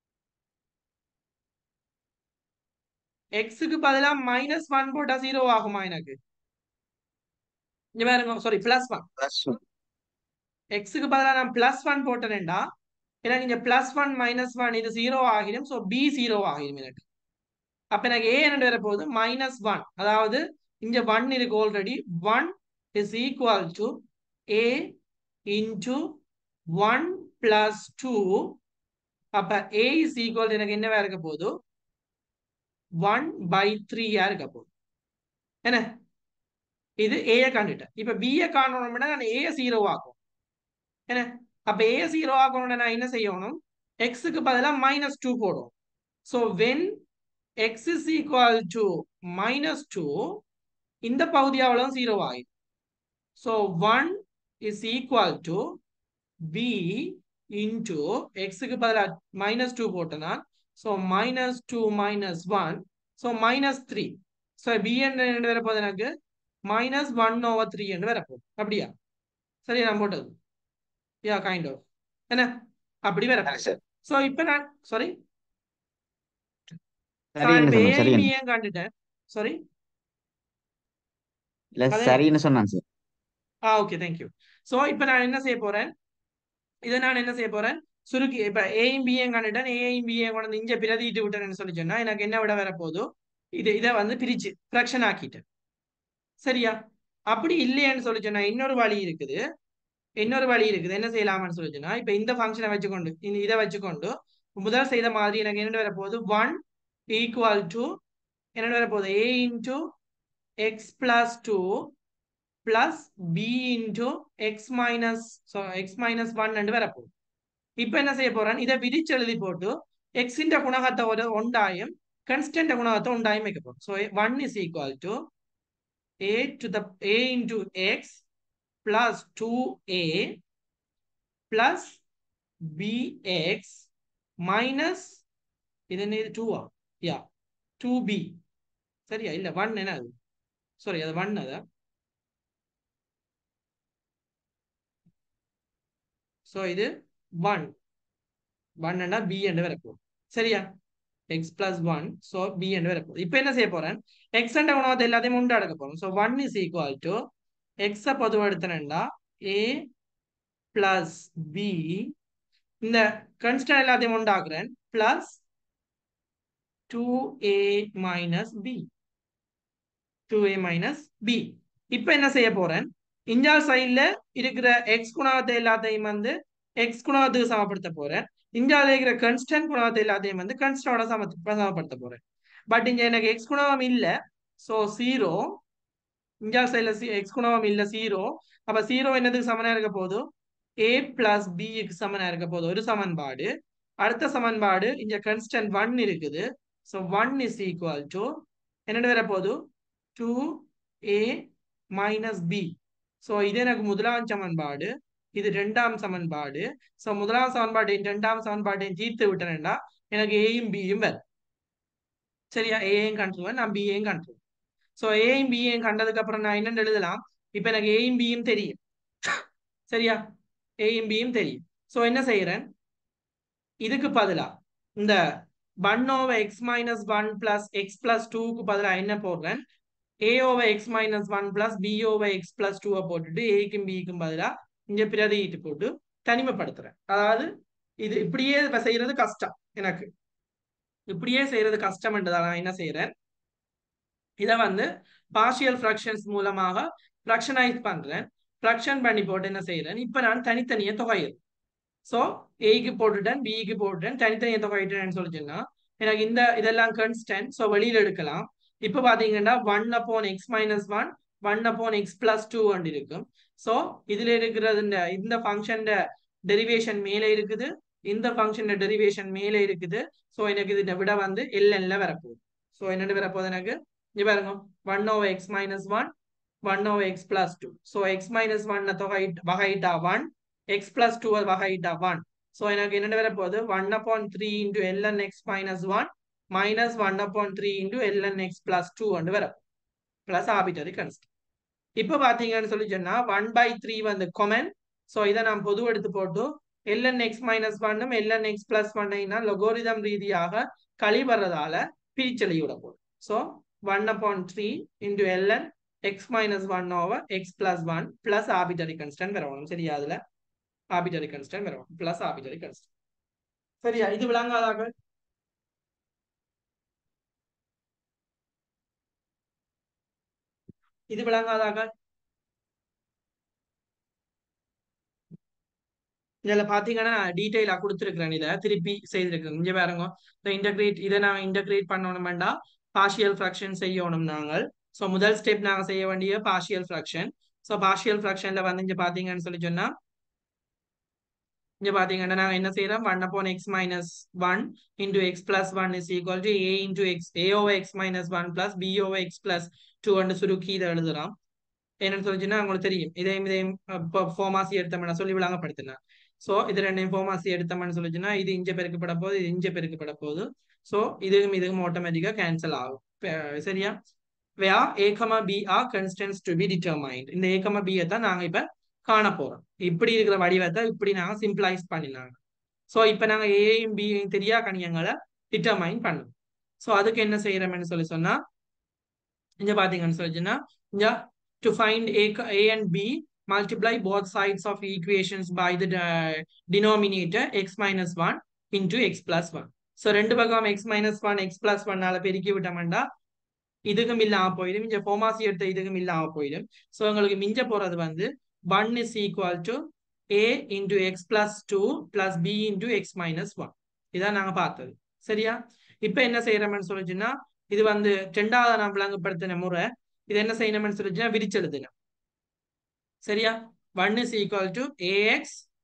x க்கு பதிலா -1 போட்டா 0 ஆகுமா எனக்கு? இங்க பாருங்க, சாரி +1. x க்கு பதிலா நான் +1 போட்டேன்டா, எனக்கு இங்க +1 -1 இது 0 ஆகிடும். சோ b 0 ஆகிடும் எனக்கு. அப்ப எனக்கு a என்ன வர போகுது? -1. அதாவது இங்க 1 இருக்கு already. 1 is equal to a into 1 plus 2. அப்ப a is equal to எனக்கு என்னவா இருக்க போகுது? 1/3 இருக்க போகுது என்ன இது a கண்டுட்டேன் இப்ப b காணணும்னா நான் a 0 ஆக்கும் என்ன அப்ப a 0 ஆக்கணும்னா நான் என்ன செய்யணும் x-க்கு பதிலா -2 போடும் so when x is equal to -2 இந்த பகுதி அவ்வளவு 0 ஆயிடும் so 1 is equal to b into x-க்கு பதிலா -2 போட்டனா so -2 -1 so -3 so b என்ன வரப்போகுது எனக்கு -1/3 என்று வரப்போகுது அப்படியா சரி நான் போட்டது யா கைண்ட் ஆஃப் என்ன அப்படி சரி வரப்போகுது சார் so இப்ப நான் சாரி சரின்னு இப்ப சொன்னேன் ஏஐயும் சரின்னு பிஏயும் கண்டுட்டேன் சாரி இல்ல அதே சரின்னு சொன்னான் சார் ஓகே தேங்க்யூ ஸோ இப்போ நான் என்ன செய்ய போறேன் இதை நான் என்ன செய்ய போறேன் சுருக்கி இப்ப ஏயும் பிஏயும் கண்டுட்டேன் ஏஐயும் பிஏயும் கொண்டு இங்க பிரதிட்டு விட்டேன்னு சொல்லி சொன்னா எனக்கு என்ன விட வரப்போதோ இதை வந்து பிரிச்சு ஃப்ராக்ஷன் ஆக்கிட்டேன் சரியா அப்படி இல்லையேன்னு சொல்லி சொன்னா இன்னொரு வழி இருக்குது என்ன செய்யலாம்னு சொல்லி சொன்னா இப்ப இந்த ஃபங்க்ஷனை வச்சுக்கொண்டு இதை வச்சுக்கொண்டு முதல் செய்த மாதிரி எனக்கு என்ன வரப்போகுது 1 ஈக்குவல் டு என்ன வரப்போகுது a into x plus 2 plus b into x minus 1 என்று வரப்போகுது இப்ப என்ன செய்ய போறேன் இதை விரிச்சு எழுதி போட்டு எக்ஸின் குணகத்தை ஒரு ஒன்றாயும் கன்ஸ்டன்ட் குணகத்தை ஒன்றாயும் வைக்க போறோம் so 1 is equal to a into x plus 2a plus bx minus இது என்ன 2 யா 2b சரியா இல்ல 1 என்ன அது சாரி அது 1 அதான் ஸோ இது 1 1 b என்று வரப்போகுது சரியா எக்ஸ் பிளஸ் 1 ஸோ b என்று வரப்போகுது இப்போ என்ன செய்ய போறேன் எக்ஸ் என்ற குணத்தை எல்லாத்தையும் உண்டு அடக்க போறோம் ஸோ 1 இஸ் ஈக்குவல் டு எக்ஸை பொதுவெடுத்தனண்டா a பிளஸ் b இந்த கன்ஸ்டன்ட் எல்லாத்தையும் உண்டாக்குறேன் plus 2a minus b 2a minus b இப்போ என்ன செய்ய போறேன் இஞ்சா சைட்ல இருக்கிற எக்ஸ் குணகத்தை எல்லாத்தையும் வந்து எக்ஸ் குணகத்துக்கு சமப்படுத்த போறேன் இஞ்சால இருக்கிற கன்ஸ்டன்ட் குணகத்தை எல்லாத்தையும் வந்து கன்ஸ்டன்டோட சமப்படுத்த போறேன் பட் இங்க எனக்கு எக்ஸ் குணகம் இல்ல சோ 0 இஞ்சா சைட்ல எக்ஸ் குணகம் இல்ல 0 அப்ப 0 என்னதுக்கு சமனா இருக்க போகுது a பிளஸ் b க்கு சமனா இருக்க போகுது ஒரு சமன்பாடு அடுத்த சமன்பாடு இங்க கன்ஸ்டன்ட் 1 இருக்குது so 1 is equal to என்ன வர போகுது 2a minus b so இது எனக்கு முதலாம் சமன்பாடு இது இரண்டாம் சமன்பாடு so முதலாம் சமன்பாடு இரண்டாம் சமன்பாட்டை தீர்த்து விட்டேன்னா எனக்கு ஏயும் பியும் வரும் சரியா ஏயும் கண்டுருவேன் நான் பியையும் கண்டுருவேன் so ஏயும் பியையும் கண்டதுக்கு அப்புறம் நான் என்னன்னு எழுதலாம் இப்ப எனக்கு ஏயும் பியும் தெரியும் சரியா ஏயும் பியும் தெரியும் so என்ன செய்யறேன் இதுக்கு பதிலா இந்த 1 over x minus 1 plus x plus 2 க்கு பதிலா என்ன போடுறேன் a over x minus 1 plus b over x plus 2 போட்டுட்டு a க்கும் b க்கும் பதிலா இங்க பிரதியிட்டு போட்டு தனிமைப்படுத்துறேன் அதாவது இது இப்படியே செய்யறது கஷ்டம் எனக்கு இப்படியே செய்யறது கஷ்டம் என்றதால நான் என்ன செய்யறேன் இதை வந்து பார்ஷியல் ஃப்ராக்ஷன்ஸ் மூலமாக ஃப்ராக்ஷனைஸ் பண்றேன் ஃப்ராக்ஷன் பண்ணி போட்டு என்ன செய்யறேன் இப்ப நான் தனித்தனியே தொகையிறேன் ஸோ ஏக்கு போட்டுட்டேன் பிக்கு போட்டுட்டேன் தனித்தனியை தொகையிட்டேன்னு சொல்லிச்சுன்னா எனக்கு இந்த இதெல்லாம் கன்ஸ்டன்ட் ஸோ வெளியில எடுக்கலாம் இப்போ பாத்தீங்கன்னா 1 upon x minus 1 1 upon x plus 2 வந்து இருக்கும் ஸோ இதுல இருக்கிறது இந்த ஃபங்க்ஷன் டெரிவேஷன் மேலே இருக்குது இந்த ஃபங்க்ஷன் டெரிவேஷன் மேலே இருக்குது ஸோ எனக்கு இது விட வந்து எல்என்ல வரப்போகுது ஸோ என்னென்ன வரப்போகுது எனக்கு இங்க பாருங்க 1 over x minus 1 1 over x plus 2 so x minus 1 தொகை வகையிட்டா 1 x plus 2 வகையிட்டா 1 ஸோ எனக்கு என்ன வரப்போகுது 1 upon 3 into ln x minus 1 minus 1 upon 3 into ln x plus 2 வந்து வரப்போகுது பிளஸ் ஆர்பிட்டரி கன்ஸ்டன்ட் இப்போ பாத்தீங்கன்னு சொல்லி சொன்னா 1/3 வந்து கொமன் ஸோ இதை நான் பொது எடுத்து போட்டு ln x minus 1 ln x plus 1 லொகோரிதம் ரீதியாக கழிவறதால பிரிச்செழுதி விட போகுது so 1 upon 3 into ln x minus 1 over x plus 1 plus arbitrary constant வரணும் சரியா அதுல arbitrary constant வரணும் plus arbitrary constant சரியா இது விளங்காதாக இது விளங்காதாக இதுல பாத்தீங்கன்னா டீடைலா கொடுத்துருக்கிறேன் இதை திருப்பி செய்திருக்கிறேன் இங்க பாருங்க இன்டகிரேட் இதை நான் இன்டகிரேட் பண்ணணும் வேண்டாம் partial fraction செய்யணும் நாங்கள். ஸோ முதல் ஸ்டெப் நாங்க செய்ய வேண்டிய partial fraction. ஸோ partial fractionல வந்து இங்க பாத்தீங்கன்னு சொல்லி சொன்னா இங்க பாத்தீங்கன்னா நாங்க என்ன செய்யறோம் 1 upon x minus 1 into x plus 1 is equal to a into x a over x minus 1 plus b over x plus 2 ன்னு சுருக்கி இதை எழுதுறோம். என்னன்னு சொல்லிச்சுன்னா உங்களுக்கு தெரியும் இதையும் ஃபார்மாசி எடுத்தோம்னா சொல்லி விளங்கப்படுத்தினேன். ஸோ இது ரெண்டையும் ஃபார்மாசி எடுத்தோம்னு சொல்லிச்சுன்னா இது இஞ்ச பெருக்கப்பட போகுது இது இஞ்ச பெருக்கப்பட போகுது. ஸோ இதுவும் ஆட்டோமேட்டிக்கா கேன்சல் ஆகும். சரியா? where a, b are constants to be determined. இந்த a, b தான் நாங்க இப்ப காண போறோம். இப்படி இருக்கிற வடிவத்தை இப்படி நாங்க சிம்பிளைஸ் பண்ணினாங்க. ஸோ இப்ப நாங்க ஏயும் பியும் தெரியா கணியங்களை டிட்டர்மைன் பண்ணுவோம். ஸோ அதுக்கு என்ன செய்யறோம்னு சொல்லி சொன்னா இங்க பாத்தீங்கன்னு சொல்லிச்சுன்னா இங்க to find a and b multiply both sides of equations by the denominator x minus 1 into x plus 1. So ரெண்டு பக்கம் x minus 1 x plus 1 நால பெருக்கி விட்டோம்னா இதுக்கும் இல்லாம போயிடும். இங்க ஃபார்மாசி எடுத்த இதுக்கும் இல்லாம போயிடும். ஸோ உங்களுக்கு மிஞ்ச போறது வந்து 1 is equal to a into x plus 2 plus b into x minus 1. இதான் நாங்க பார்த்தது. சரியா? இப்ப என்ன செய்யறோம்னு சொல்லிச்சுன்னா இது வந்து ரெண்டாவது நான் விளங்கப்படுத்தின முறை. இது என்ன செய்யணும்னு சொல்லிச்சுன்னா விரிச்செழுதுங்க. சரியா? 1 is equal to ax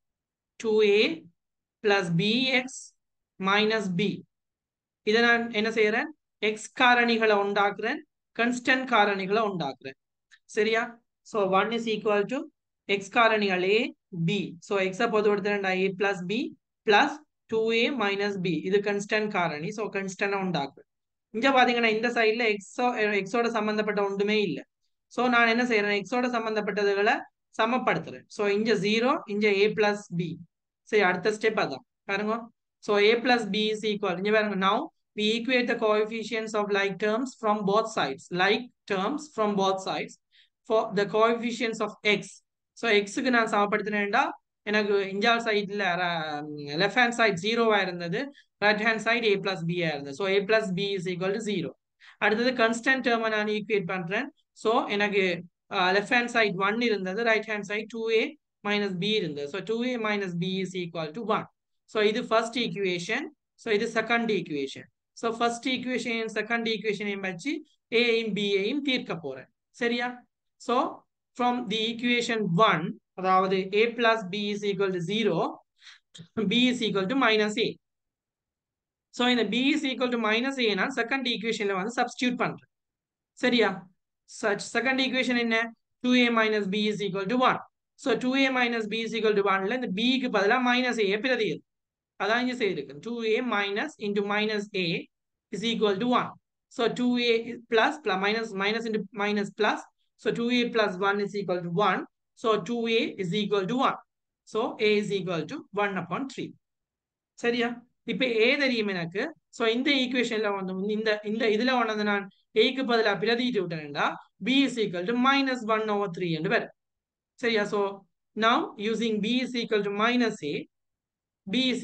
2a plus bx minus b. இதை நான் என்ன செய்யறேன் x காரணிகளை உண்டாக்குறேன் கன்ஸ்டன்ட் காரணிகளை உண்டாக்குறேன். சரியா? So 1 is equal to x காரணிகள் a b. ஸோ x பொதுப்படுத்துறேன் a plus b plus 2a minus b. இது கன்ஸ்டன்ட் காரணி. ஸோ கன்ஸ்டன்ட் உண்டாக்குறேன். இங்க பாத்தீங்கன்னா இந்த சைட்ல எக்ஸோட சம்பந்தப்பட்ட ஒன்றுமே இல்லை. ஸோ நான் என்ன செய்யறேன் எக்ஸோட சம்பந்தப்பட்டதுகளை சமப்படுத்துறேன். ஸோ இங்க 0 இங்க a plus b. சரி அடுத்த ஸ்டெப் அதான் பாருங்க. So a plus b is equal இங்க பாருங்க now we equate the coefficients of like terms from both sides. Like terms from both sides for the coefficients of x. So x க்கு நான் சமப்படுத்தினேன்டா எனக்கு இஞ்சால் சைட்ல லெஃப்ட் ஹேண்ட் சைட் 0 இருந்தது right hand side a plus b இருந்தது. So a plus b is equal to 0. அடுத்தது கன்ஸ்டன்ட் டேர்மை நான் ஈக்குவேட் பண்றேன். ஸோ எனக்கு லெஃப்ட் ஹேண்ட் சைட் 1 இருந்தது right hand side 2a minus b இருந்தது. So 2a minus b is equal to 1. So இது ஃபர்ஸ்ட் ஈக்குவேஷன். ஸோ இது second equation. So first equation second ஈக்குவேஷனையும் வச்சு ஏயும் பியையும் தீர்க்க போறேன். சரியா? ஸோ ஃப்ரம் தி ஈக்குவேஷன் 1 அதாவது a plus b is equal to 0 b is equal to minus a. So இந்த b is equal to minus a நான் செகண்ட் ஈக்குவேஷன்ல வந்து சப்ஸ்டியூட் பண்றேன். சரியா? செகண்ட் ஈக்குவேஷன் என்ன 2a minus b is equal to 1. So 2a minus b is equal to 1ல இந்த b க்கு பதிலா minus a பிரதியது அதான் இங்க செய்திருக்கு. 2a minus into minus a is equal to 1. So 2a plus minus into minus plus. So 2a plus 1 is equal to 1. So 2a is equal to 1. So a is equal to 1 upon 3. சரியா? இப்ப a தெரியும் எனக்கு. So இந்த ஈக்குவேஷன்ல வந்து இந்த இதுல வந்து நான் a க்கு பதிலா பிரதியிட்டு விட்டேன்டா b is equal to minus 1 over 3 என்று வரும். சரியா? So now using b is equal to minus a b is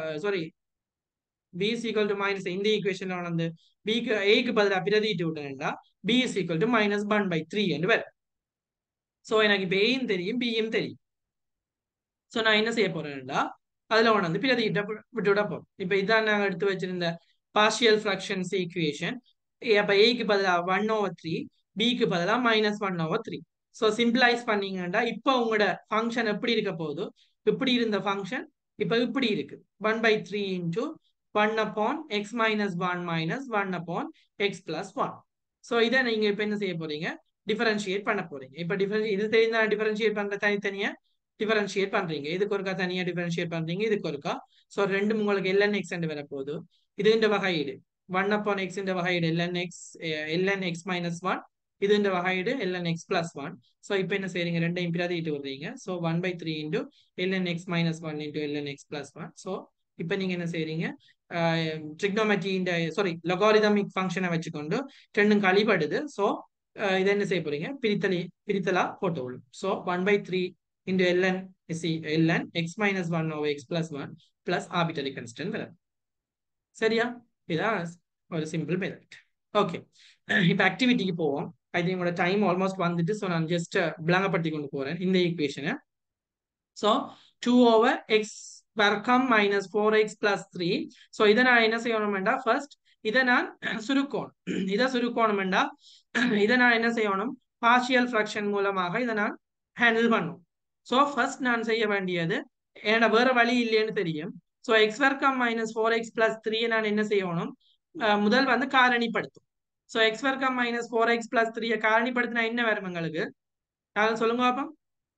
equal to minus இந்த ஈக்குவேஷன்ல வந்து b க்கு a க்கு பதிலா பிரதியிட்டு விட்டேன்டா b is equal to minus 1 by 3 என்று வரும். சோ எனக்கு இப்ப a யும் தெரியும் b யும் தெரியும். சோ நான் என்ன செய்ய போறேன்டா அதுல வந்து பிரதியிட்ட விட்டுவிட போறோம். இப்ப இதான் நாங்க எடுத்து வச்சிருந்த partial fractions equation. அப்ப a க்கு பதிலா 1 over 3 b க்கு பதிலா minus 1 over 3. சோ சிம்பிளைஸ் பண்ணீங்கன்னா இப்ப உங்களோட ஃபங்க்ஷன் எப்படி இருக்க போகுது இப்படி இருந்த ஃபங்க்ஷன் இப்ப இப்படி இருக்கு 1 by 3 into 1 upon x minus 1 minus 1 upon x plus 1. So இதை நீங்க இப்ப என்ன செய்ய போறீங்க டிஃபரன்ஷியேட் பண்ண போறீங்க. இப்ப இது தெரிஞ்சா டிஃபரன்ஷியேட் பண்ற தனித்தனியா டிஃபரன்ஷியேட் பண்றீங்க. இதுக்கு ஒருக்கா தனியா டிஃபரன்ஷியேட் பண்றீங்க இதுக்கு ஒருக்கா. ஸோ ரெண்டும் உங்களுக்கு ln x வர போகுது. இது இந்த வகையீடு 1 upon x இந்த வகையீடு ln x minus 1 இது இந்த வகையீடு ln x plus 1. ஸோ இப்போ என்ன செய்றீங்க ரெண்டையும் பிரதியிட்டு வர்றீங்க. So 1 by 3 into ln x minus 1 into ln x plus 1. So இப்போ நீங்க என்ன செய்றீங்க trigonometry இந்த logarithmic ஃபங்க்ஷனை வச்சுக்கொண்டு ரெண்டும் கழிபடுது. ஸோ இதை என்ன செய்ய போறீங்க பிரித்தலா போட்டு விடும். So 1 by 3 into ln x minus 1 over x plus 1 plus arbitrary constant வரும். சரியா? இதான் ஒரு சிம்பிள் மெத்தட். ஓகே, இப்போ ஆக்டிவிட்டிக்கு போவோம். ஐ திங்க் உங்களோட டைம் ஆல்மோஸ்ட் வந்துட்டு. ஸோ நான் ஜஸ்ட் விளங்கப்படுத்தி கொண்டு போறேன் இந்த ஈக்குவேஷனை. ஸோ 2 over x வர்க்கம் minus 4x plus 3. ஸோ இதை நான் என்ன செய்யணும்டா ஃபர்ஸ்ட் இதை நான் சுருக்கணும். இதை சுருக்கணும்டா இதை நான் என்ன செய்யணும், பார்ஷியல் ஃப்ராக்ஷன் மூலமாக இதை நான் ஹேண்டில் பண்ணும். ஸோ ஃபர்ஸ்ட் நான் செய்ய வேண்டியது, ஏன்னா வேற வழி இல்லைன்னு தெரியும். ஸோ எக்ஸ் வர்க்கம் மைனஸ் 4x பிளஸ் 3 நான் என்ன செய்யணும், முதல் வந்து காரணிப்படுத்தும். ஸோ எக்ஸ் வர்க்கம் மைனஸ் 4x பிளஸ் 3 காரணிப்படுத்தினா என்ன வரும் எங்களுக்கு, யாரும் சொல்லுங்க பாப்போம்.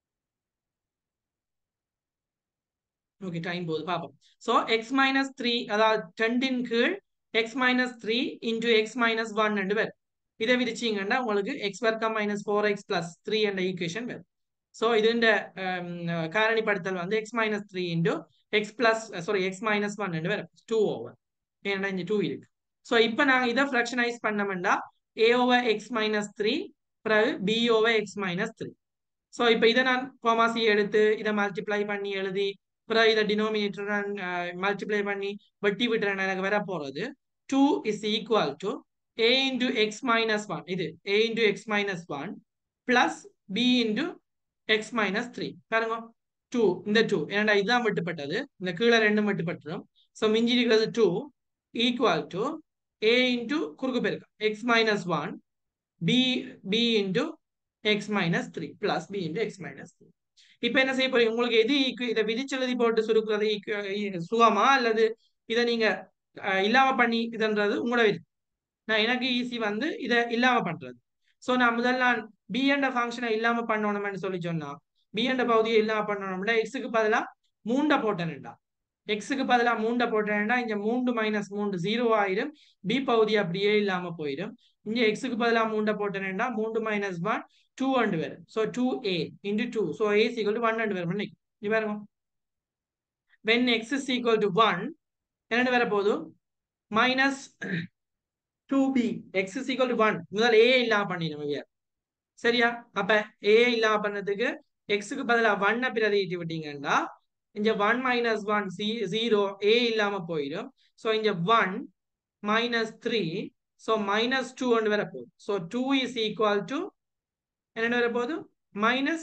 ஓகே, டைம் போகுது பாப்போம். ஸோ எக்ஸ் மைனஸ் 3 அதாவது 2 கீழ் x minus 3 into x minus 1 என்று வரும். இதை விரிச்சிங்கன்னா உங்களுக்கு எக்ஸ் வர்க்கம் மைனஸ் 4x பிளஸ் 3 என்ற ஈக்குவேஷன் வரும். ஸோ இதுண்ட காரணிப்படுத்தல் வந்து x minus 3 into x plus x minus 1 என்று வரும் 2 ஓவர், ஏன்னா இங்க 2 இருக்கு. ஸோ இப்போ நாங்கள் இதை ஃப்ராக்ஷனைஸ் பண்ணோம்னா a ஓவர் எக்ஸ் மைனஸ் 3 பிறகு b over x minus 3. So இப்போ இதை நான் ஃபார்மாசி எடுத்து இதை மல்டிப்ளை பண்ணி எழுதி பிறகு இதை டினோமினேட்டர் மல்டிப்ளை பண்ணி வெட்டி விட்டுறேன், எனக்கு வர போறது 2 is equal to a into x minus 1, இது a into x minus 1 plus b into x minus 3. பாருங்க 2, இந்த 2 ஏன்னா இதுதான் வெட்டுப்பட்டது, இந்த கீழே ரெண்டும் வெட்டுப்பட்டுரும். ஸோ மிஞ்சி இருக்கிறது 2 ஈக்குவல் டு a இன்டூ குறுக்கு பெருக்கம் x minus 1 b into x minus 3 plus b into x minus 3. இப்போ என்ன செய்ய போறீங்க, உங்களுக்கு எது இதை விதிச்செழுதி போட்டு சுருக்குறது சுகமா அல்லது இதை நீங்க இல்லாம பண்ணி இதுன்றது உங்களோட விதி. நான் எனக்கு ஈஸி வந்து இதை இல்லாம பண்றது. ஸோ நான் முதல்ல நான் b என்ற ஃபங்க்ஷனை இல்லாம பண்ணணும்னு சொல்லி சொன்னா, b என்ற பகுதியை இல்லாம பண்ணணும்னா எக்ஸுக்கு பதிலா 3 போட்டேன்டா, எக்ஸுக்கு பதிலா 3 போட்டேன்டா இங்க 3 மைனஸ் 3 0 ஆயிரும், b பகுதி அப்படியே இல்லாம போயிடும். இங்க எக்ஸுக்கு பதிலா 3 போட்டேன்டா 3 மைனஸ் 1 2 அண்டு வரும். So 2a into 2, so a is equal to 1 அண்டு வரும். இது பாருங்க, when x is equal to 1 என்ன வர போது minus 2b, x is equal to 1 முதல் a இல்லாம பண்ணிடணும். சரியா, அப்ப a இல்லாம பண்ணதுக்கு எக்ஸுக்கு பதிலா 1 பிரதியிட்டு விட்டீங்கன்னா இங்க 1 மைனஸ் 1 0, a இல்லாம போயிடும். ஸோ இங்க 1 மைனஸ் 3, ஸோ மைனஸ் 2 அண்டு வர போகுது. ஸோ 2 இஸ் ஈக்குவல் டு என்ன வர போகுது மைனஸ்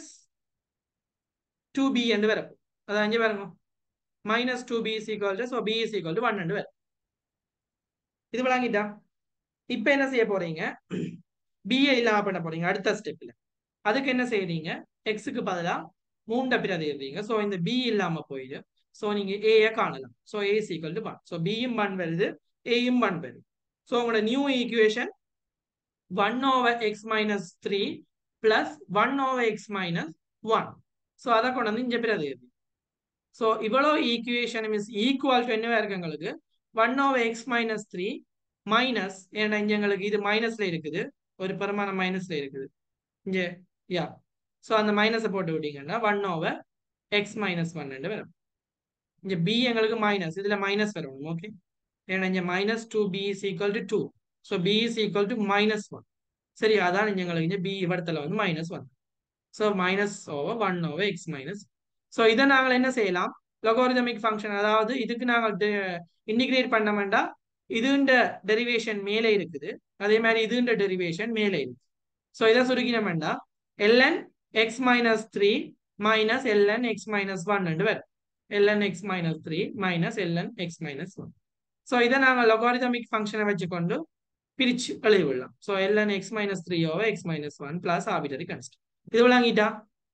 2b என்று வர போகுது. அதான் இங்க பாருங்க minus 2b is equal to, so b is equal to 1 என்று வரும். இது விளங்கிட்டா? இப்போ என்ன செய்ய போறீங்க, b இல்லாம பண்ண போறீங்க அடுத்த ஸ்டெப்ல. அதுக்கு என்ன செய்யறீங்க, எக்ஸுக்கு பதிலா 3 பிரதிடுறீங்க. ஸோ இந்த b இல்லாம போயிடு. ஸோ நீங்க a காணலாம். So a is equal to 1. So b யும் 1 வருது, a யும் 1 வருது. ஸோ உங்களோட new equation 1 over x minus 3 plus 1 over x minus 1. So அதை கொண்டு வந்து இங்க பிரதிடுறீங்க. ஸோ இவ்வளோ ஈக்குவேஷன் இஸ் ஈக்குவல் டு என்னவா இருக்கு எங்களுக்கு 1 over x minus 3 மைனஸ், ஏன்னா இங்க எங்களுக்கு இது மைனஸ்ல இருக்குது, ஒரு பெருமானம் மைனஸ்ல இருக்குது இங்க யா. ஸோ அந்த மைனஸை போட்டு விட்டீங்கன்னா 1 over x minus 1 வரும். இங்க b எங்களுக்கு மைனஸ், இதுல மைனஸ் வரும். ஓகே, ஏன்னா இங்க minus 2b is equal to 2. So b is equal to minus 1. சரி, அதான் எங்களுக்கு இங்க b இடத்துல வந்து minus 1. So minus over 1 over x minus. So இதை நாங்கள் என்ன செய்யலாம், லொகாரிதமிக் ஃபங்க்ஷன், அதாவது இதுக்கு நாங்கள் இன்டிகிரேட் பண்ண வேண்டாம். இதுன்ற டெரிவேஷன் மேலே இருக்குது, அதே மாதிரி இதுன்ற டெரிவேஷன் மேலே இருக்கு. ஸோ இதை சுருக்கின வேண்டாம், ln x minus 3 minus ln x minus 1 என்று வரும். ln x minus 3 minus ln x minus 1. So இதை நாங்கள் லொகாரிதமிக் ஃபங்க்ஷனை வச்சுக்கொண்டு பிரிச்சு எழுதி விடலாம். So ln x minus 3 over x minus 1 plus arbitrary constant. இது விளங்கிட்டா?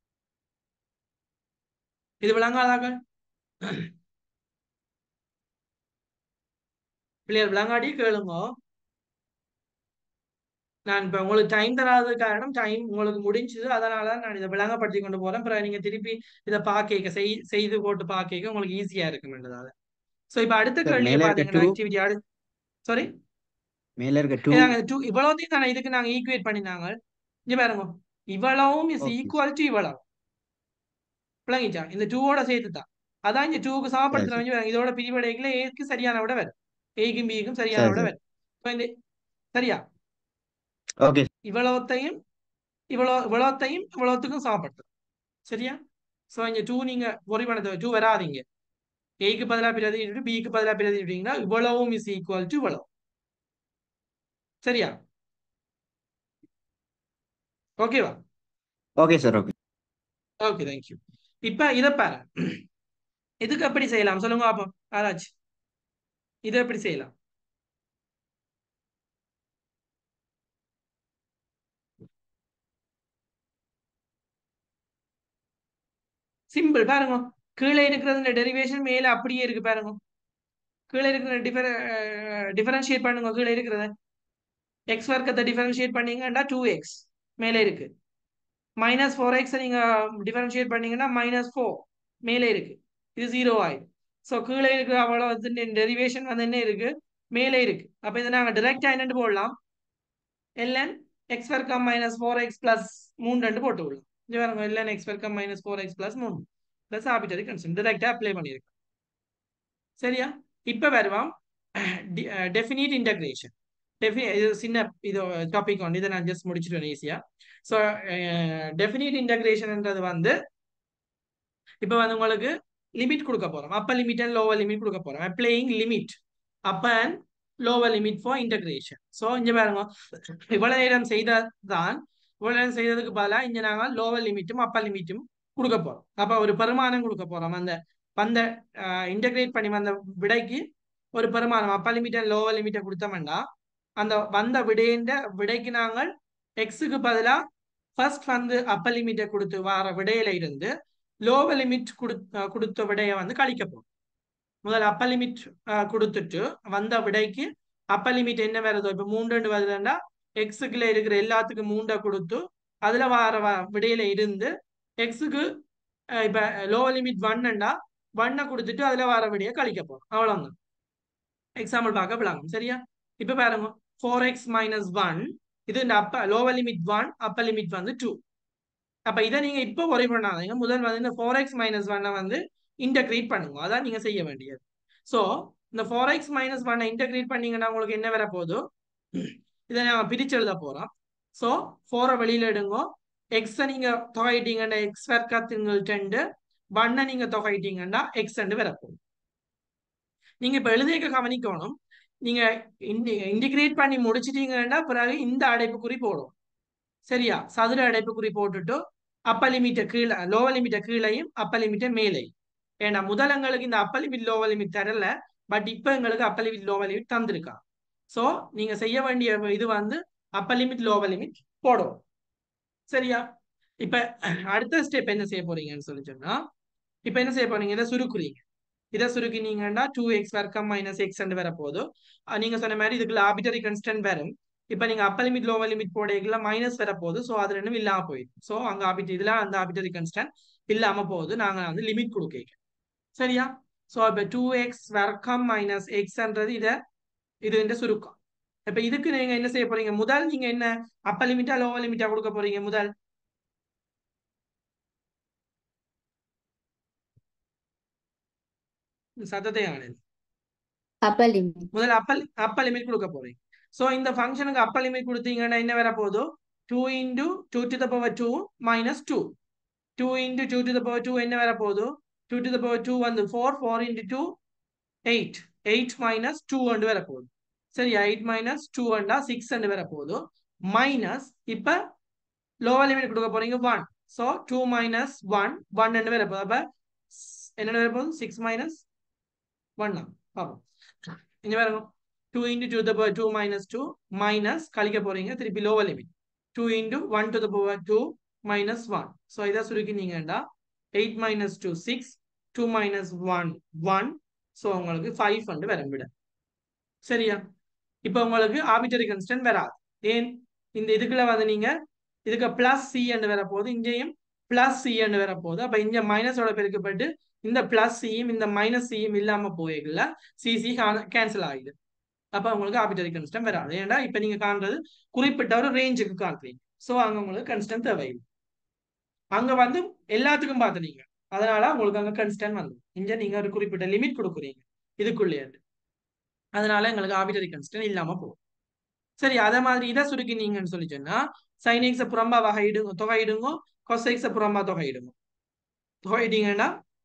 இது விளங்காதாக பிள்ளையர் விளங்காடி கேளுங்க. நான் இப்ப உங்களுக்கு டைம் தராத காரணம், டைம் உங்களுக்கு முடிஞ்சது, அதனால நான் இதை விளங்கப்படுத்தி கொண்டு போறேன். அப்புறம் நீங்க திருப்பி இதை பார்க்க செய்து போட்டு பார்க்க உங்களுக்கு ஈஸியா இருக்கும்ன்றதால. சோ இப்ப அடுத்த கேள்வியை பாத்தீங்கன்னா ஆக்டிவிட்டி சாரி மேல இருக்க 2 இவ்வளவுதையும் தானே இதுக்கு நாங்க ஈக்குவேட் பண்ணினாங்க. இங்க பாருங்க, இவ்வளவும் இஸ் ஈக்குவல் டு இவ்வளவு. விளங்கிச்சா? இந்த 2 ஓட சேர்த்து தான், அதான் இந்த 2க்கு சமப்படுத்துறவங்க இதோட பிரிவடைகளை ஏக்கு சரியான விட வரும், ஏக்கும் பிக்கும் சரியான விட வரும். சரியா? ஓகே, இவ்வளவுத்தையும் இவ்வளவுத்துக்கும் சமப்படுத்தும். சரியா? சோ இங்க 2 நீங்க ஒரி பண்ண 2 வராதீங்க, ஏக்கு பதிலா பிரதிட்டு பிக்கு பதிலா பிரதிட்டீங்கன்னா இவ்வளவும் இஸ் ஈக்குவல் டு இவ்வளவு. சரியா? ஓகேவா? Okay sir. Okay okay, thank you. இப்ப இதை பாரு, இதுக்கு எப்படி செய்யலாம் சொல்லுங்க அப்போ. ஆராய்ச்சி இதை எப்படி செய்யலாம்? சிம்பிள் பாருங்க. கீழே இருக்கிறது டெரிவேஷன் மேல அப்படியே இருக்கு பாருங்க. கீழே இருக்கிற டிஃபரன்ஷியேட் பண்ணுங்க. கீழே இருக்கிறத எக்ஸ் வர்க்கத்தை டிஃபரன்ஷியேட் பண்ணீங்கன்னா 2x மேலே இருக்கு. -4x நீங்க டிஃபரன்ஷியேட் பண்ணீங்கன்னா -4 மேலே இருக்கு. இது 0 ஆயிடும். ஸோ கீழே இருக்கிற அவ்வளவு டெரிவேஷன் வந்து என்ன இருக்கு, மேலே இருக்கு. அப்ப இதை நாங்க டிரெக்டா என்னன்னு போடலாம், ln x வர்க்கம் -4x பிளஸ் 3 போட்டு விடலாம். இங்க பாருங்க, ln x வர்க்கம் -4x plus 3 plus arbitrary constant டிரெக்டா அப்ளை பண்ணிருக்கு. சரியா? இப்ப வருவோம் டெஃபினிட் இன்டகிரேஷன். இது சின்ன இது டாபிக் ஒன்று, இதை நான் ஜஸ்ட் முடிச்சிடுவேன் ஈஸியா. ஸோ டெஃபினிட் இன்டகிரேஷன்ன்றது வந்து இப்போ வந்து உங்களுக்கு லிமிட் கொடுக்க போறோம். Upper limit and lower limit கொடுக்க போறோம். Applying limit upper and lower limit for integration. So இங்க பாருங்க, இவ்வளவு நேரம் செய்ததான் இவ்வளவு நேரம் செய்ததுக்கு பதிலாக இங்க நாங்கள் லோவர் லிமிட்டும் அப்பர் லிமிட்டும் கொடுக்க போறோம். அப்ப ஒரு பெருமானம் கொடுக்க போறோம். அந்த இன்டகிரேட் பண்ணி வந்த விடைக்கு ஒரு பெருமானம் அப்பர் லிமிட் அண்ட் லோவர் லிமிட்டை கொடுத்தோம்னா அந்த வந்த விடைக்கு நாங்கள் எக்ஸுக்கு பதிலாக ஃபர்ஸ்ட் வந்து அப்பர் லிமிட்டை கொடுத்து வர விடையில இருந்து லோவர் லிமிட் கொடுத்த விடையை வந்து கழிக்க போறோம். முதல்ல அப்பர் லிமிட் கொடுத்துட்டு வந்த விடைக்கு அப்பர் லிமிட் என்ன வருதோ, இப்ப 3 வருதுன்னா எக்ஸுக்குள்ள இருக்கிற எல்லாத்துக்கும் 3 கொடுத்து அதுல வர விடையில இருந்து எக்ஸுக்கு இப்ப லோவர் லிமிட் 1ன்னா 1 கொடுத்துட்டு அதுல வர விடையை கழிக்க போறோம். அவ்வளவுதான். எக்ஸாம்பிள் பார்க்க போலாம். சரியா? இப்ப பாருங்க, 4x - 1 இது லோவர் லிமிட் 1, அப்பர் லிமிட் வந்து 2. அப்ப இதை நீங்க இப்ப ஒரே பண்ணாதீங்க. முதல் வந்து இந்த 4x - 1 வந்து இன்டகிரேட் பண்ணுங்க. அதான் நீங்க செய்ய வேண்டியது. சோ இந்த 4x - 1 இன்டகிரேட் பண்ணீங்கன்னா உங்களுக்கு என்ன வர போதோ இதை நாங்க பிரிச்சு எழுத போறோம். சோ 4 வெளியில எடுங்க. x நீங்க தொகையிட்டீங்கன்னா x வர்க்கத்தின்கள் 2, 1 நீங்க தொகையிட்டீங்கன்னா x வரப்போகுது. நீங்க இப்ப எழுதியக்க கவனிக்கணும். நீங்க இன்டிகிரேட் பண்ணி முடிச்சிட்டீங்கன்னா பிறகு இந்த அடைப்புக்குறி போடும். சரியா? சதுர அடைப்புக்குறி போட்டுட்டு அப்பர் லிமிட்டை கீழே லோவர் லிமிட்டை கீழையும் அப்பர் லிமிட்டை மேலையும். ஏன்னா முதல் எங்களுக்கு இந்த அப்பர் லிமிட் லோவர் லிமிட் தரல, பட் இப்ப எங்களுக்கு அப்பர் லிமிட் லோவர் லிமிட் தந்திருக்கா. சோ நீங்க செய்ய வேண்டிய இது வந்து அப்பர் லிமிட் லோவர் லிமிட் போடும். சரியா? இப்ப அடுத்த ஸ்டெப் என்ன செய்ய போறீங்கன்னு சொல்லி சொன்னா, இப்ப என்ன செய்ய போறீங்க, இதை சுருக்குறீங்க. இதை சுருக்கினீங்கன்னா 2x வர்க்கம் -x வரப்போகுது. நீங்க சொன்ன மாதிரி இதுக்குள்ள ஆர்பிட்டரி கான்ஸ்டன்ட் வரும். இப்ப நீங்க அப்பர் லிமிட் லோவர் லிமிட் போடையில மைனஸ் வரப்போகுது. ஸோ அது ரெண்டும் இல்லாம போயிடும். ஸோ அங்க இதுல அந்த ஆர்பிட்டரி கான்ஸ்டன்ட் இல்லாம போகுது. நாங்க வந்து லிமிட் கொடுக்க. சரியா? ஸோ இப்ப 2x வர்க்கம் -xன்றது இது இந்த சுருக்கம். இப்ப இதுக்கு நீங்க என்ன செய்ய போறீங்க, முதல் நீங்க என்ன அப்பர் லிமிட்டா லோவர் லிமிட்டா கொடுக்க போறீங்க? முதல் சத்தத்தை ஆனது அப்பர் லிமிட். முதல்ல அப்பர் லிமிட் கொடுக்க போறீங்க. சோ இந்த ஃபங்க்ஷனுக்கு அப்பர் லிமிட் கொடுத்தீங்கன்னா என்ன வர போதோ, 2 × 2 to the power 2 - 2. 2 × 2 to the power 2 என்ன வர போதோ, 2 to the power 2 வந்து 4, 4 × 2 8, 8 - 2 வர போகுது. சரியா? 8 - 2 6 வர போகுது. மைனஸ் இப்ப லோவர் லிமிட் கொடுக்க போறீங்க 1. சோ 2 - 1 1 வர போகுது. அப்ப என்ன வர போகுது, 6 - 1 பாப்போம். இங்க பாருங்க, 2 × 2 to the power 2 - 2 மைனஸ் கழிக்க போறீங்க திருப்பி lower limit 2 × 1 to the power 2 - 1. So இதை சுருக்கினீங்கன்னா 8 - 2 6, 2 - 1 1. சோ உங்களுக்கு 5 வரும் விட. சரியா? இப்ப உங்களுக்கு ஆர்பிட்டரி கான்ஸ்டன்ட் வராது. ஏன், இந்த இதுக்குள்ள வந்து நீங்க இதுக்கு பிளஸ் சி வர போகுது, இங்கேயும் பிளஸ் சி வர போகுது. அப்ப இங்க மைனஸோட பெருக்கப்பட்டு இந்த பிளஸ் சியும் இந்த மைனஸ் சியும் இல்லாம போயிடல, சிசி கேன்சல் ஆகிடுது. அப்ப உங்களுக்கு ஆர்பிட்டரி கான்ஸ்டன்ட் வராது. ஏன்னா இப்ப நீங்க காண்றது குறிப்பிட்ட ஒரு ரேஞ்சுக்கு காண்றீங்க. சோ அங்க உங்களுக்கு கான்ஸ்டன்ட் தேவையில்லை. அங்க வந்து எல்லாத்துக்கும் பார்த்துனீங்க, அதனால உங்களுக்கு அங்க கான்ஸ்டன்ட் வந்து இங்க நீங்க ஒரு குறிப்பிட்ட லிமிட் கொடுக்குறீங்க இதுக்குள்ளே, அதனால எங்களுக்கு ஆர்பிட்டரி கான்ஸ்டன்ட் இல்லாம போகும். சரி, அதே மாதிரி இதை சுருக்கினீங்கன்னு சொல்லி சொன்னா sin x புறம்பா தொகையிடுங்க, cos x புறம்பா தொகையிடுங்க. தொகையிட்டீங்கன்னா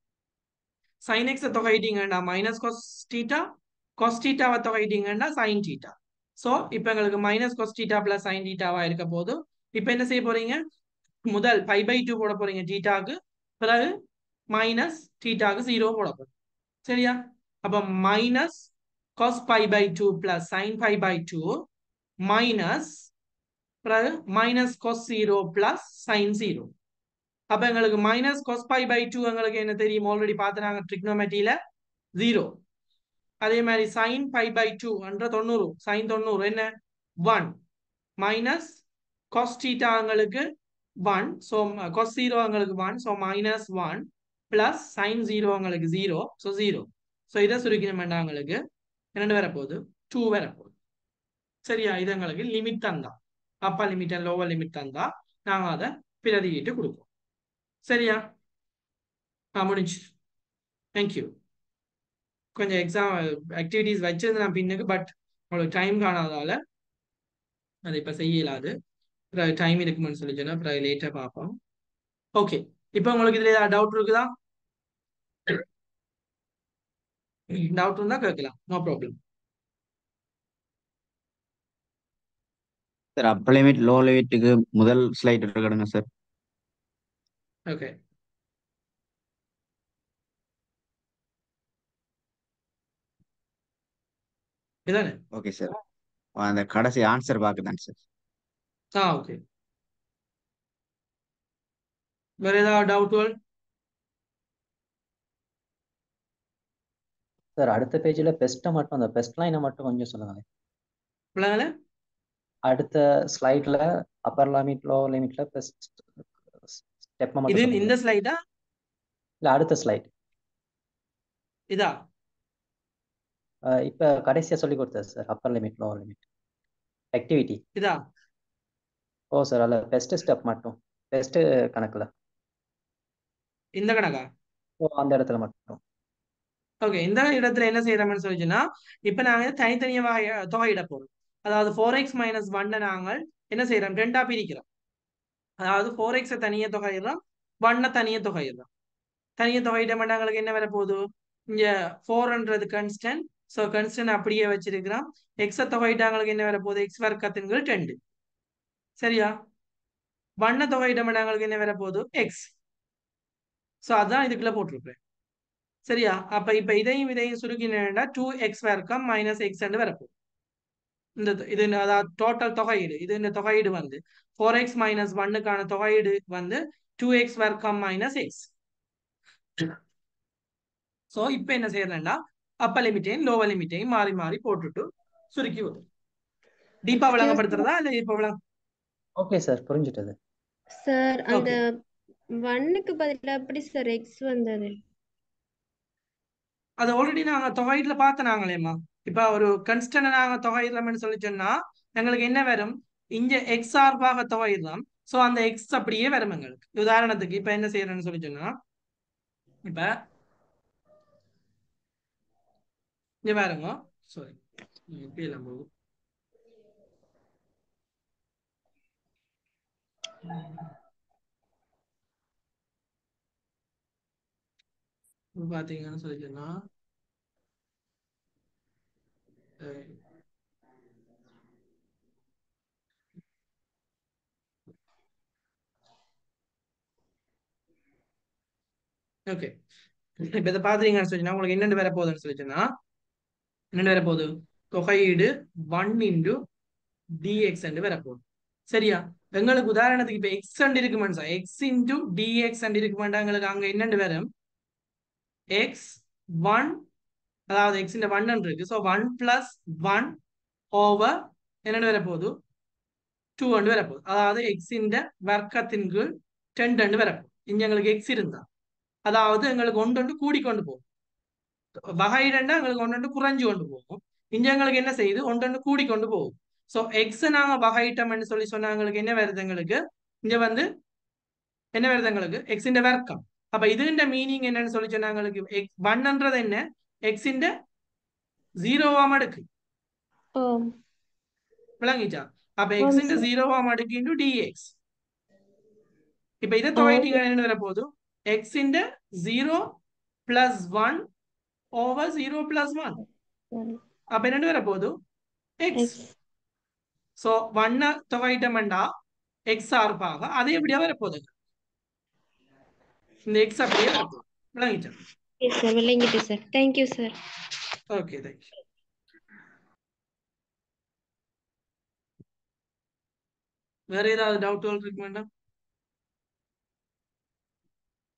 sin x தொகையிட்டீங்கன்னா மைனஸ் cos θ, cos θ தொகையிட்டீங்கன்னா sin θ. சோ இப்ப எங்களுக்கு மைனஸ் cos θ பிளஸ் sin θவா இருக்க போது. இப்ப என்ன செய்ய போறீங்க, முதல் π/2 போட போறீங்க θக்கு, பிறகு மைனஸ் θக்கு 0 போட போறீங்க. சரியா? அப்ப minus cos π/2 plus sin π/2 minus பிறகு மைனஸ் cos 0 பிளஸ் sin 0. அப்ப எங்களுக்கு மைனஸ் கொஸ் பை பை 2 எங்களுக்கு என்ன தெரியும் ஆல்ரெடி பார்த்துனாங்க ட்ரிக்னோமெட்ரியில 0. அதே மாதிரி சைன் பை பை 2 என்ற 90 சைன் 90 என்ன 1 மைனஸ் கொஸ் தீட்டா எங்களுக்கு 1 ஸோ கொஸ் 0 எங்களுக்கு 1 ஸோ மைனஸ் 1 பிளஸ் சைன் 0 எங்களுக்கு 0 ஸோ 0. ஸோ இதை சுருக்கணும் எங்களுக்கு என்னென்னு வரப்போகுது 2 வரப்போகுது. சரியா? இது எங்களுக்கு லிமிட் தந்தா upper limit and lower limit தந்தா நாங்கள் அதை பிரதியிட்டு கொடுப்போம். சரியா? முடிஞ்சு. தேங்க்யூ. கொஞ்சம் எக்ஸாம் ஆக்டிவிட்டிஸ் வச்சிருந்து நான் பின்னுக்கு, பட் உங்களுக்கு டைம் காணாதால அதை இப்போ செய்ய இயலாது. டைம் இருக்குமென்னு சொல்லி சொன்னா அப்புறம் லேட்டாக பார்ப்போம். ஓகே, இப்போ உங்களுக்கு இதில் ஏதாவது டவுட் இருக்குதா? டவுட் இருந்தால் கேட்கலாம், no problem. Sir upper limit low லிமிட்டுக்கு முதல் ஸ்லைட் எடுக்கணுங்க சார். ஓகே, இதானே? ஓகே சார், அந்த கடைசி ஆன்சர் பார்க்குதாங்க சார். ஓகே. வேற ஏதாவது டவுட்டுகள்? சார் அடுத்த பேஜ்ல பெஸ்ட்டை மட்டும் அந்த பெஸ்ட் லைனை மட்டும் கொஞ்சம் சொல்லுங்களேன். பிள்ளைங்களே அடுத்த ஸ்லைட்ல அப்பர் லிமிட் லோ லிமிட்ல பெஸ்ட் ஸ்டெப் இது மட்டும் சொல்லுங்க. இந்த ஸ்லைடா இல்ல அடுத்த ஸ்லைட் இதா? இப்ப கடைசியா சொல்லி கொடுத்தது sir upper limit low limit activity. இதா? ஓ சார் அல்ல பெஸ்ட் ஸ்டெப் மட்டும் பெஸ்ட் கணக்குல இந்த கணக்கா? ஓ அந்த இடத்துல மட்டும். ஓகே, இந்த இடத்துல என்ன செய்யறோம்னு சொல்லிச்சுன்னா இப்ப நாங்க தனித்தனியா தொகையிட போறோம். அதாவது 4x மைனஸ் 1 நாங்கள் என்ன செய்யறோம், ரெண்டா பிரிக்கிறோம். அதாவது 4x தனியா தொகையிடுறோம், 1 தனியா தொகையிடுறோம். தனியா தொகையிட்ட மாட்டாங்களுக்கு என்ன வர போகுது, இங்க 4ன்றது கன்ஸ்டன்ட், ஸோ கன்ஸ்டன்ட் அப்படியே வச்சிருக்கிறோம். எக்ஸ தொகையிட்டாங்களுக்கு என்ன வர போகுது, எக்ஸ் வர்க்கத்தின்கள் 2. சரியா? 1 தொகையிட்ட மாட்டாங்களுக்கு என்ன வர போகுது, எக்ஸ். ஸோ அதான் இதுக்குள்ள போட்டிருப்பேன். சரியா? அப்ப இப்ப இதையும் சுருக்கினா 2x வர்க்கம் மைனஸ் எக்ஸ் வரப்போகுது. இந்த இது அதாவது டோட்டல் தொகையீடு, இது இந்த தொகையீடு வந்து 4x மைனஸ் 1க்கான தொகையீடு வந்து 2x வர்க்கம் மைனஸ் எக்ஸ். ஸோ இப்போ என்ன செய்யறேன்னா அப்பர் லிமிட்டையும் லோவர் லிமிட்டையும் மாறி மாறி போட்டுட்டு சுருக்கி விடும். டீப்பா விளங்கப்படுத்துறதா இல்ல இப்போ ஓகே சார் புரிஞ்சுட்டது. சார் அந்த ஓகே. 1க்கு பதிலா எப்படி சார் எக்ஸ் வந்தது? அது ஆல்ரெடி நாங்க தொகையீடுல பார்த்தனாங்களேம்மா. இப்ப ஒரு கன்ஸ்டன்ட் நாங்க தொகையிடலாம்னு சொல்லி சொன்னா எங்களுக்கு என்ன வரும், இங்க எக்ஸ் சார்பாக தொகையிடலாம். ஸோ அந்த எக்ஸ் அப்படியே வரும் எங்களுக்கு. உதாரணத்துக்கு இப்ப என்ன செய்யறேன்னு சொல்லி சொன்னா இப்ப இங்க பாருங்க, சாரி இப்படியெல்லாம் போகும். பாத்தீங்கன்னு சொல்லி சொன்னா ஓகே, இப்ப இதை பாத்தீங்கன்னு சொல்லி உங்களுக்கு என்னென்னு வர போகுதுன்னு சொல்லிச்சுன்னா என்னென்னு வர போகுது, தொகையீடு 1 இன்டு டிஎக்ஸ் வரப்போகுது. சரியா? எங்களுக்கு உதாரணத்துக்கு இப்ப எக்ஸ் இருக்குமென்னு சார், எக்ஸ் இன்டு டிஎக்ஸ் இருக்குமெண்டா எங்களுக்கு அங்க என்னென்னு வரும், எக்ஸ் 1, அதாவது எக்ஸ் இந்த 1 இருக்கு. ஸோ 1 பிளஸ் 1 ஓவர் என்னென்னு வரப்போகுது 2 வரப்போகுது. அதாவது எக்ஸ் இந்த வர்க்கத்தின் கீழ் 10 வரப்போகுது. இங்க எங்களுக்கு எக்ஸ் இருந்தா அதாவது எங்களுக்கு ஒன்று கூடிக்கொண்டு போகும். வகையிடண்டா எங்களுக்கு ஒன்று குறைஞ்சு கொண்டு போகும். இங்க எங்களுக்கு என்ன செய்யுது, ஒன்று கூடிக்கொண்டு போகும். ஸோ எக்ஸ் நாங்க வகையிட்டோம்னு சொல்லி சொன்னா எங்களுக்கு என்ன வருது, எங்களுக்கு இங்க வந்து என்ன வருது, எங்களுக்கு எக்ஸ் இந்த வர்க்கம். அப்ப இதுன்ற மீனிங் என்னன்னு சொல்லி சொன்னா எங்களுக்கு எக்ஸ் 1ன்றது என்ன, எக்ஸ் இந்த 0 அடுக்கு. விளங்கிச்சா? அப்ப எக்ஸ் இந்த 0 அடுக்கு இன்டு டிஎக்ஸ். இப்ப இதை தொகையிட்டீங்க என்ன வர போகுது, எக்ஸ் இந்த 0 பிளஸ் 1 ஓவர் 0 பிளஸ் 1. அப்ப என்ன வர போகுது, எக்ஸ். சோ 1 தொகையிட்டமெண்டா எக்ஸ் சார்பாக அது எப்படியா வரப்போகுது, இந்த எக்ஸ் அப்படியே வரப்போகுது. விளங்கிச்சா? எஸ் சார், விளங்கிட்டு sir. Thank you sir. Okay, thank you. வேற ஏதாவது டவுட் இருக்கு மேடம்?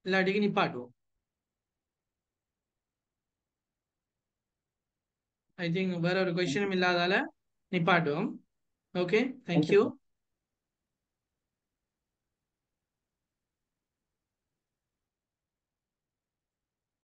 இல்லாட்டிக்கு நிப்பாட்டுவோம். ஐ திங்க் வேற ஒரு கொஸ்டினும் இல்லாதால நிப்பாட்டுவோம். Okay, Thank you, thank you. sir.